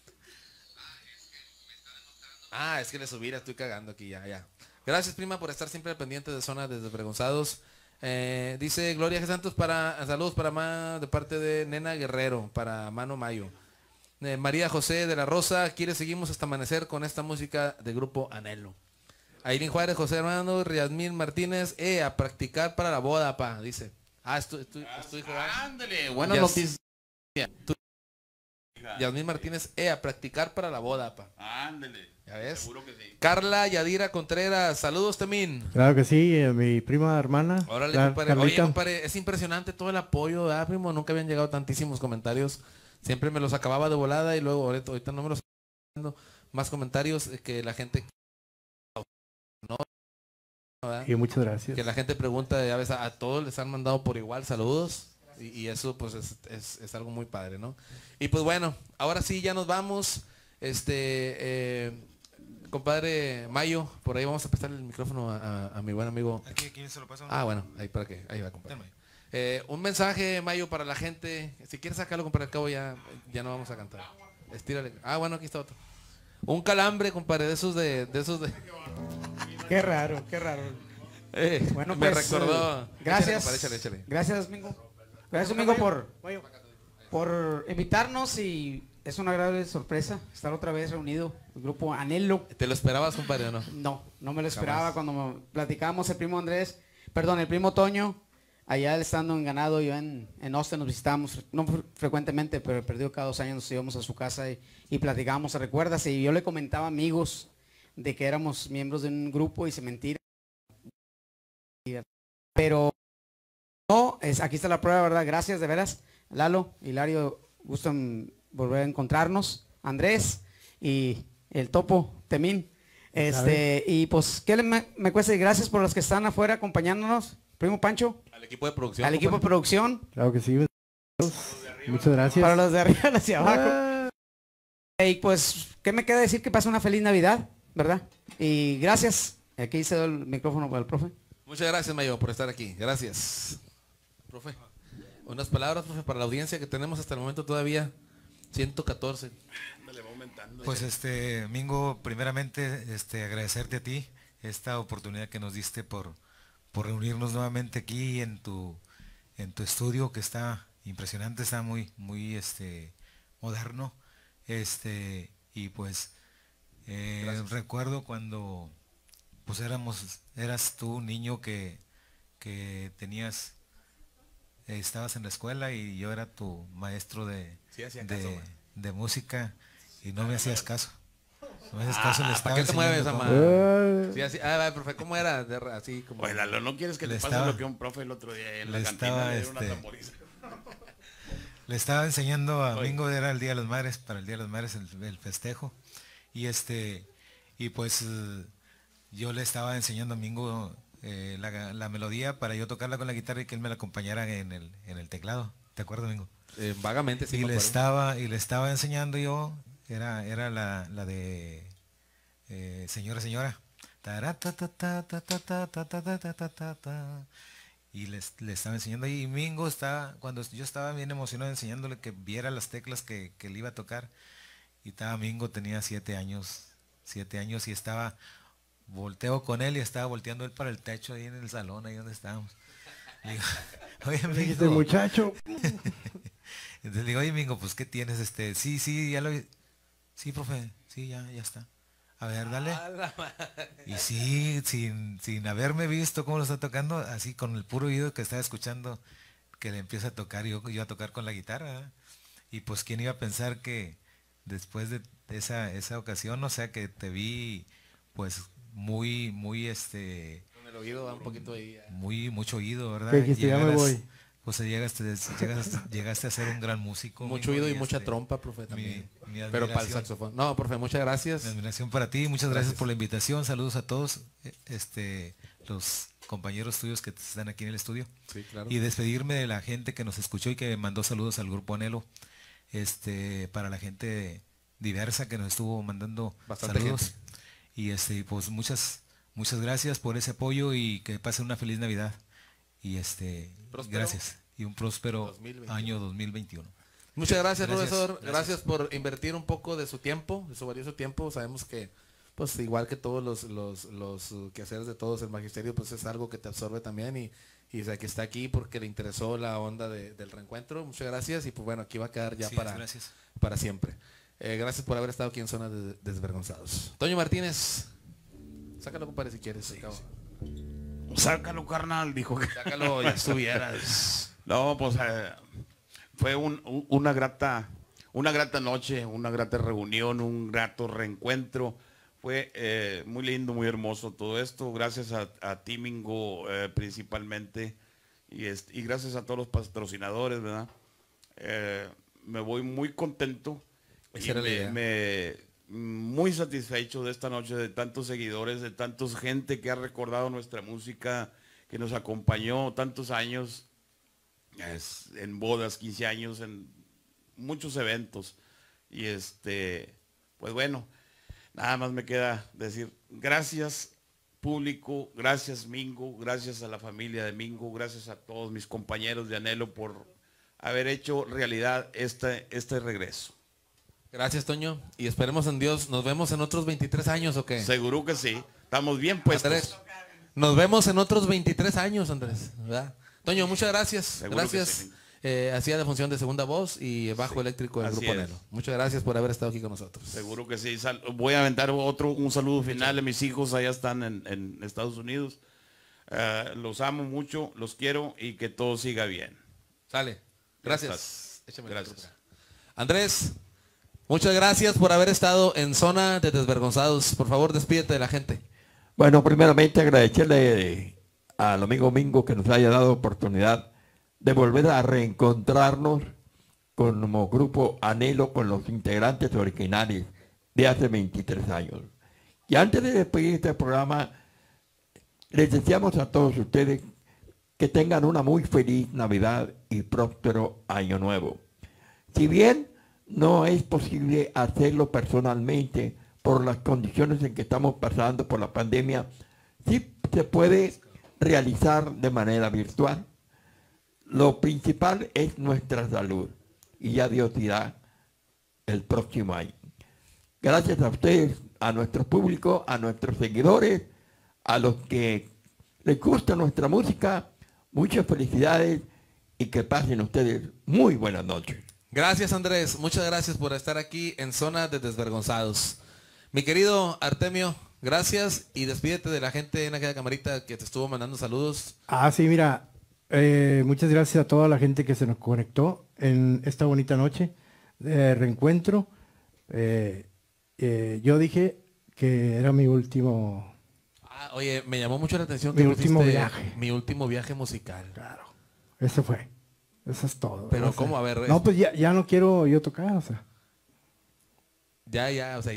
Ah, es que le subí, la estoy cagando aquí, ya. Gracias, prima, por estar siempre al pendiente de Zona desde Vergonzados. Dice Gloria G. Santos, saludos de parte de Nena Guerrero, para Mano Mayo. María José de la Rosa, quiere seguimos hasta amanecer con esta música del grupo Anhelo. Ailín Juárez, José Hermano, Yasmín Martínez, a practicar para la boda, pa, dice. Estoy ándale, buena noticia. Yasmín Martínez, a practicar para la boda, pa. Ándale. ¿Ya ves? Seguro que sí. Carla Yadira Contreras, saludos, Temín. Claro que sí, mi prima hermana. Órale, compadre. Oye, compadre, es impresionante todo el apoyo, ¿verdad, primo? Nunca habían llegado tantísimos comentarios. Siempre me los acababa de volada y luego ahorita no me los estoy dando más comentarios que la gente... ¿no? Y muchas gracias. Que la gente pregunta, a veces a todos les han mandado por igual saludos y eso pues es algo muy padre, ¿no? Y pues bueno, ahora sí ya nos vamos. Compadre Mayo, por ahí vamos a prestarle el micrófono a mi buen amigo. Aquí se lo paso. Bueno, ahí para que, ahí va, compadre. Un mensaje, Mayo, para la gente. Si quieres sacarlo, compadre, al cabo ya no vamos a cantar. Estírale. Bueno, aquí está otro. Un calambre, compadre, de esos de... Qué raro. Bueno, me pues, recordó. Gracias. Échale. Gracias, Domingo. Gracias, Domingo, por invitarnos y es una agradable sorpresa estar otra vez reunido, el grupo Anhelo. ¿Te lo esperabas, compadre, o no? No me lo esperaba. Cuando platicábamos el primo Toño, allá él estando en Ganado, yo en Austin nos visitábamos, no frecuentemente, pero perdido cada 2 años nos íbamos a su casa y platicábamos, ¿recuerdas? Y yo le comentaba a amigos de que éramos miembros de un grupo y se mentira. Pero no, aquí está la prueba, ¿verdad? Gracias, de veras. Lalo, Hilario, gusto en volver a encontrarnos. Andrés y el Topo, Temín. Y pues, ¿qué me cuesta? Y gracias por los que están afuera acompañándonos. Primo Pancho. Al equipo de producción. Al equipo de producción. Claro que sí. Muchas gracias. Para los de arriba hacia abajo. Y pues, ¿qué me queda decir? Que pase una feliz Navidad, ¿verdad? Y gracias. Aquí cedo el micrófono para el profe. Muchas gracias, Mayo, por estar aquí. Gracias. Profe, unas palabras, profe, para la audiencia que tenemos hasta el momento todavía. 114. Pues Mingo, primeramente agradecerte a ti esta oportunidad que nos diste por reunirnos nuevamente aquí en tu estudio, que está impresionante, está muy moderno. Y pues recuerdo cuando pues eras tú un niño que estabas en la escuela y yo era tu maestro de música y no me hacías caso. No me hacías caso. ¿Para qué te mueves, mamá? Sí, así, profe, ¿cómo era? Así como... Pues Lalo, ¿no quieres que te pase lo que un profe el otro día en la cantina le dio una tamboriza? Le estaba enseñando a Mingo, era el Día de las Madres, para el Día de las Madres el festejo. Y pues yo le estaba enseñando a Mingo la melodía para yo tocarla con la guitarra y que él me la acompañara en el teclado. ¿Te acuerdas, Mingo? Vagamente, sí. Y le estaba enseñando yo, era la de Señora, Señora. Y le estaba enseñando y Mingo cuando yo estaba bien emocionado enseñándole que viera las teclas que le iba a tocar, y Mingo tenía 7 años 7 años y volteo con él y estaba volteando él para el techo ahí en el salón, ahí donde estábamos. Le digo, oye, Mingo. Este muchacho. Entonces le digo, oye, Mingo, pues ¿qué tienes? Sí, ya lo vi. Sí, profe, sí, ya está. A ver, dale. Y sí, sin haberme visto cómo lo está tocando, así con el puro oído que estaba escuchando, que le empieza a tocar, yo a tocar con la guitarra, ¿eh? Y pues quién iba a pensar que después de esa ocasión, o sea, que te vi pues muy con el oído va un poquito ahí. Mucho oído, ¿verdad? Que ya me voy. Pues llegaste a ser un gran músico. Mucho oído y mucha trompa, profe, también. Pero para el saxofón. No, profe, muchas gracias. Mi admiración para ti, muchas gracias por la invitación. Saludos a todos los compañeros tuyos que están aquí en el estudio. Sí, claro. Y despedirme de la gente que nos escuchó y que mandó saludos al grupo Anhelo. Para la gente diversa que nos estuvo mandando bastante saludos. Gente. Y pues muchas gracias por ese apoyo y que pasen una feliz Navidad. Y gracias. Y un próspero 2021. Año 2021. Muchas gracias, profesor. Gracias por invertir un poco de su tiempo, de su valioso tiempo. Sabemos que, pues igual que todos los quehaceres de todos, el magisterio, pues es algo que te absorbe también y o sea, que está aquí porque le interesó la onda del reencuentro. Muchas gracias y pues bueno, aquí va a quedar ya para siempre. Gracias por haber estado aquí en Zona de Desvergonzados. Toño Martínez, sácalo, compadre, si quieres. Sácalo, carnal, dijo que. Sácalo, ya estuvieras. No, pues fue una grata noche, una grata reunión, un grato reencuentro. Fue muy lindo, muy hermoso todo esto. Gracias a ti, Mingo, principalmente. Y gracias a todos los patrocinadores, ¿verdad? Me voy muy contento. Muy satisfecho de esta noche, de tantos seguidores, de tanta gente que ha recordado nuestra música, que nos acompañó tantos años, en bodas, 15 años, en muchos eventos. Y pues bueno, nada más me queda decir gracias público, gracias Mingo, gracias a la familia de Mingo, gracias a todos mis compañeros de Anhelo por haber hecho realidad este regreso. Gracias, Toño, y esperemos en Dios, nos vemos en otros 23 años, ¿o qué? Seguro que sí, estamos bien puestos. Andrés, nos vemos en otros 23 años, Andrés, ¿verdad? Toño, muchas gracias. Seguro gracias. Sí. Hacía la función de segunda voz y bajo eléctrico del Grupo Anhelo. Muchas gracias por haber estado aquí con nosotros. Seguro que sí. Voy a aventar un saludo final de mis hijos, allá están en Estados Unidos. Los amo mucho, los quiero y que todo siga bien. Sale. Gracias. Gracias. Andrés, muchas gracias por haber estado en Zona de Desvergonzados. Por favor, despídete de la gente. Bueno, primeramente agradecerle al amigo Mingo que nos haya dado oportunidad de volver a reencontrarnos como grupo Anhelo con los integrantes originales de hace 23 años. Y antes de despedir este programa, les deseamos a todos ustedes que tengan una muy feliz Navidad y próspero Año Nuevo. Si bien no es posible hacerlo personalmente por las condiciones en que estamos pasando por la pandemia, sí se puede realizar de manera virtual. Lo principal es nuestra salud y ya Dios dirá el próximo año. Gracias a ustedes, a nuestro público, a nuestros seguidores, a los que les gusta nuestra música, muchas felicidades y que pasen ustedes muy buenas noches. Gracias, Andrés, muchas gracias por estar aquí en Zona de Desvergonzados. Mi querido Artemio, gracias y despídete de la gente en aquella camarita que te estuvo mandando saludos. Sí, mira. Muchas gracias a toda la gente que se nos conectó en esta bonita noche de reencuentro. Yo dije que era mi último... Oye, me llamó mucho la atención mi último viaje. Mi último viaje musical. Claro, eso fue. Eso es todo. Pero ¿cómo? A ver... No, pues ya no quiero yo tocar, o sea. Ya.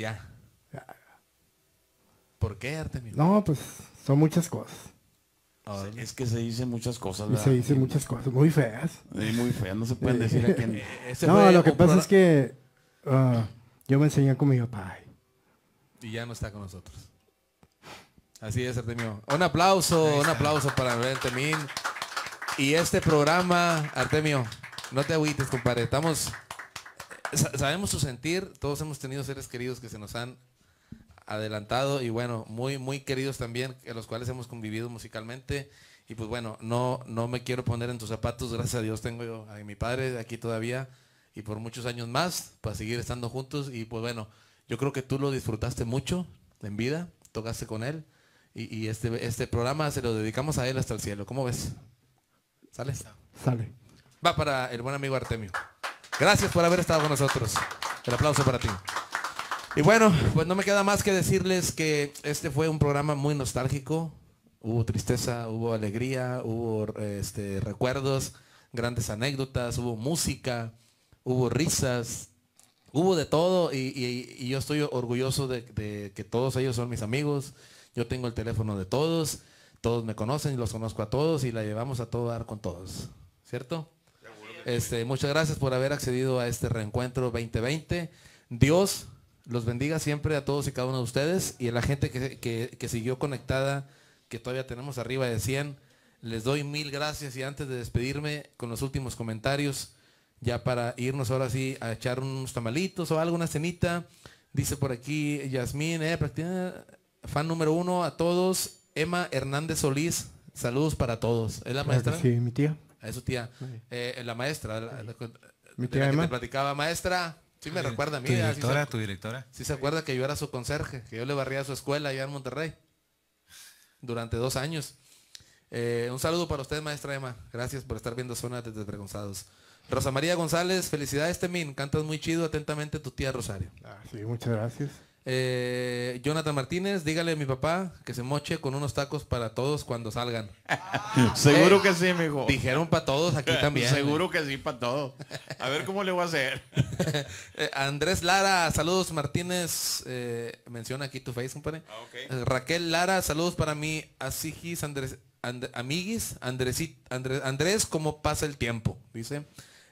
¿Por qué, Artemio? No, pues son muchas cosas. Es que se dicen muchas cosas, ¿verdad? Se dicen muchas cosas, muy feas. Muy feas, no se pueden decir a quién. No, lo que pasa es que yo me enseñé con mi papá. Y ya no está con nosotros. Así es, Artemio. Un aplauso para Abel Temín. Y este programa, Artemio, no te agüites, compadre. Sabemos su sentir, todos hemos tenido seres queridos que se nos han adelantado y bueno, muy queridos también, en los cuales hemos convivido musicalmente. Y pues bueno, no me quiero poner en tus zapatos, gracias a Dios tengo yo a mi padre aquí todavía y por muchos años más para seguir estando juntos. Y pues bueno, yo creo que tú lo disfrutaste mucho en vida, tocaste con él y este programa se lo dedicamos a él hasta el cielo. ¿Cómo ves? ¿Sale? Sale. Va para el buen amigo Artemio. Gracias por haber estado con nosotros. El aplauso para ti. Y bueno, pues no me queda más que decirles que este fue un programa muy nostálgico. Hubo tristeza, hubo alegría, hubo recuerdos, grandes anécdotas, hubo música, hubo risas, hubo de todo y yo estoy orgulloso de que todos ellos son mis amigos. Yo tengo el teléfono de todos, todos me conocen y los conozco a todos y la llevamos a todo dar con todos, ¿cierto? Muchas gracias por haber accedido a este reencuentro 2020. Dios los bendiga siempre a todos y cada uno de ustedes y a la gente que siguió conectada, que todavía tenemos arriba de 100. Les doy 1000 gracias y antes de despedirme con los últimos comentarios, ya para irnos ahora sí a echar unos tamalitos o algo, una cenita. Dice por aquí Yasmín, fan número 1 a todos. Emma Hernández Solís, saludos para todos. ¿Es la maestra? Sí, mi tía. Es su tía. La maestra. Mi tía Emma. Que te platicaba, maestra. Sí me recuerda a mí. Tu directora. Sí se acuerda que yo era su conserje, que yo le barría a su escuela allá en Monterrey. Durante 2 años. Un saludo para usted, maestra Emma. Gracias por estar viendo Zona de Desvergonzados. Rosa María González, felicidades, Temín. Cantas muy chido. Atentamente, tu tía Rosario. Sí, muchas gracias. Jonathan Martínez, dígale a mi papá que se moche con unos tacos para todos cuando salgan. Seguro que sí, mijo. Dijeron para todos aquí también. Seguro que sí, para todos. A ver cómo le voy a hacer. Andrés Lara, saludos Martínez. Menciona aquí tu face, compadre. Okay. Raquel Lara, saludos para mí. Asigis, amiguis, Andrés, ¿cómo pasa el tiempo? Dice.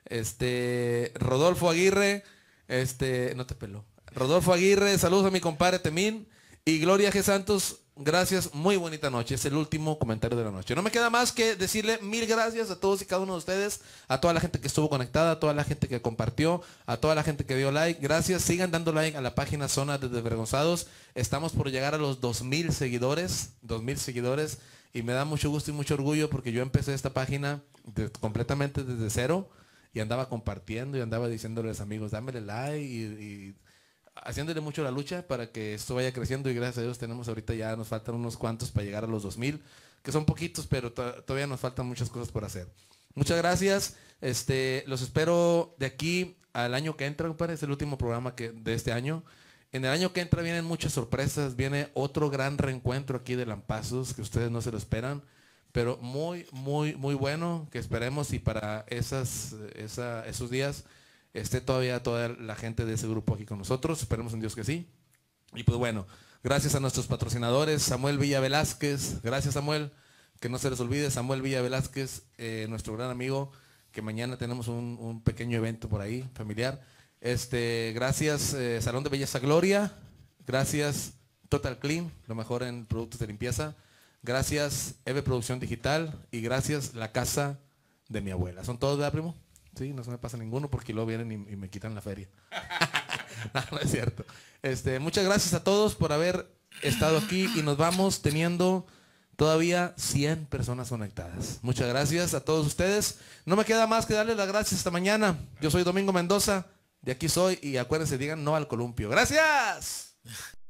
Rodolfo Aguirre, no te peló. Rodolfo Aguirre, saludos a mi compadre Temín. Y Gloria G. Santos, gracias, muy bonita noche. Es el último comentario de la noche. No me queda más que decirle 1000 gracias a todos y cada uno de ustedes, a toda la gente que estuvo conectada, a toda la gente que compartió, a toda la gente que dio like. Gracias, sigan dando like a la página Zona de Desvergonzados. Estamos por llegar a los 2000 seguidores, 2000 seguidores. Y me da mucho gusto y mucho orgullo porque yo empecé esta página completamente desde cero y andaba compartiendo y andaba diciéndoles amigos, dámele like y haciéndole mucho la lucha para que esto vaya creciendo y gracias a Dios tenemos ahorita ya nos faltan unos cuantos para llegar a los 2000, que son poquitos, pero todavía nos faltan muchas cosas por hacer. Muchas gracias, los espero de aquí al año que entra, compadre, es el último programa de este año. En el año que entra vienen muchas sorpresas, viene otro gran reencuentro aquí de Lampazos, que ustedes no se lo esperan, pero muy bueno, que esperemos y para esos días esté todavía toda la gente de ese grupo aquí con nosotros, esperemos en Dios que sí. Y pues bueno, gracias a nuestros patrocinadores, Samuel Villa Velázquez, gracias Samuel, que no se les olvide, Samuel Villa Velázquez, nuestro gran amigo, que mañana tenemos un pequeño evento por ahí, familiar. Gracias Salón de Belleza Gloria, gracias Total Clean, lo mejor en productos de limpieza, gracias Eve Producción Digital y gracias La Casa de mi Abuela. ¿Son todos, verdad, primo? Sí, no se me pasa ninguno porque luego vienen y me quitan la feria. No es cierto. Muchas gracias a todos por haber estado aquí y nos vamos teniendo todavía 100 personas conectadas. Muchas gracias a todos ustedes. No me queda más que darles las gracias esta mañana. Yo soy Domingo Mendoza, de aquí soy y acuérdense, digan no al columpio. ¡Gracias!